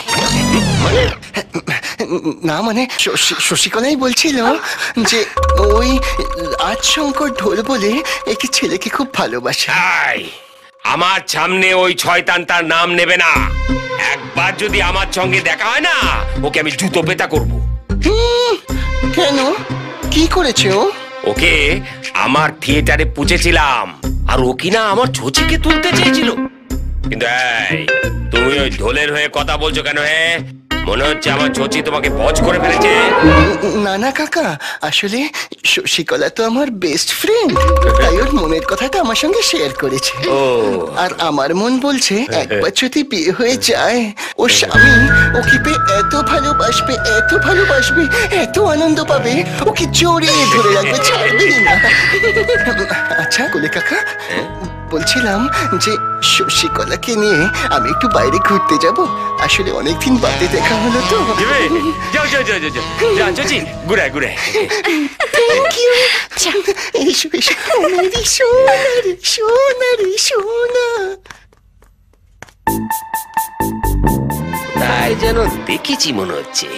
না মানে শশীকলাই বলছিল যে ওই রাজশঙ্কর ঢোল বলে একটি ছেলেকে খুব ভালোবাসে। আমার সামনে ওই শয়তান তার নাম নেবে না। একবার যদি আমার সঙ্গে দেখা হয় না, ওকে আমি জুতো পেটা করব। কেন, কি করেছে ও? ওকে আমার থিয়েটারে পুছেছিলাম, আর ও কিনা আমার ছচিকে তুলতে চেয়েছিল। কিন্তু তুমি ওই ঢোলের হয়ে কথা বলছো কেন? মনে হচ্ছে আমার ছচি তোমাকে বজ করে ফেলেছে। না কাকা, আসলে শশীকলা তো আমার বেস্ট ফ্রেন্ড, তাই ওর মনের কথাটা আমার সঙ্গে শেয়ার করেছে। আর আমার মন বলছে একবার যদি বিয়ে হয়ে যায়, ওর স্বামী ওকে পেয়ে এত ভালোবাসবে, এত আনন্দ পাবে, ওকে জড়িয়ে ধরে রাখবে, ছাড়বেই না। আচ্ছা কোলে কাকা, বলছিলাম যে শশীকলাকে নিয়ে আমি একটু বাইরে ঘুরতে যাব। আসলে অনেকদিন বাদে দেখা হলো তো। যাও চচি, ঘুরায়। সোনা তাই যেন দেখেছি মনে হচ্ছে।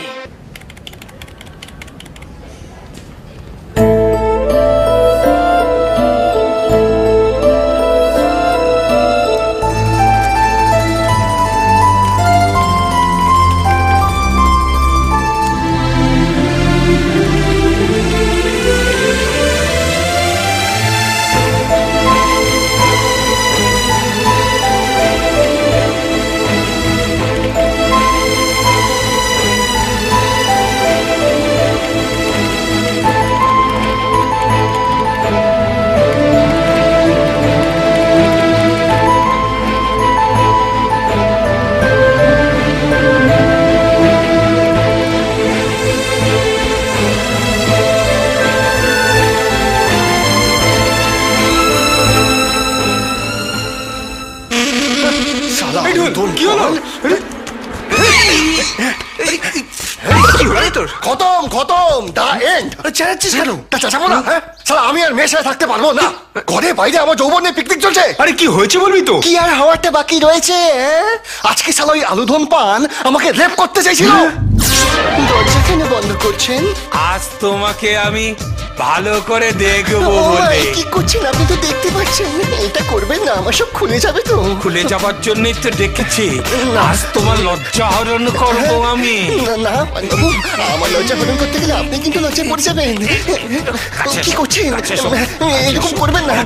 খতম দা এন্ড। চেঁচাচ্ছিস কেন? চেঁচাবো না? আমি আর মেয়ের সাথে থাকতে পারবো না। ঘরে বাইরে আমার যৌবনের পিকনিক চলছে। আরে কি হয়েছে বলবি তো? কি আর হওয়ারটা বাকি রয়েছে? আজকে শালা ওই আলুধন পান আমাকে রেপ করতে চাইছিল। দরজা কেন বন্ধ করছেন? আজ তোমাকে আমি ভালো করে দেখবো বলে। কি করছেন আপনি? তো দেখতে পাচ্ছেন। এটা করবেন না, আমার সব খুলে যাবে তো। খুলে যাবার জন্যই তো ডেকেছি। আজ তোমার লজ্জা হরণ করবো আমি। না বাবু, আমার লজ্জা হরণ করতে গেলে আপনি কিন্তু লজ্জায় পড়ে যাবেন। কি করছেন? এরকম করবেন না।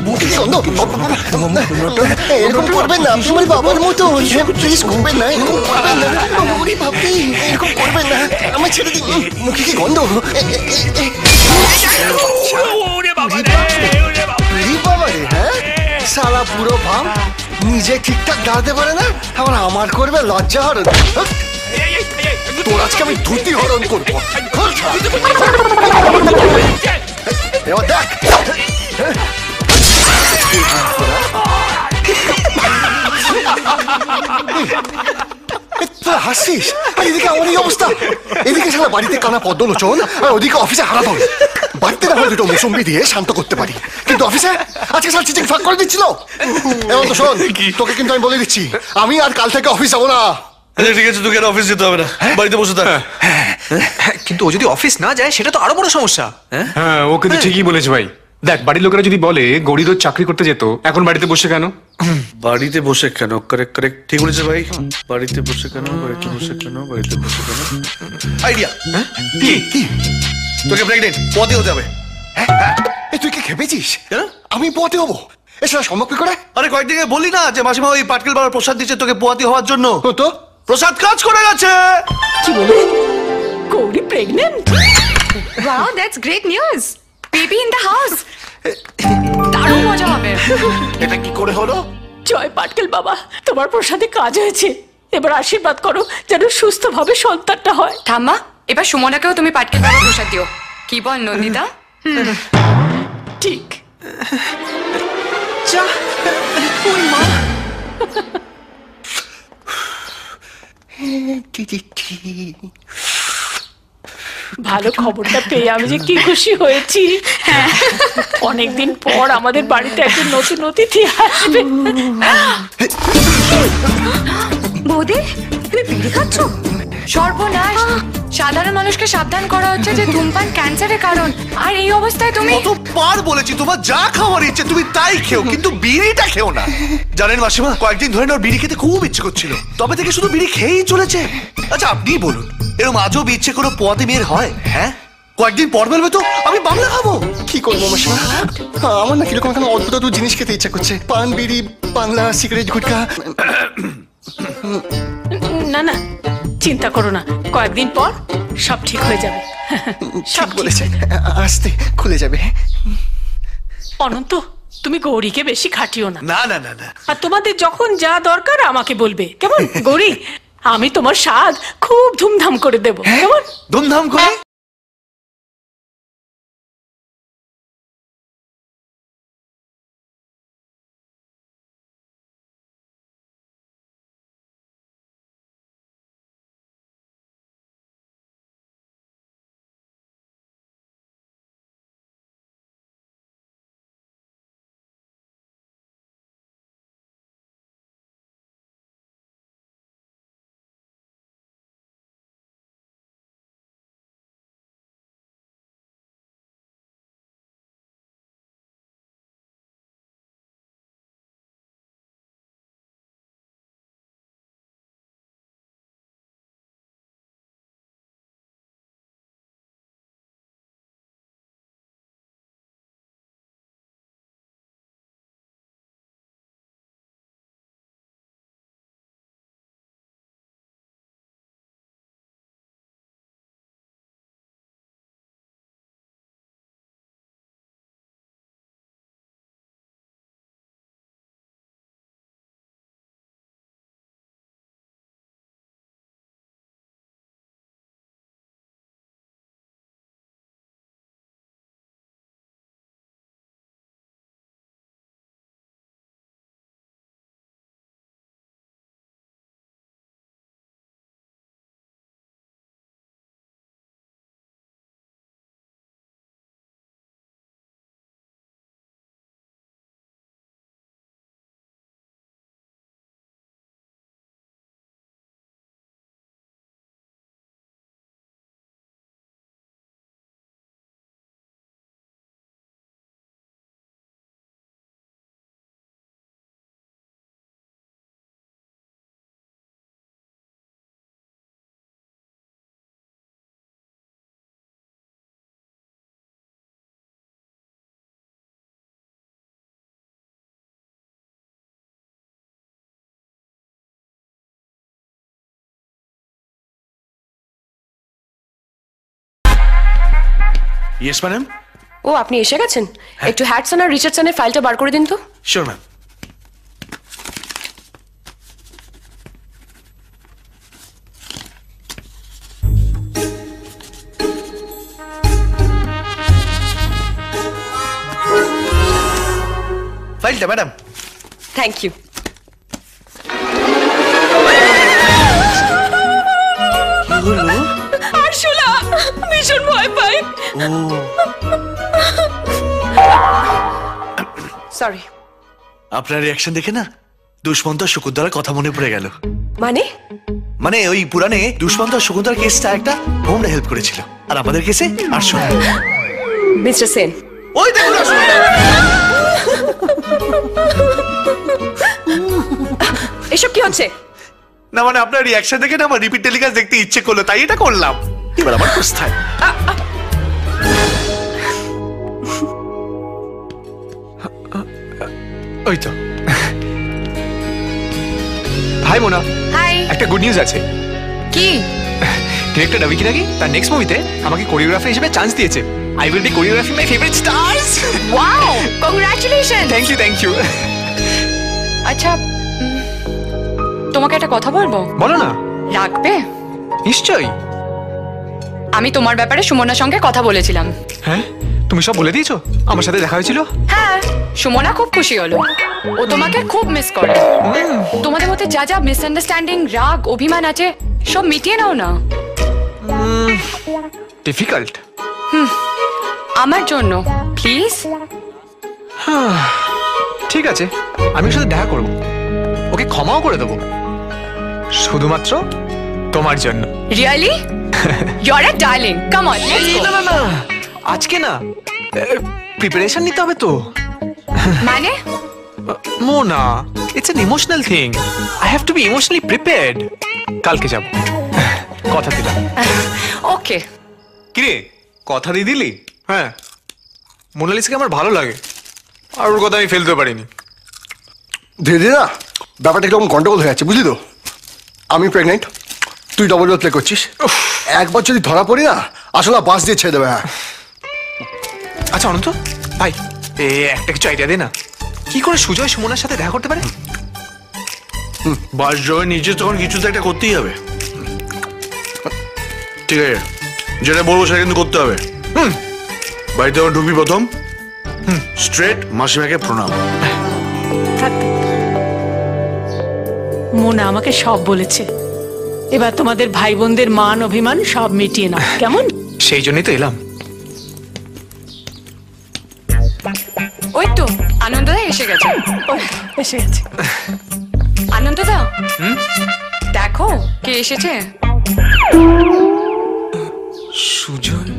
এরকম করবেন না, আপনি আমার বাবার মতো। প্লিজ করবেন না, এরকম করবেন না। ভাবি এরকম করবেন না, আমার ছেড়ে দিন। মুখে কি গন্ধ? সালা পুরো ভাব নিজে ঠিকঠাক দাঁড়াতে পারে না, আমার করবে লজ্জা হরণ। তোর আজকে আমি ধুতি হরণ করবো। এবার দেখ তোরা হাসছিস, আর এদিকে আমার এই অবস্থা। এদিকে সারা বাড়িতে কানা পদ্মলোচন, আর ওদিকে অফিসে হারাধন। বাড়িতে না হয় দুটো মৌসুম্বি দিয়ে শান্ত করতে পারি, কিন্তু কিন্তু অফিসে আজকে স্যার চিচিং ফাঁক করে দিচ্ছিল। এমন তো শোন, তোকে কিন্তু আমি বলে দিচ্ছি, আমি আর কাল থেকে অফিস যাবো না। ঠিক আছে, তোকে আর অফিস যেতে হবে না, বাড়িতে বসে থাক। কিন্তু ও যদি অফিস না যায় সেটা তো আরো বড় সমস্যা। হ্যাঁ, ও কিন্তু ঠিকই বলেছে ভাই। দেখ, বাড়ির লোকেরা যদি বলে গৌরী রোজ চাকরি করতে যেত, এখন বাড়িতে বসে কেন? বাড়িতে বসে কেন? কারেক্ট কারেক্ট, ঠিক বলেছে ভাই। বাড়িতে বসে কেন, বাড়িতে বসে কেন, বাড়িতে বসে কেন? আইডিয়া। কি কি? তোকে প্রেগনেন্ট পদে হতে হবে। তুই কি খেপেছিস? আমি পোয়াতে হবো? এছাড়া সম্ভব কি করে? আরে কয়েকদিন আগে বলি না যে মাসিমা ওই পাটকেল বাবার প্রসাদ দিচ্ছে তোকে পোয়াতে হওয়ার জন্য। তো প্রসাদ কাজ করে গেছে। কি বলে? Gauri pregnant? Wow, that's great news. Baby in the house. দারুণ মজা হবে। এটা কি করে হলো? জয় পাটকেল বাবা, তোমার প্রসাদে কাজ হয়েছে। এবার আশীর্বাদ করো যেন সুস্থভাবে সন্তানটা হয়। ঠাম্মা, এবার সুমনাকেও তুমি পাটকেল বাবা প্রসাদ দিও। কি বল নন্দিতা? ঠিক। যা, ওই মা। ভালো খবরটা পেয়ে আমি যে কি খুশি হয়েছি। অনেকদিন পর আমাদের বাড়িতে একজন নতুন অতিথি আসবে। বৌদি, তুমি বিড়ি খাচ্ছ? সর্বনাশ! সাধারণ মানুষকে সাবধান করা হচ্ছে যে ধূমপান ক্যান্সারের কারণ, আর এই অবস্থায় তুমি। কতবার বলেছি তোমার যা খাওয়ার ইচ্ছে তুমি তাই খেও, কিন্তু বিড়িটা খেও না। জানেন মাসিমা, কয়েকদিন ধরে ওর বিড়ি খেতে খুব ইচ্ছে করছিল, তবে থেকে শুধু বিড়ি খেয়েই চলেছে। আচ্ছা আপনি বলুন, এরকম আজব ইচ্ছে কোনো পোয়াতে মেয়ের হয়? হ্যাঁ, কয়েকদিন পর বলবে তো আমি বাংলা খাবো। কি করবো মাসিমা, আমার না কিরকম একটা অদ্ভুত অদ্ভুত জিনিস খেতে ইচ্ছা করছে। পান, বিড়ি, বাংলা, সিগারেট, গুটখা। না না, চিন্তা করো না, কয়েকদিন পর সব ঠিক হয়ে যাবে। সব বলেছে, আস্তে খুলে যাবে। অনন্ত, তুমি গৌরীকে বেশি খাটিও না। না না না না, আর তোমাদের যখন যা দরকার আমাকে বলবে, কেমন? গৌরী, আমি তোমার স্বাদ খুব ধুমধাম করে দেবো, কেমন? ধুমধাম করে? Yes madam. ও, আপনি এসে গেছেন? একটু হ্যাটসন আর রিচার্ডসনের ফাইলটা বার করে দিন তো। Sure ma'am. ফাইলটা ম্যাডাম। Thank you. আরশুলা ভীষণ ভয় পাই। সরি। আপনার রিয়াকশন দেখে না দুষ্মন্ত আর শকুন্তলার কথা মনে পড়ে গেল। মানে মানে ওই পুরাণে দুষ্মন্ত আর শকুন্তলার কেসটা একটা হোমরা হেল্প করেছিল, আর আমাদের কেসে আর শোনা। মিস্টার সেন, ওই দেখুন এসব কি হচ্ছে? না মানে আপনার রিয়াকশন দেখে না আমার রিপিট টেলিকাস্ট দেখতে ইচ্ছে করলো, তাই এটা করলাম। এবার আমার কোথায় ওই তো হাই মোনা। হাই। একটা গুড নিউজ আছে। কি? ডিরেক্টর রবি কিরাগি তার নেক্সট মুভিতে আমাকে কোরিওগ্রাফার হিসেবে চান্স দিয়েছে। I will be choreographing my favourite stars. Wow, congratulation. Thank you thank you. আচ্ছা, তোমাকে একটা কথা বলবো। বলো না। রাখবে? নিশ্চয়ই। আমি তোমার ব্যাপারে সুমনার সঙ্গে কথা বলেছিলাম। হ্যাঁ, তুমি সব বলে দিয়েছো? আমার সাথে দেখা হয়েছিল? হ্যাঁ, সুমনা খুব খুশি হলো। ও তোমাকে খুব মিস করে। তোমাদের মধ্যে যা যা মিসআন্ডারস্ট্যান্ডিং, রাগ, অভিমান আছে সব মিটিয়ে নাও না। ডিফিকাল্ট। আমার জন্য প্লিজ। ঠিক আছে, আমি ওর সাথে দেখা করব, ওকে ক্ষমাও করে দেবো, শুধুমাত্র তোমার জন্য। Really? You are a darling. Come on, let's go. না না না, আজকে না, প্রিপারেশন নিতে হবে তো। মানে? Mona, it's an emotional thing. I have to be emotionally prepared. কালকে যাব, কথা দিলাম। ওকে। কিরে, কথা দিয়ে দিলি? হ্যাঁ, মোনালিসাকে আমার ভালো লাগে, আর ওর কথা আমি ফেলতে পারিনি। ধীরে ধীরে না ব্যাপারটা একদম গন্ডগোল হয়ে যাচ্ছে, বুঝলি তো? আমি প্রেগনেন্ট, তুই ডবল রোল প্লে করছিস। একবার যদি ধরা পড়ি না, আসলে বাস দিয়ে ছেড়ে দেবে। হ্যাঁ আচ্ছা অনন্ত ভাই, একটা কিছু আইডিয়া দে না, কি করে সুজয় সুমনার সাথে দেখা করতে পারে? বাস জয় নিজে তখন কিছু তো একটা করতেই হবে। ঠিক আছে, যেটা বলবো সেটা কিন্তু করতে হবে। বাড়িতে যখন ঢুকবি প্রথম স্ট্রেট মাসিমাকে প্রণাম। মোনা আমাকে সব বলেছে। এবার তোমাদের ভাই বোনদের মান অভিমান সব মিটিয়ে নাও, কেমন? সেই জন্যই তো এলাম। ওই তো আনন্দদা এসে গেছে। এসে গেছে। আনন্দদা, দেখো কে এসেছে। সুজয়।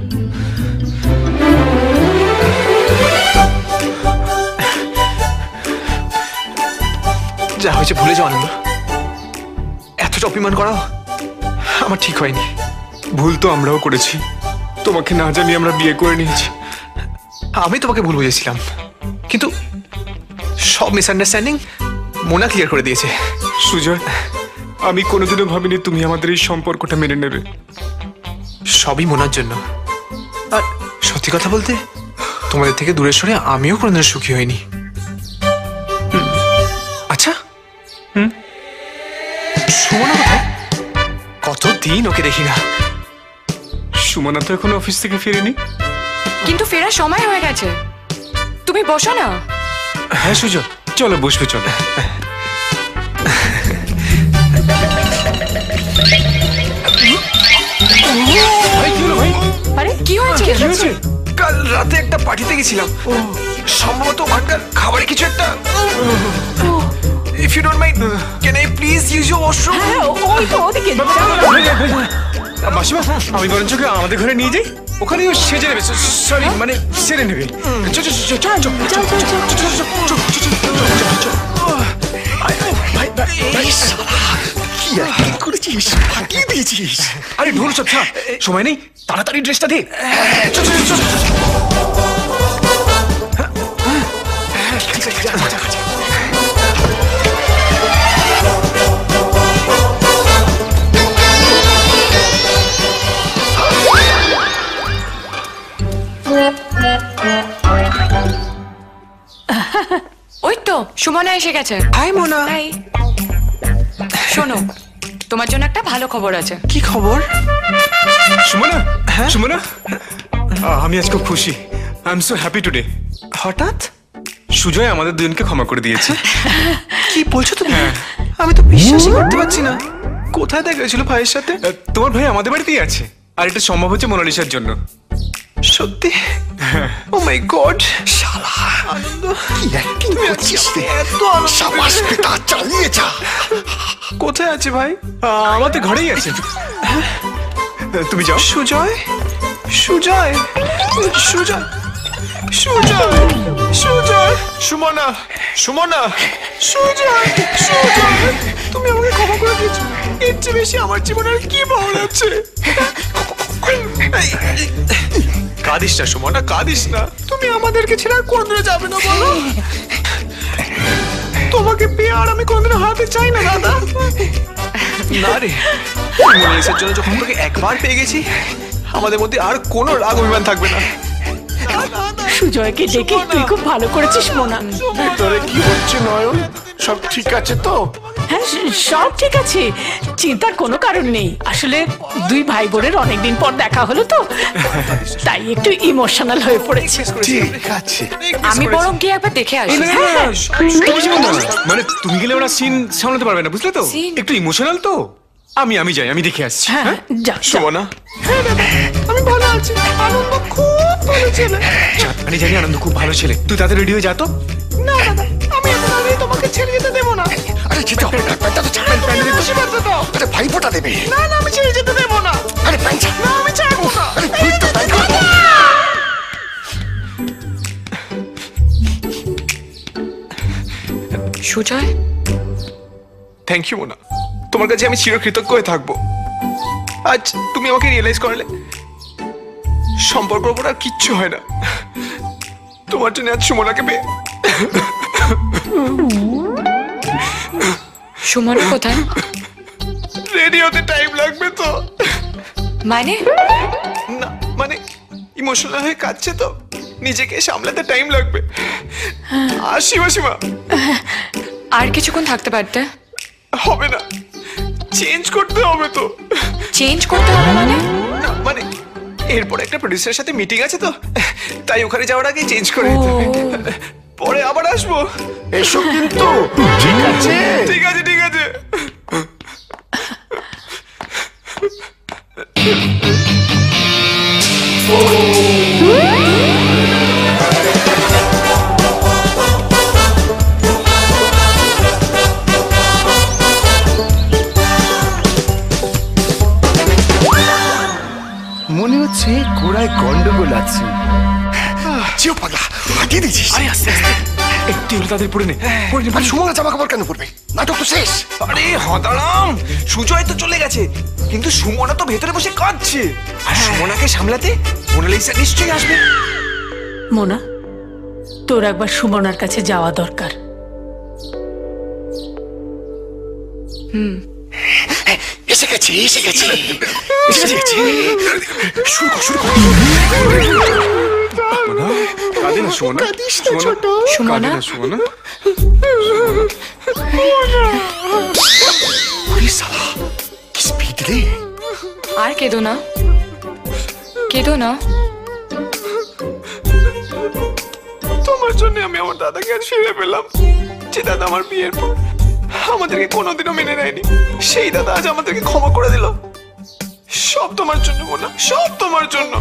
যা হয়েছে ভুলে যাও আনন্দ, এতটা অপমান করা আমার ঠিক হয়নি। ভুল তো আমরাও করেছি, তোমাকে না জানিয়ে আমরা বিয়ে করে নিয়েছি। আমি তোমাকে ভুল বুঝেছিলাম, কিন্তু সব মিসআন্ডারস্ট্যান্ডিং মোনা ক্লিয়ার করে দিয়েছে। সুজয়, আমি কোনোদিনও ভাবিনি তুমি আমাদের এই সম্পর্কটা মেনে নেবে। সবই মোনার জন্য। আর সত্যি কথা বলতে, তোমাদের থেকে দূরে সরে আমিও কোনোদিন সুখী হইনি। আচ্ছা, সুমনা কোথায়? কতদিন ওকে দেখি না। সুমনা তো এখন অফিস থেকে ফিরেনি। কিন্তু ফেরার সময় হয়ে গেছে, তুমি বসো না। হ্যাঁ সুজয়, চলো বসবে, চলো। আরে কি হয়েছে? কাল রাতে একটা পার্টিতে গেছিলাম, সম্ভবত ওখানকার খাবারে কিছু একটা। If you don't mind, can I please use your washroom? হ্যাঁ, ওই তো ওদিকে। মাসিমা, আমি বরঞ্চ আমাদের ঘরে নিয়ে যাই, ওখানেও সেজে নেবে। সরি, মানে সেরে নেবে। আরে ঢোল সব ছাড়, সময় নেই, তাড়াতাড়ি ড্রেসটা দে। ওই তো সুমনা এসে গেছে। হাই মোনা। হাই। শোনো, তোমার জন্য একটা ভালো খবর আছে। কি খবর? সুমনা, সুমনা, আমি আজ খুব খুশি। I am so happy today. হঠাৎ সুজয় আমাদের দুজনকে ক্ষমা করে দিয়েছে। কি বলছো তুমি? আমি তো বিশ্বাসই করতে পারছি না। কোথায় দেখা গেছিল ভাইয়ের সাথে? তোমার ভাই আমাদের বাড়িতেই আছে, আর এটা সম্ভব হচ্ছে মোনালিসার জন্য। সত্যি ও মাই গড শালা আনন্দ কি অ্যাক্টিং করছিস রে এত সাবাস বেটা চালিয়ে যা কোথায় আছে ভাই আমার তো ঘরেই আছে তুমি যাও সুজয় সুজয় সুজয় সুজয় সুজয় সুমনা সুমনা সুজয় সুজয় তুমি আমাকে ক্ষমা করে দিয়েছো এর চেয়ে বেশি আমার জীবনে আর কি ভালো লাগছে কাঁদিস না সুমনা কাঁদিস না তুমি আমাদেরকে ছেড়ে আর কোনদিনও যাবে না বলো তোমাকে পেয়ে আর আমি কোনদিনও হারাতে চাই না দাদা না রে মোনালিসার জন্য যখন তোকে একবার পেয়ে গেছি আমাদের মধ্যে আর কোনো রাগ অভিমান থাকবে না সুজয়কে ডেকে তুই খুব ভালো করেছিস মোনা। তোরে কি হচ্ছে নয়ন সব ঠিক আছে তো? হ্যাঁ সব ঠিক আছে, চিন্তার কোনো কারণ নেই। আসলে দুই ভাই বোনের অনেকদিন পর দেখা হলো তো, তাই একটু ইমোশনাল হয়ে পড়েছে। ঠিক আছে, আমি বরং গিয়ে একবার দেখে আসি। মানে তুমি গেলে ওরা সিন সামলাতে পারবে না, বুঝলে তো? একটু ইমোশনাল তো। আমি যাই, আমি দেখে আসছি। হ্যাঁ শোভনা, আমি ভালো আছি। আনন্দ খুব ভালো ছেলে। আমি জানি আনন্দ খুব ভালো ছেলে। তুই তাদের রেডি হয়ে যা তো। না দাদা, আমি এখন আর তোমাকে ছেড়ে যেতে দেবো না। আরে যেতে হবে না, প্যান্টটা তো ছাড়বেন, প্যান্টটা তো শিবাতে দাও। আরে ভাই ফোঁটা দেবে। না না, আমি ছেড়ে যেতে দেবো না। আরে প্যান্ট ছাড়। না আমি ছাড়বো না। আরে ভুল তো প্যান্ট ছাড়। সুজয়, থ্যাংক ইউ মোনা, তোমার কাছে আমি চিরকৃতজ্ঞ হয়ে থাকবো। আজ তুমি আমাকে রিয়েলাইজ করলে সম্পর্কের উপর আর কিচ্ছু হয় না। তোমার জন্য আজ সুমনাকে পেয়ে। সুমনা কোথায়? রেডি হতে টাইম লাগবে তো। মানে? না মানে ইমোশনাল হয়ে কাঁদছে তো, নিজেকে সামলাতে টাইম লাগবে। আর সীমা আর কিছুক্ষণ থাকতে পারতে। হবে না, চেঞ্জ করতে হবে তো। চেঞ্জ করতে হবে মানে? না মানে এরপর একটা প্রোডিউসারের সাথে মিটিং আছে তো, তাই ওখানে যাওয়ার আগে চেঞ্জ করে দিতে হবে। পরে আবার আসবো। এসো কিন্তু। ঠিক আছে ঠিক আছে ঠিক আছে। মনে হচ্ছে গোড়ায় গন্ডগোল আছে। চিও পাগলা, হাঁটিয়ে দিয়েছিস। আরে আস্তে আস্তে, একটু হলো তাদের পড়ে নে। আর সুমনা জামা কাপড় কেন পরবে? নাটক তো শেষ। আরে হদারাম, সুজয় তো চলে গেছে, কিন্তু সুমনা তো ভেতরে বসে কাঁদছে। আর সুমনাকে সামলাতে মোনালিসা নিশ্চয়ই আসবে। মোনা, তোর একবার সুমনার কাছে যাওয়া দরকার। এসে গেছি এসে গেছি এসে গেছি। শুরু কর শুরু কর। কাঁদে না সুমনা, সুমনা, সুমনা। আরে শালা, কি স্পিড রে। আর কেঁদো না, কেঁদো না। তোমার জন্য আমি আমার দাদাকে আর ফিরে পেলাম, যে দাদা আমার বিয়ের পর আমাদেরকে কোনোদিনও মেনে নেয়নি। সেই দাদা আজ আমাদেরকে ক্ষমা করে দিল। সব তোমার জন্য মোনা, সব তোমার জন্য।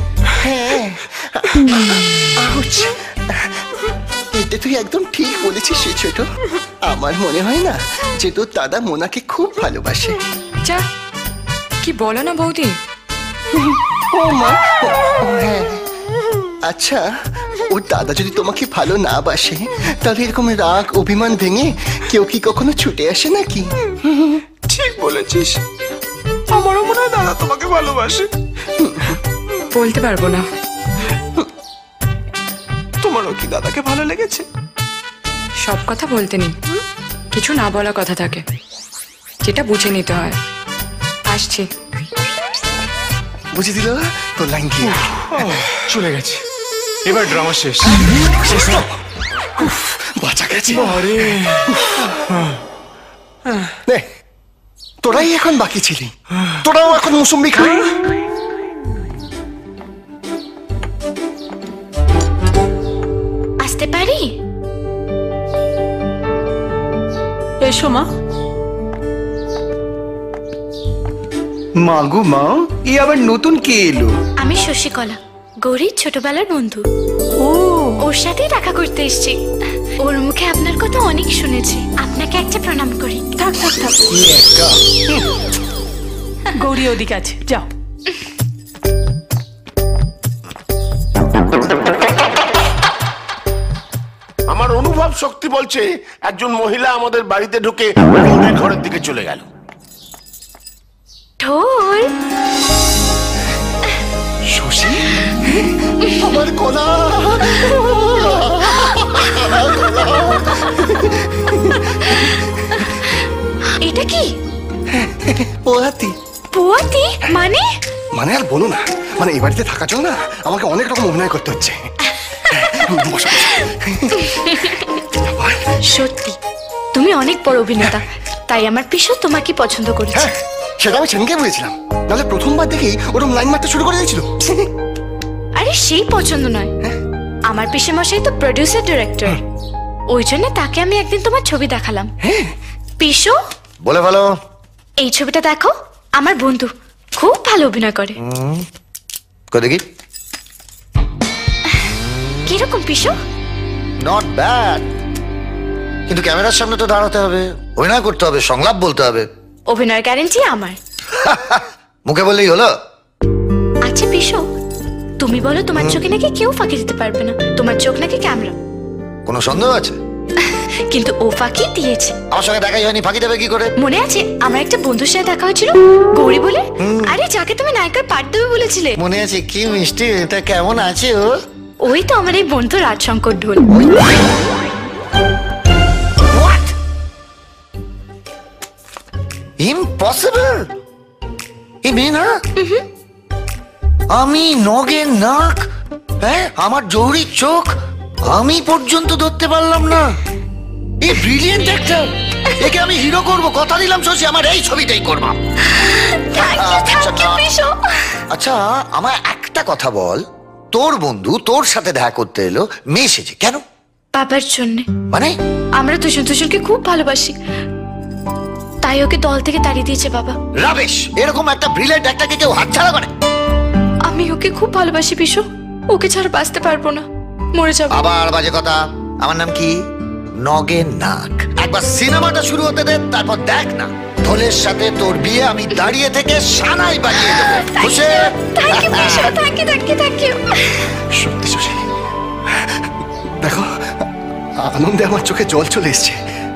এটা তুই একদম ঠিক বলেছিস রে ছোট। আমার মনে হয় না যে তোর দাদা মোনাকে খুব ভালোবাসে। যা, কি বলো না বৌদি। ও মা, হ্যাঁ। আচ্ছা, ওর দাদা যদি তোমাকে ভালো না বাসে, তাহলে এরকম রাগ অভিমান ভেঙে কেউ কি কখনো ছুটে আসে নাকি? ঠিক বলেছিস, আমারও মনে হয় দাদা তোমাকে ভালোবাসে। বলতে পারবো না। তোমারও কি দাদাকে ভালো লেগেছে? সব কথা বলতে নেই, কিছু না বলা কথা থাকে, যেটা বুঝে নিতে হয়। আসছি। বুঝে দিল তোর লাইন কি? চলে গেছে, এবার ড্রামা শেষ। শেষ তো? বাঁচা গেছে। নে, তোরাই এখন বাকি ছিলি, তোরাও এখন মুসম্বি খা। আসতে পারি? এসো মা। মা গো মা, এ আবার নতুন কে এলো? আমি শশীকলা। গৌরীর ছোটবেলার বন্ধু। ওর সাথেই দেখা করতে এসেছি। ওর মুখে আপনার কথা অনেক শুনেছি। আপনাকে একটা প্রণাম করি। থাক থাক থাক, গৌরী ওদিকে আছে, যাও। আমার অনুভব শক্তি বলছে একজন মহিলা আমাদের বাড়িতে ঢুকে গৌরীর ঘরের দিকে চলে গেল। ঢোল শশী, আমার কলা। এটা কি? পোয়াতি। পোয়াতি মানে? মানে আর বলো না, মানে এই বাড়িতে থাকার জন্য না আমাকে অনেক রকম অভিনয় করতে হচ্ছে। সত্যি তুমি অনেক বড় অভিনেতা, তাই আমার পিসু তোমাকে পছন্দ করেছে। সেটা আমি সেনকে বলেছিলাম, নাহলে প্রথমবার দেখেই ওরকম লাইন মারতে শুরু করে দিয়েছিল। আরে সেই পছন্দ নয়, আমার পিসে মশাই তো প্রোডিউসার ডিরেক্টর, ওই জন্য তাকে আমি একদিন তোমার ছবি দেখালাম। পিসু বলে ভালো, এই ছবিটা দেখো, আমার বন্ধু খুব ভালো অভিনয় করে। দেখি কিরকম পিসু? নট ব্যাড, কিন্তু ক্যামেরার সামনে তো দাঁড়াতে হবে, অভিনয় করতে হবে, সংলাপ বলতে হবে। অভিনয়ের গ্যারান্টি আমার। মুখে বললেই হলো? আচ্ছা পিসু, তুমি বলো তোমার চোখে নাকি কেউ ফাঁকি দিতে পারবে না, তোমার চোখ নাকি ক্যামেরা। কোনো সন্দেহ আছে? কিন্তু ও ফাঁকি দিয়েছে। আমার সঙ্গে দেখাই হয়নি, ফাঁকি দেবে কি করে? মনে আছে আমার একটা বন্ধুর সাথে দেখা হয়েছিল, গৌরী বলে? আরে যাকে তুমি নায়িকার পাঠ দেবে বলেছিলে। মনে আছে? কি মিষ্টি, এটা কেমন আছে ও? ওই তো আমার এই বন্ধু রাজশঙ্কর ঢোল। ইম্পসিবল! এই মেয়ে না, আমি নগের নাক, হ্যাঁ আমার জৌরির চোখ, আমি পর্যন্ত ধরতে পারলাম না। এই ব্রিলিয়েন্ট অ্যাক্টর, একে আমি হিরো করব, কথা দিলাম শশী, আমার এই ছবিটাই করব। আচ্ছা আমায় একটা কথা বল, তোর বন্ধু তোর সাথে দেখা করতে এলো মেয়ে সেজে, কেন? বাবার জন্য। মানে? আমরা দুজন দুজনকে খুব ভালোবাসি, তাই ওকে দল থেকে তাড়িয়ে দিয়েছে বাবা। রাবেশ, এরকম একটা ব্রিলিয়েন্ট অ্যাক্টরকে কেউ হাতছাড়া করে? আমি ওকে খুব ভালোবাসি পিসু, ওকে ছাড়া বাঁচতে পারবো না, মরে যাবো। আবার বাজে কথা। আমার নাম কি? নগের নাক। একবার সিনেমাটা শুরু হতে দে, তারপর দেখ না ঢোলের সাথে তোর বিয়ে আমি দাঁড়িয়ে থেকে সানাই বাজিয়ে দেবো। খুশি? থ্যাংক ইউ পিসু, thank you thank you thank you. সত্যি শশী, দেখো আনন্দে আমার চোখে জল চলে এসছে।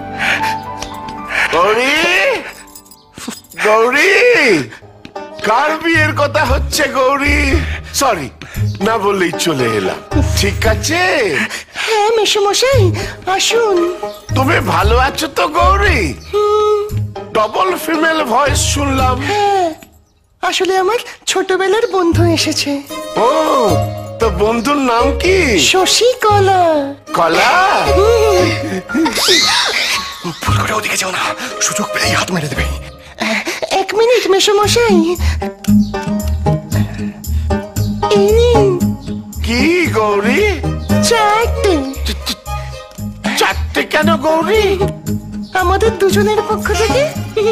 গৌরী, গৌরী, কার বিয়ের কথা হচ্ছে গৌরী? সরি, না বললেই চলে এলাম। ঠিক আছে? হ্যাঁ মেসোমশাই, আসুন। তুমি ভালো আছো তো গৌরী? ডবল ফিমেল ভয়েস শুনলাম। হ্যাঁ, আসলে আমার ছোটবেলার বন্ধু এসেছে। ও, তো বন্ধুর নাম কি? শশী কলা। কলা? ভুল করে ওদিকে যাও না, সুযোগ পেলেই হাত মেরে দেবে। এক মিনিট মেসোমশাই। কি গৌরী? চারটে। চারটে কেন গৌরী? আমাদের দুজনের পক্ষ থেকে।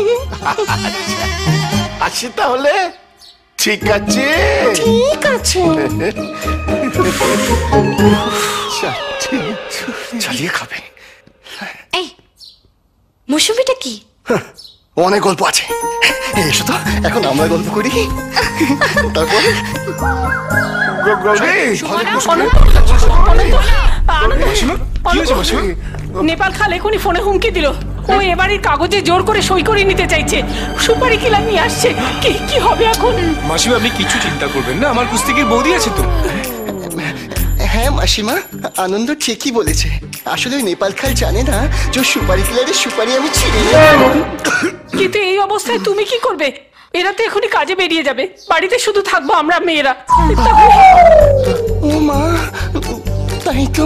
আসি তাহলে। ঠিক আছে, ঠিক আছে। চালিয়ে খাবে। এই মৌসুমিটা কি? অনেক গল্প আছে, এসো তো এখন আমরা গল্প করি। তারপর নেপাল খাল এখনই ফোনে হুমকি দিল, ও এবারের কাগজে জোর করে সই করে নিতে চাইছে, সুপারি কিলার নিয়ে আসছে। কি কি হবে এখন? মাসিমা আপনি কিছু চিন্তা করবেন না, আমার কুস্তিগির বৌদি আছে তো। হ্যাঁ মাসিমা, আনন্দ ঠিকই বলেছে। আসলে ওই নেপাল খাল জানে না যে সুপারি কিলারের সুপারি আমি ছিঁড়ে নেব। কিন্তু এই অবস্থায় তুমি কি করবে? এরা তো এখনই কাজে বেরিয়ে যাবে, বাড়িতে শুধু থাকবো আমরা মেয়েরা। ও মা, তাই তো।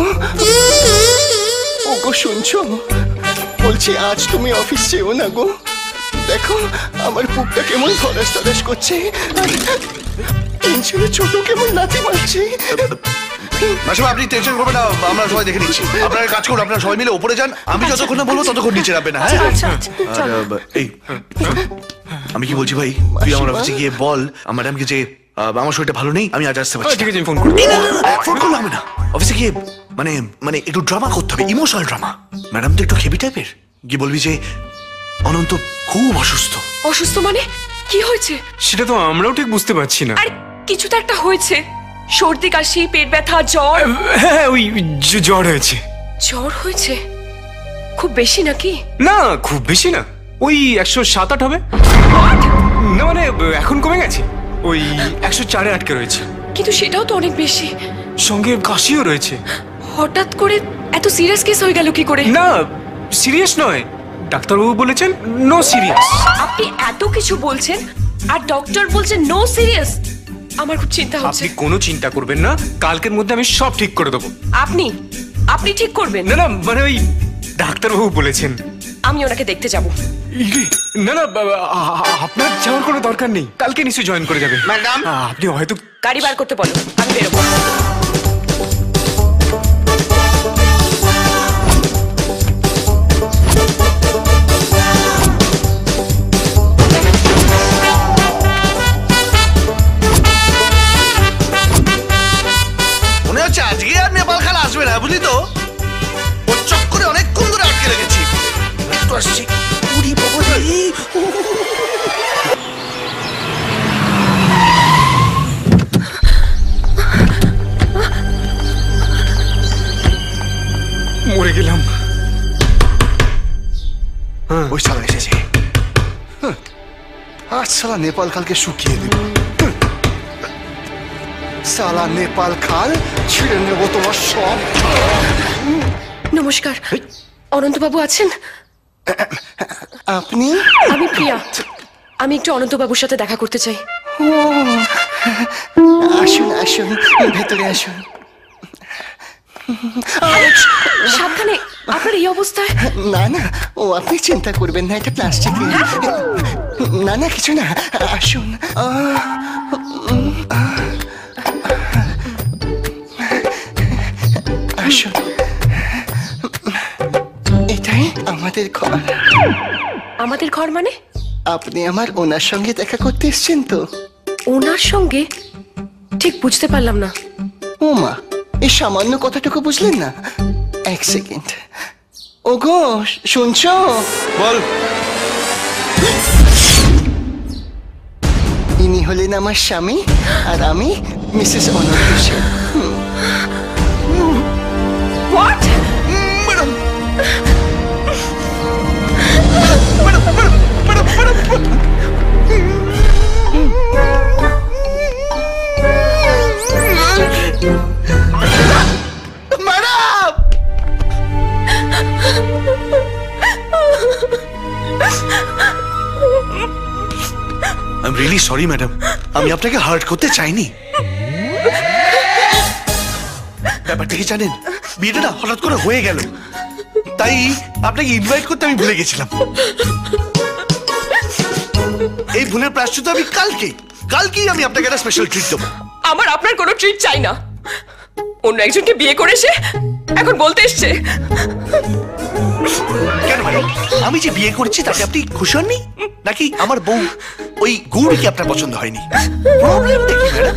ওগো শুনছো? বলছি আজ তুমি অফিস যেও না গো। দেখো আমার বুকটা কেমন ধরাস ধরাস করছে, টেনশনে ছোট কেমন লাথি মারছে। মাসিমা আপনি টেনশন করবেন না, আমরা সবাই দেখে নিচ্ছি। আপনারা কাজ করুন, আপনারা সবাই মিলে উপরে যান, আমি যতক্ষণ না বলবো ততক্ষণ নিচে নামবেন। হ্যাঁ এই আমি কি বলছি ভাই, তুই আমার অফিসে গিয়ে বল ম্যাডামকে যে আমার শরীরটা ভালো নেই, আমি আজ আসতে পারছি না। ঠিক আছে, আমি ফোন করবো। ফোন করলে হবে না, অফিসে গিয়ে মানে মানে একটু ড্রামা করতে হবে, ইমোশনাল ড্রামা। ম্যাডাম তো একটু হেভি টাইপের, গিয়ে বলবি যে অনন্ত খুব অসুস্থ। অসুস্থ মানে কি হয়েছে? সেটা তো আমরাও ঠিক বুঝতে পারছি না। আর কিছু তো একটা হয়েছে, সর্দি কাশি, পেট ব্যথা, জ্বর। হ্যাঁ, ওই জ্বর হয়েছে। জ্বর হয়েছে? খুব বেশি নাকি? না, খুব বেশি না, ওই 107-8 হবে। না মানে এখন কমে গেছে, ওই 104-এ আটকে রয়েছে। কিন্তু সেটাও তো অনেক বেশি। সঙ্গে কাশিও রয়েছে। হঠাৎ করে এত সিরিয়াস কেস হয়ে গেল কি করে? না, সিরিয়াস নয়, ডাক্তারবাবু বলেছেন নো সিরিয়াস। আপনি এত কিছু বলছেন আর ডক্টর বলছেন নো সিরিয়াস। আমার খুব চিন্তা হচ্ছে। আপনি কোনো চিন্তা করবেন না, কালকের মধ্যে আমি সব ঠিক করে দেবো। আপনি আপনি ঠিক করবেন? না না, মানে ওই ডাক্তারবাবু বলেছেন। আমি ওনাকে দেখতে যাব। না না, আপনার যাওয়ার কোনো দরকার নেই, কালকে নিশ্চয়ই জয়েন করে যাবেন। ম্যাডাম, আপনি হয়তো গাড়ি বার করতে বলো, আমি বেরোবো। মনে হচ্ছে আজকে আর নেপাল খাল আসবে না, বুঝলি তো? ওর চক্করে অনেকক্ষণ ধরে আটকে রেখেছি। একটু আসছি। উড়ি বাবা রে। মরে গেলাম। ওই শালা এসেছে। আজ শালা নেপাল খালকে শুকিয়ে দেব। শালা নেপাল খাল ছিঁড়ে নেব তোমার সব। নমস্কার, অনন্তবাবু আছেন? আপনি? আমি প্রিয়া, আমি একটু অনন্তবাবুর সাথে দেখা করতে চাই। ও আসুন আসুন, ভেতরে আসুন। সাবধানে, আপনার এই অবস্থায়। না না, ও আপনি চিন্তা করবেন না, এটা প্লাস্টিকের। না না, কিছু না, আসুন। আসুন, এটাই আমাদের ঘর। আমাদের ঘর মানে? আপনি আমার ওনার সঙ্গে দেখা করতে এসছেন তো? ওনার সঙ্গে? ঠিক বুঝতে পারলাম না। ও মা, এই সামান্য কথাটুকু বুঝলেন না? এক সেকেন্ড। ওগো, শুনছো? বল। ইনি হলেন আমার স্বামী, আর আমি Mrs Ananta Sen. What? Madam, I am really sorry madam, আমি আপনাকে হার্ট করতে চাইনি। ব্যাপারটা কি জানেন, বিয়েটা না হঠাৎ করে হয়ে গেল, তাই আপনাকে ইনভাইট করতে আমি ভুলে গেছিলাম। এই ভুলের প্রায়শ্চিত্ত আমি কালকেই আমি আপনাকে একটা স্পেশাল ট্রিট দেবো। আমার আপনার কোনো ট্রিট চাই না। অন্য একজনকে বিয়ে করে এসে এখন বলতে এসছে। কেন ম্যাডাম, আমি যে বিয়ে করেছি তাতে আপনি খুশি হননি? নাকি আমার বউ ওই গৌরীকে আপনার পছন্দ হয়নি? প্রবলেম দেখি ম্যাডাম।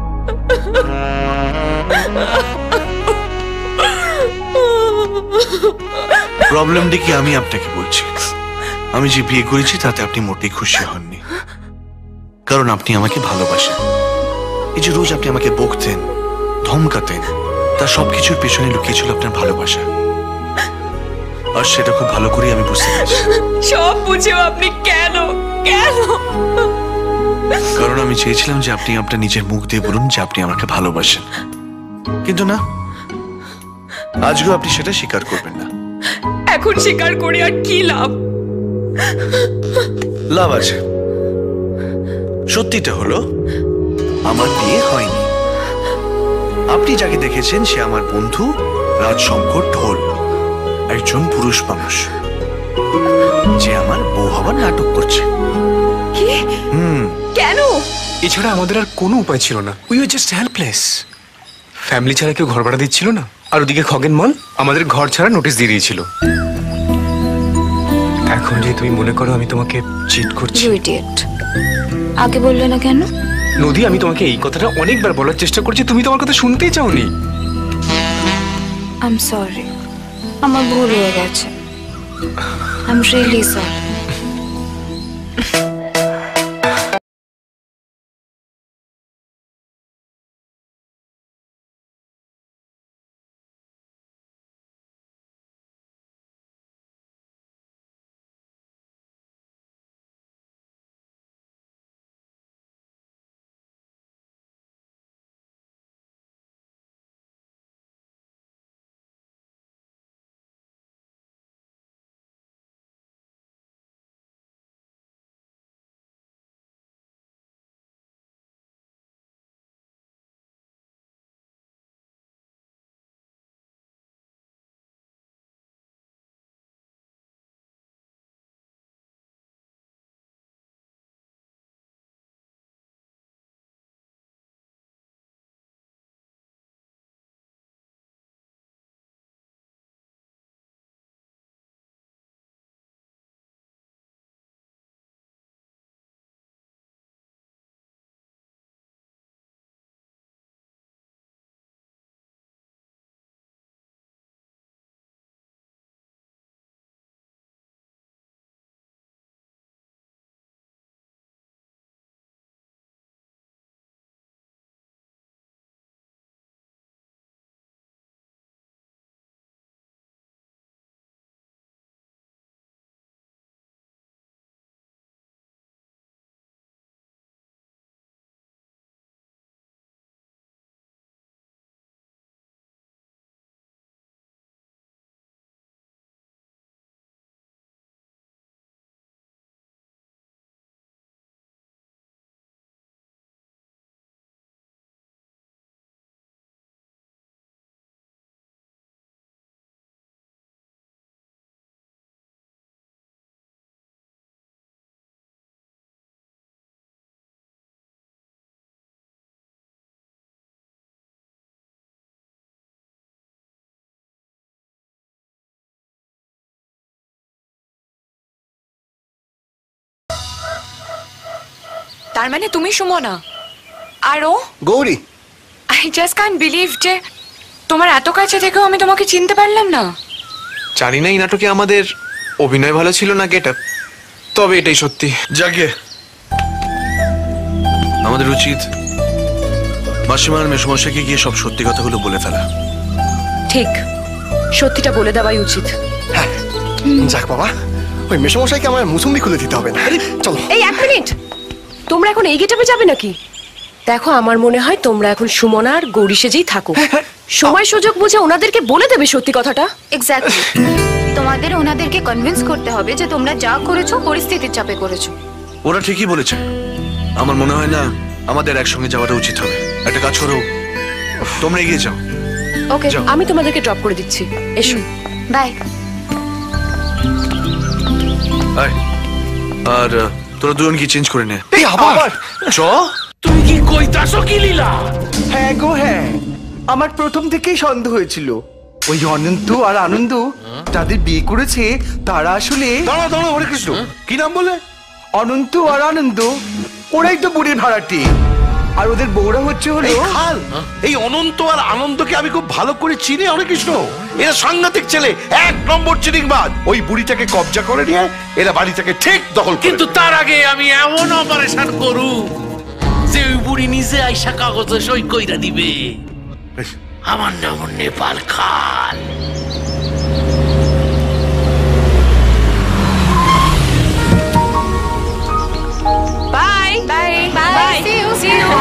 প্রবলেমটা কি আমি আপনাকে বলছি, আমি যে বিয়ে করেছি তাতে আপনি মোটেই খুশি হননি, কারণ আপনি আমাকে ভালোবাসেন। এই যে রোজ আপনি আমাকে বকতেন, ধমকাতেন, তার সবকিছুর পেছনে লুকিয়েছিল আপনার ভালোবাসা, আর সেটা খুব ভালো করে আমি বুঝতে পারছি। সব বুঝেও আপনি কেন কেন? কারণ আমি চেয়েছিলাম যে আপনি আপনার নিজের মুখ দিয়ে বলুন যে আপনি আমাকে ভালোবাসেন, কিন্তু না, আজকেও আপনি সেটা স্বীকার করবেন না। এখন স্বীকার করে আর কি লাভ? লাভ আছে। সত্যিটা হলো আমার বিয়ে হয়নি। আপনি যাকে দেখেছেন সে আমার বন্ধু রাজশঙ্কর ঢোল, একজন পুরুষ মানুষ যে আমার বউ হওয়ার নাটক করছে। কি? কেন? এছাড়া আমাদের আর কোনো উপায় ছিল না। We were just helpless. Family ছাড়া কেউ ঘর ভাড়া দিচ্ছিল না, আর ওদিকে খগেন মল আমাদের ঘর ছাড়া নোটিশ দিয়ে দিয়েছিল। এখন যে তুমি মনে করো আমি তোমাকে চিট করছি। You idiot. আগে বললে না কেন? নদী, আমি তোমাকে এই কথাটা অনেকবার বলার চেষ্টা করছি, তুমি তোমার কথা শুনতেই চাওনি। আই এম সরি, আমার ভুল হয়ে গেছে। I am really sorry. তার মানে তুমি সুমনা আর ও Gauri. I just can't believe যে তোমার এত কাছে থেকেও আমি তোমাকে চিনতে পারলাম না। জানি না এই নাটকে আমাদের অভিনয় ভালো ছিল না গেট আপ, তবে এটাই সত্যি। যাকে আমাদের উচিত মাসিমার মেসমশাইকে গিয়ে সব সত্যি কথাগুলো বলে ফেলা। ঠিক, সত্যিটা বলে দেওয়াই উচিত। যাক বাবা, ওই মেসমশাইকে আমার মুসুম্বি খুলে দিতে হবে না। চলো। এই এক মিনিট, তোমরা এখন এই গেটআপে যাবে নাকি? দেখো, আমার মনে হয় তোমরা এখন সুমনা আর গৌরী সেজেই থাকো। সময় সুযোগ বুঝে ওনাদেরকে বলে দেবে সত্যি কথাটা। এক্স্যাক্টলি, তোমাদের ওনাদেরকে কনভিন্স করতে হবে যে তোমরা যা করেছো পরিস্থিতির চাপে করেছো। ওরা ঠিকই বলেছে। আমার মনে হয় না আমাদের একসঙ্গে যাওয়াটা উচিত হবে। একটা কাজ করো, তোমরা এগিয়ে যাও। ওকে, আমি তোমাদেরকে ড্রপ করে দিচ্ছি। এসো। বাই। আর তোরা দুজন কি চেঞ্জ করে নে। এই আবার চ। তুই কি কইতাছো কি লীলা? হ্যাঁ গো হ্যাঁ, আমার প্রথম থেকেই সন্দেহ হয়েছিল ওই অনন্ত আর আনন্দ যাদের বিয়ে করেছে তারা আসলে। দাঁড়া দাঁড়া, হরে কৃষ্ণ, কি নাম বলে? অনন্ত আর আনন্দ, ওরাই তো বুড়ির ভাড়াটি, আর ওদের বউরা হচ্ছে হলো খাল। এই অনন্ত আর আনন্দকে আমি খুব ভালো করে চিনি হরে কৃষ্ণ। এরা সাংঘাতিক ছেলে, 1 নম্বর চিটিংবাজ। ওই বুড়িটাকে কবজা করে নিয়ে এরা বাড়িটাকে ঠিক দখল করে। কিন্তু তার আগে আমি এমন অপারেশন করু যে ওই বুড়ি নিজে আইসা কাগজে সই কইরা দিবে। আমার নাম Nepal Khal. Bye bye bye, see you see you.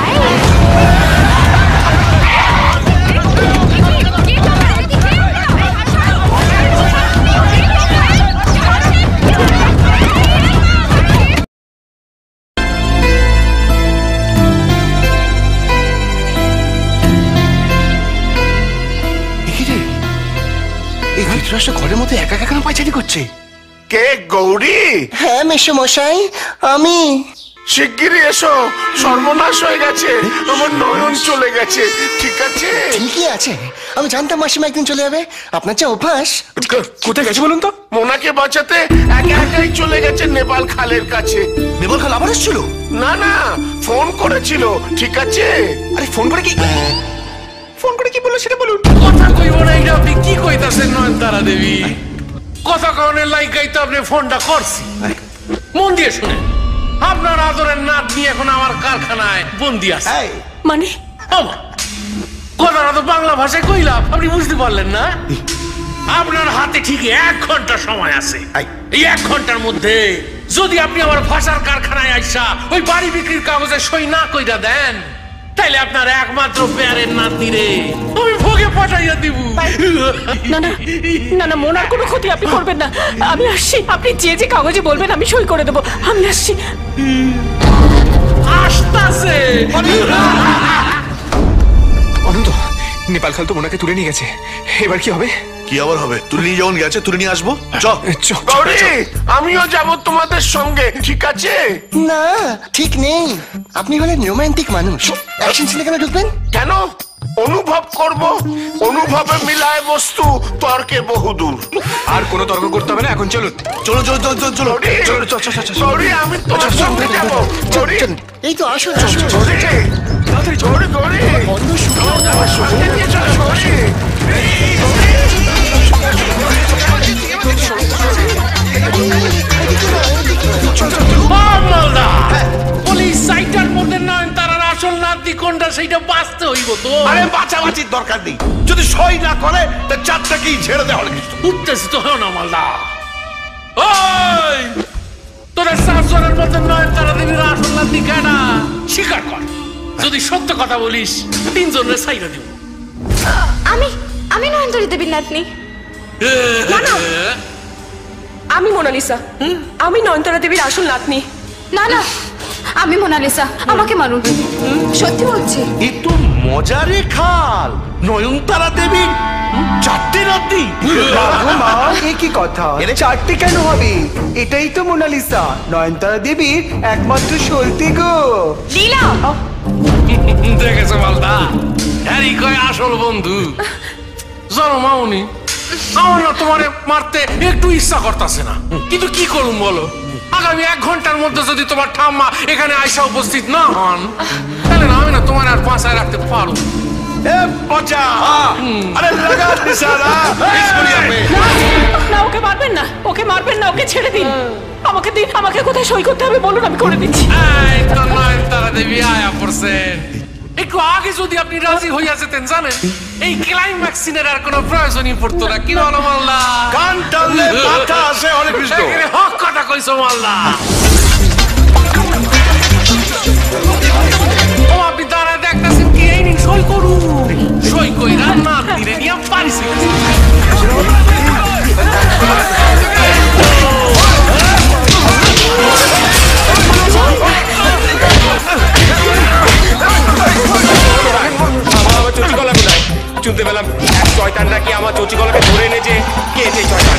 এই ধৃতরাষ্ট্র ঘরের মধ্যে একা একা কেন পায়চারি করছে? কে গৌরী? হ্যাঁ মেসমশাই, আমি। শিগগিরই এসো, সর্বনাশ হয়ে গেছে, আমার নয়ন চলে গেছে। ঠিক আছে? ঠিকই আছে, আমি জানতাম মাসিমা একদিন চলে যাবে। আপনার যা অভ্যাস। কোথায় গেছে বলুন তো? মোনাকে বাঁচাতে একা একাই চলে গেছে নেপাল খালের কাছে। নেপাল খাল আবার এসেছিল? না না, ফোন করেছিল। ঠিক আছে। আরে ফোন করে কি বললো সেটা বলুন। কথা কইব না, এটা আপনি কি কইতাছেন নয়নতারা দেবী? কথা কনের লাইকাই তো আপনি ফোনটা করছি। মন দিয়ে শুনে, আপনার আদরের নাতনি এখন আমার কারখানায় বন্দি আছে। মানে কথাটা তো বাংলা ভাষায় কইলাম, আপনি বুঝতে পারলেন না? আপনার হাতে ঠিক 1 ঘন্টা সময় আছে। এই 1 ঘন্টার মধ্যে যদি আপনি আমার ভাষার কারখানায় আইসা ওই বাড়ি বিক্রির কাগজে সই না কইরা দেন, তাইলে আপনার একমাত্র পেয়ারের নাতনি রে আমি ভোগে পাঠাইয়া দিব। না না না না, মোনার কোনো ক্ষতি আপনি করবেন না। আমি আসছি, আপনি যে যে কাগজে বলবেন আমি সই করে দেবো। আমি আসছি। আসতাছে। অনন্ত, নেপাল খাল তো মোনাকে তুলে নিয়ে গেছে, এবার কি হবে? কি আবার হবে? তুলে নিয়ে যখন গেছে তুলে নিয়ে আসবো। গৌরী, আমিও যাব তোমাদের সঙ্গে। ঠিক আছে? না ঠিক নেই, আপনি হলেন রোমান্টিক মানুষ, অ্যাকশন সিনে কেন ঢুকবেন? কেন? অনুভব করব। অনুভবে মিলায় বস্তু, তর্কে বহুদূর। আর কোনো তর্ক করতে হবে না, এখন চলুন। চলো চলো চলো চলো চলো গৌরী, আমি তোমার সঙ্গে যাবো। গৌরী, এই তো আসুন। গৌরী, গৌরী, গৌরী, আমার সঙ্গে নিয়ে চলো। গৌরী, পুলিশ সাইটার মধ্যে নয়নতারার আসল নাতনি কোনটা সেইটা বাঁচতে হইব তো। আরে বাঁচাবাচির দরকার নেই, যদি সই না করে তা চারটাকেই ছেড়ে দেওয়া হলে। উত্তেজিত হও না মালদা। ওই তোরা 7 জনের মধ্যে নয়নতারা দেবীর আসল নাতনি কেনা স্বীকার কর। যদি সত্য কথা বলিস 3 জনের সাইরা দিব। আমি নয়নতারা দেবীর নাতনি। আমি মোনালিসা, আমি নয়নতারা দেবীর আসল নাতনি। না না, আমি মোনালিসা, আমাকে মারুন। সত্যি বলছি। এ তো মজারে খাল। নয়নতারা দেবী 4টে নাতনি? এ কি কথা? 4টে কেন হবে? এটাই তো মোনালিসা, নয়নতারা দেবীর একমাত্র সলতি গো। লীলা দেখেছো মালদা, হ্যারি কয় আসল বন্ধু। জানো মামুনি, আমার না তোমারে মারতে একটু ইচ্ছা করতেছে না, কিন্তু কি করুম বলো? আগামী 1 ঘন্টার মধ্যে যদি তোমার ঠাম্মা এখানে আইসা উপস্থিত না হন, তাহলে না আমি না তোমার আর বাঁচায় রাখতে পারো। না, ওকে মারবেন না, ওকে মারবেন না, ওকে ছেড়ে দিন। আমাকে দিন, আমাকে কোথায় সই করতে হবে বলুন, আমি করে দিচ্ছি। নয়নতারা দেবী আয়া পড়ছেন। একটু আগে যদি আপনি রাজি হইয়া যেতেন, জানেন এই ক্লাইম্যাক্স সিনের আর কোনো প্রয়োজনই পড়তো না। কি বলো মাল্লা? গান টানলে মাথা আসে হরে কৃষ্ণ। হক কথা কইছো মাল্লা। ও আপনি দাঁড়ায় দেখতেছেন কি? এই নিন সই করুন। সই কইরা না দিলে নিয়ে পারিছি। শুনতে পেলাম এক শয়তান নাকি আমার চচি গলাকে ধরে এনেছে। কে এই শয়তান?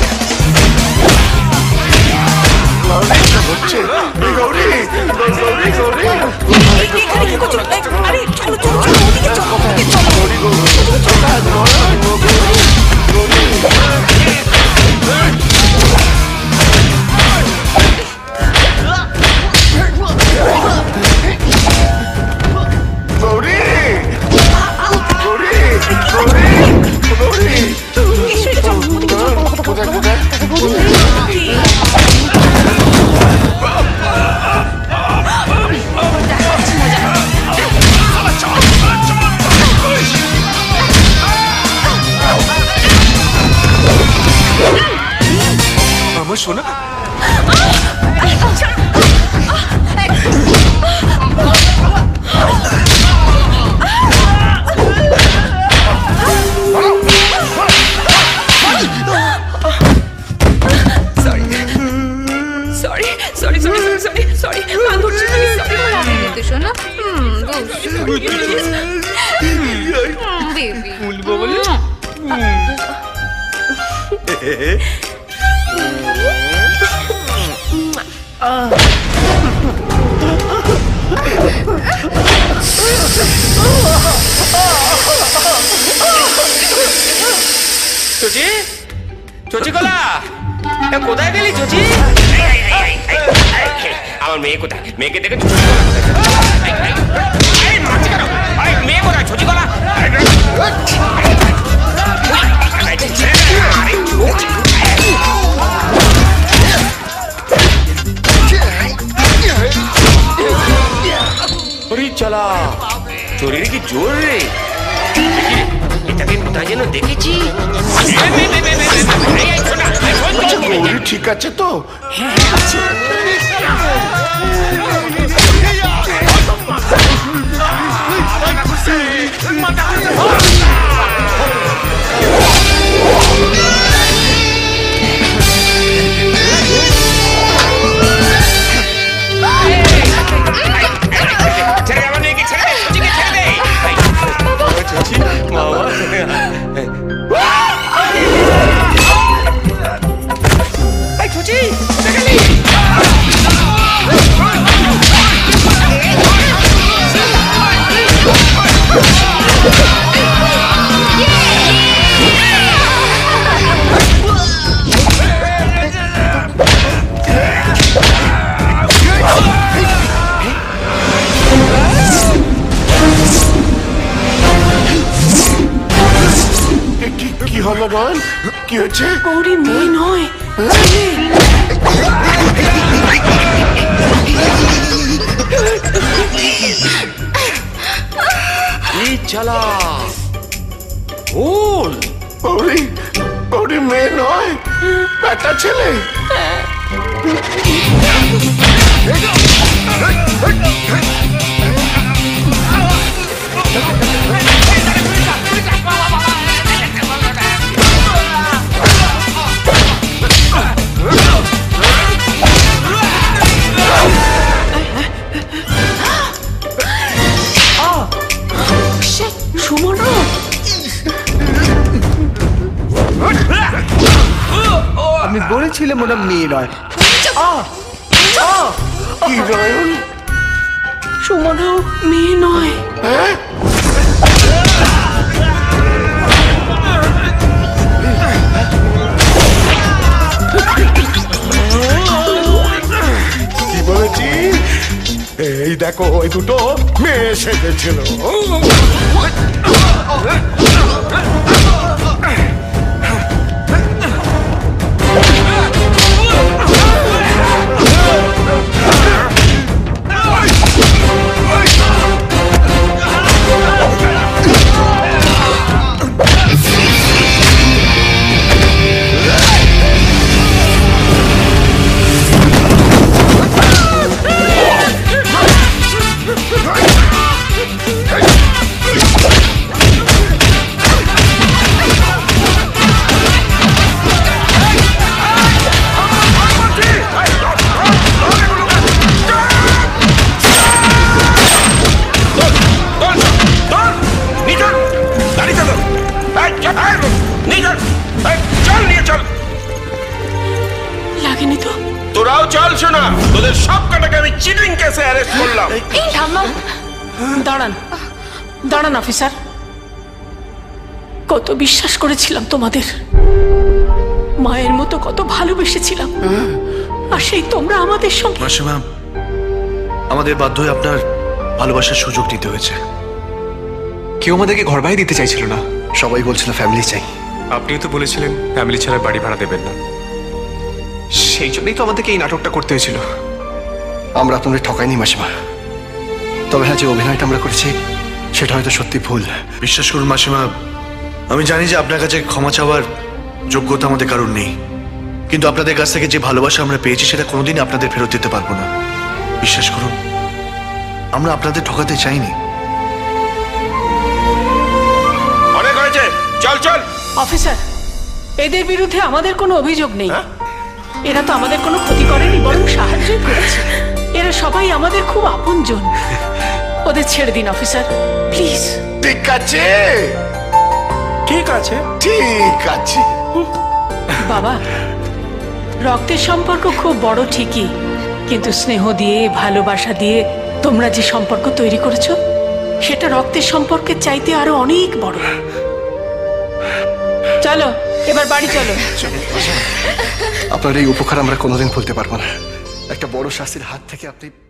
আমার শোনা চচি চচি কলা কোথায় গেলি চচি? আমার মেয়ে কোথায়? মেয়েকে দেখে চচি কলা মেয়ে কোথায়? চচি কলা চলা চোরের কি জোর রে! এটাকে কোথায় যেন দেখেছি। ঠিক আছে তো? কি হলো নয়ন? কি হচ্ছে? গৌরী মেয়ে নয়, চালা ভুল। ওরে মেয়ে নয়, একটা ছেলে। সুমনা, আমি বলেছিলাম ওরা মেয়ে নয়। কি নয়ন? সুমনা মেয়ে নয়। কি বলেছি? এই দেখো, ওই দুটো মেয়ে সেজেছিল। লাগেনি তো? তোরাও চল শোনা, তোদের সব কটাকে আমি চিটিং কেসে অ্যারেস্ট করলাম। দাঁড়ান দাঁড়ান অফিসার, কত বিশ্বাস করেছিলাম তোমাদের, মায়ের মতো কত ভালোবেসেছিলাম, আর সেই তোমরা আমাদের সঙ্গে। মাসিমা, আমাদের বাধ্য হয়ে আপনার ভালোবাসার সুযোগ দিতে হয়েছে। কেউ আমাদেরকে ঘর ভাড়া দিতে চাইছিল না, সবাই বলছিল ফ্যামিলি চাই। আপনিও তো বলেছিলেন ফ্যামিলি ছাড়া বাড়ি ভাড়া দেবেন না, সেই জন্যই তো আমাদেরকে এই নাটকটা করতে হয়েছিল। আমরা আপনাদের ঠকাইনি মাসিমা, তবে হ্যাঁ, যে অভিনয়টা আমরা করেছি সেটা হয়তো সত্যি ভুল। বিশ্বাস করুন মাসিমা, আমি জানি যে আপনার কাছে ক্ষমা চাওয়ার যোগ্যতা আমাদের কারণ নেই, কিন্তু আপনাদের কাছ থেকে যে ভালোবাসা আমরা পেয়েছি সেটা কোনোদিন আপনাদের ফেরত দিতে পারবো না। বিশ্বাস করুন, আমরা আপনাদের ঠকাতে চাইনি। অনেক হয়েছে, চল চল। অফিসার, এদের বিরুদ্ধে আমাদের কোনো অভিযোগ নেই, এরা তো আমাদের কোনো ক্ষতি করেনি, বরং সাহায্যই করেছে। এরা সবাই আমাদের খুব আপনজন, ওদের ছেড়ে দিন অফিসার, প্লিজ। ঠিক আছে, ঠিক আছে, ঠিক আছে। বাবা, রক্তের সম্পর্ক খুব বড় ঠিকই, কিন্তু স্নেহ দিয়ে, ভালোবাসা দিয়ে তোমরা যে সম্পর্ক তৈরি করেছো সেটা রক্তের সম্পর্কের চাইতে আরো অনেক বড়। চলো এবার বাড়ি চলো। আপনার এই উপকার আমরা কোনোদিন ভুলতে পারবো না। একটা বড় শাস্তির হাত থেকে আপনি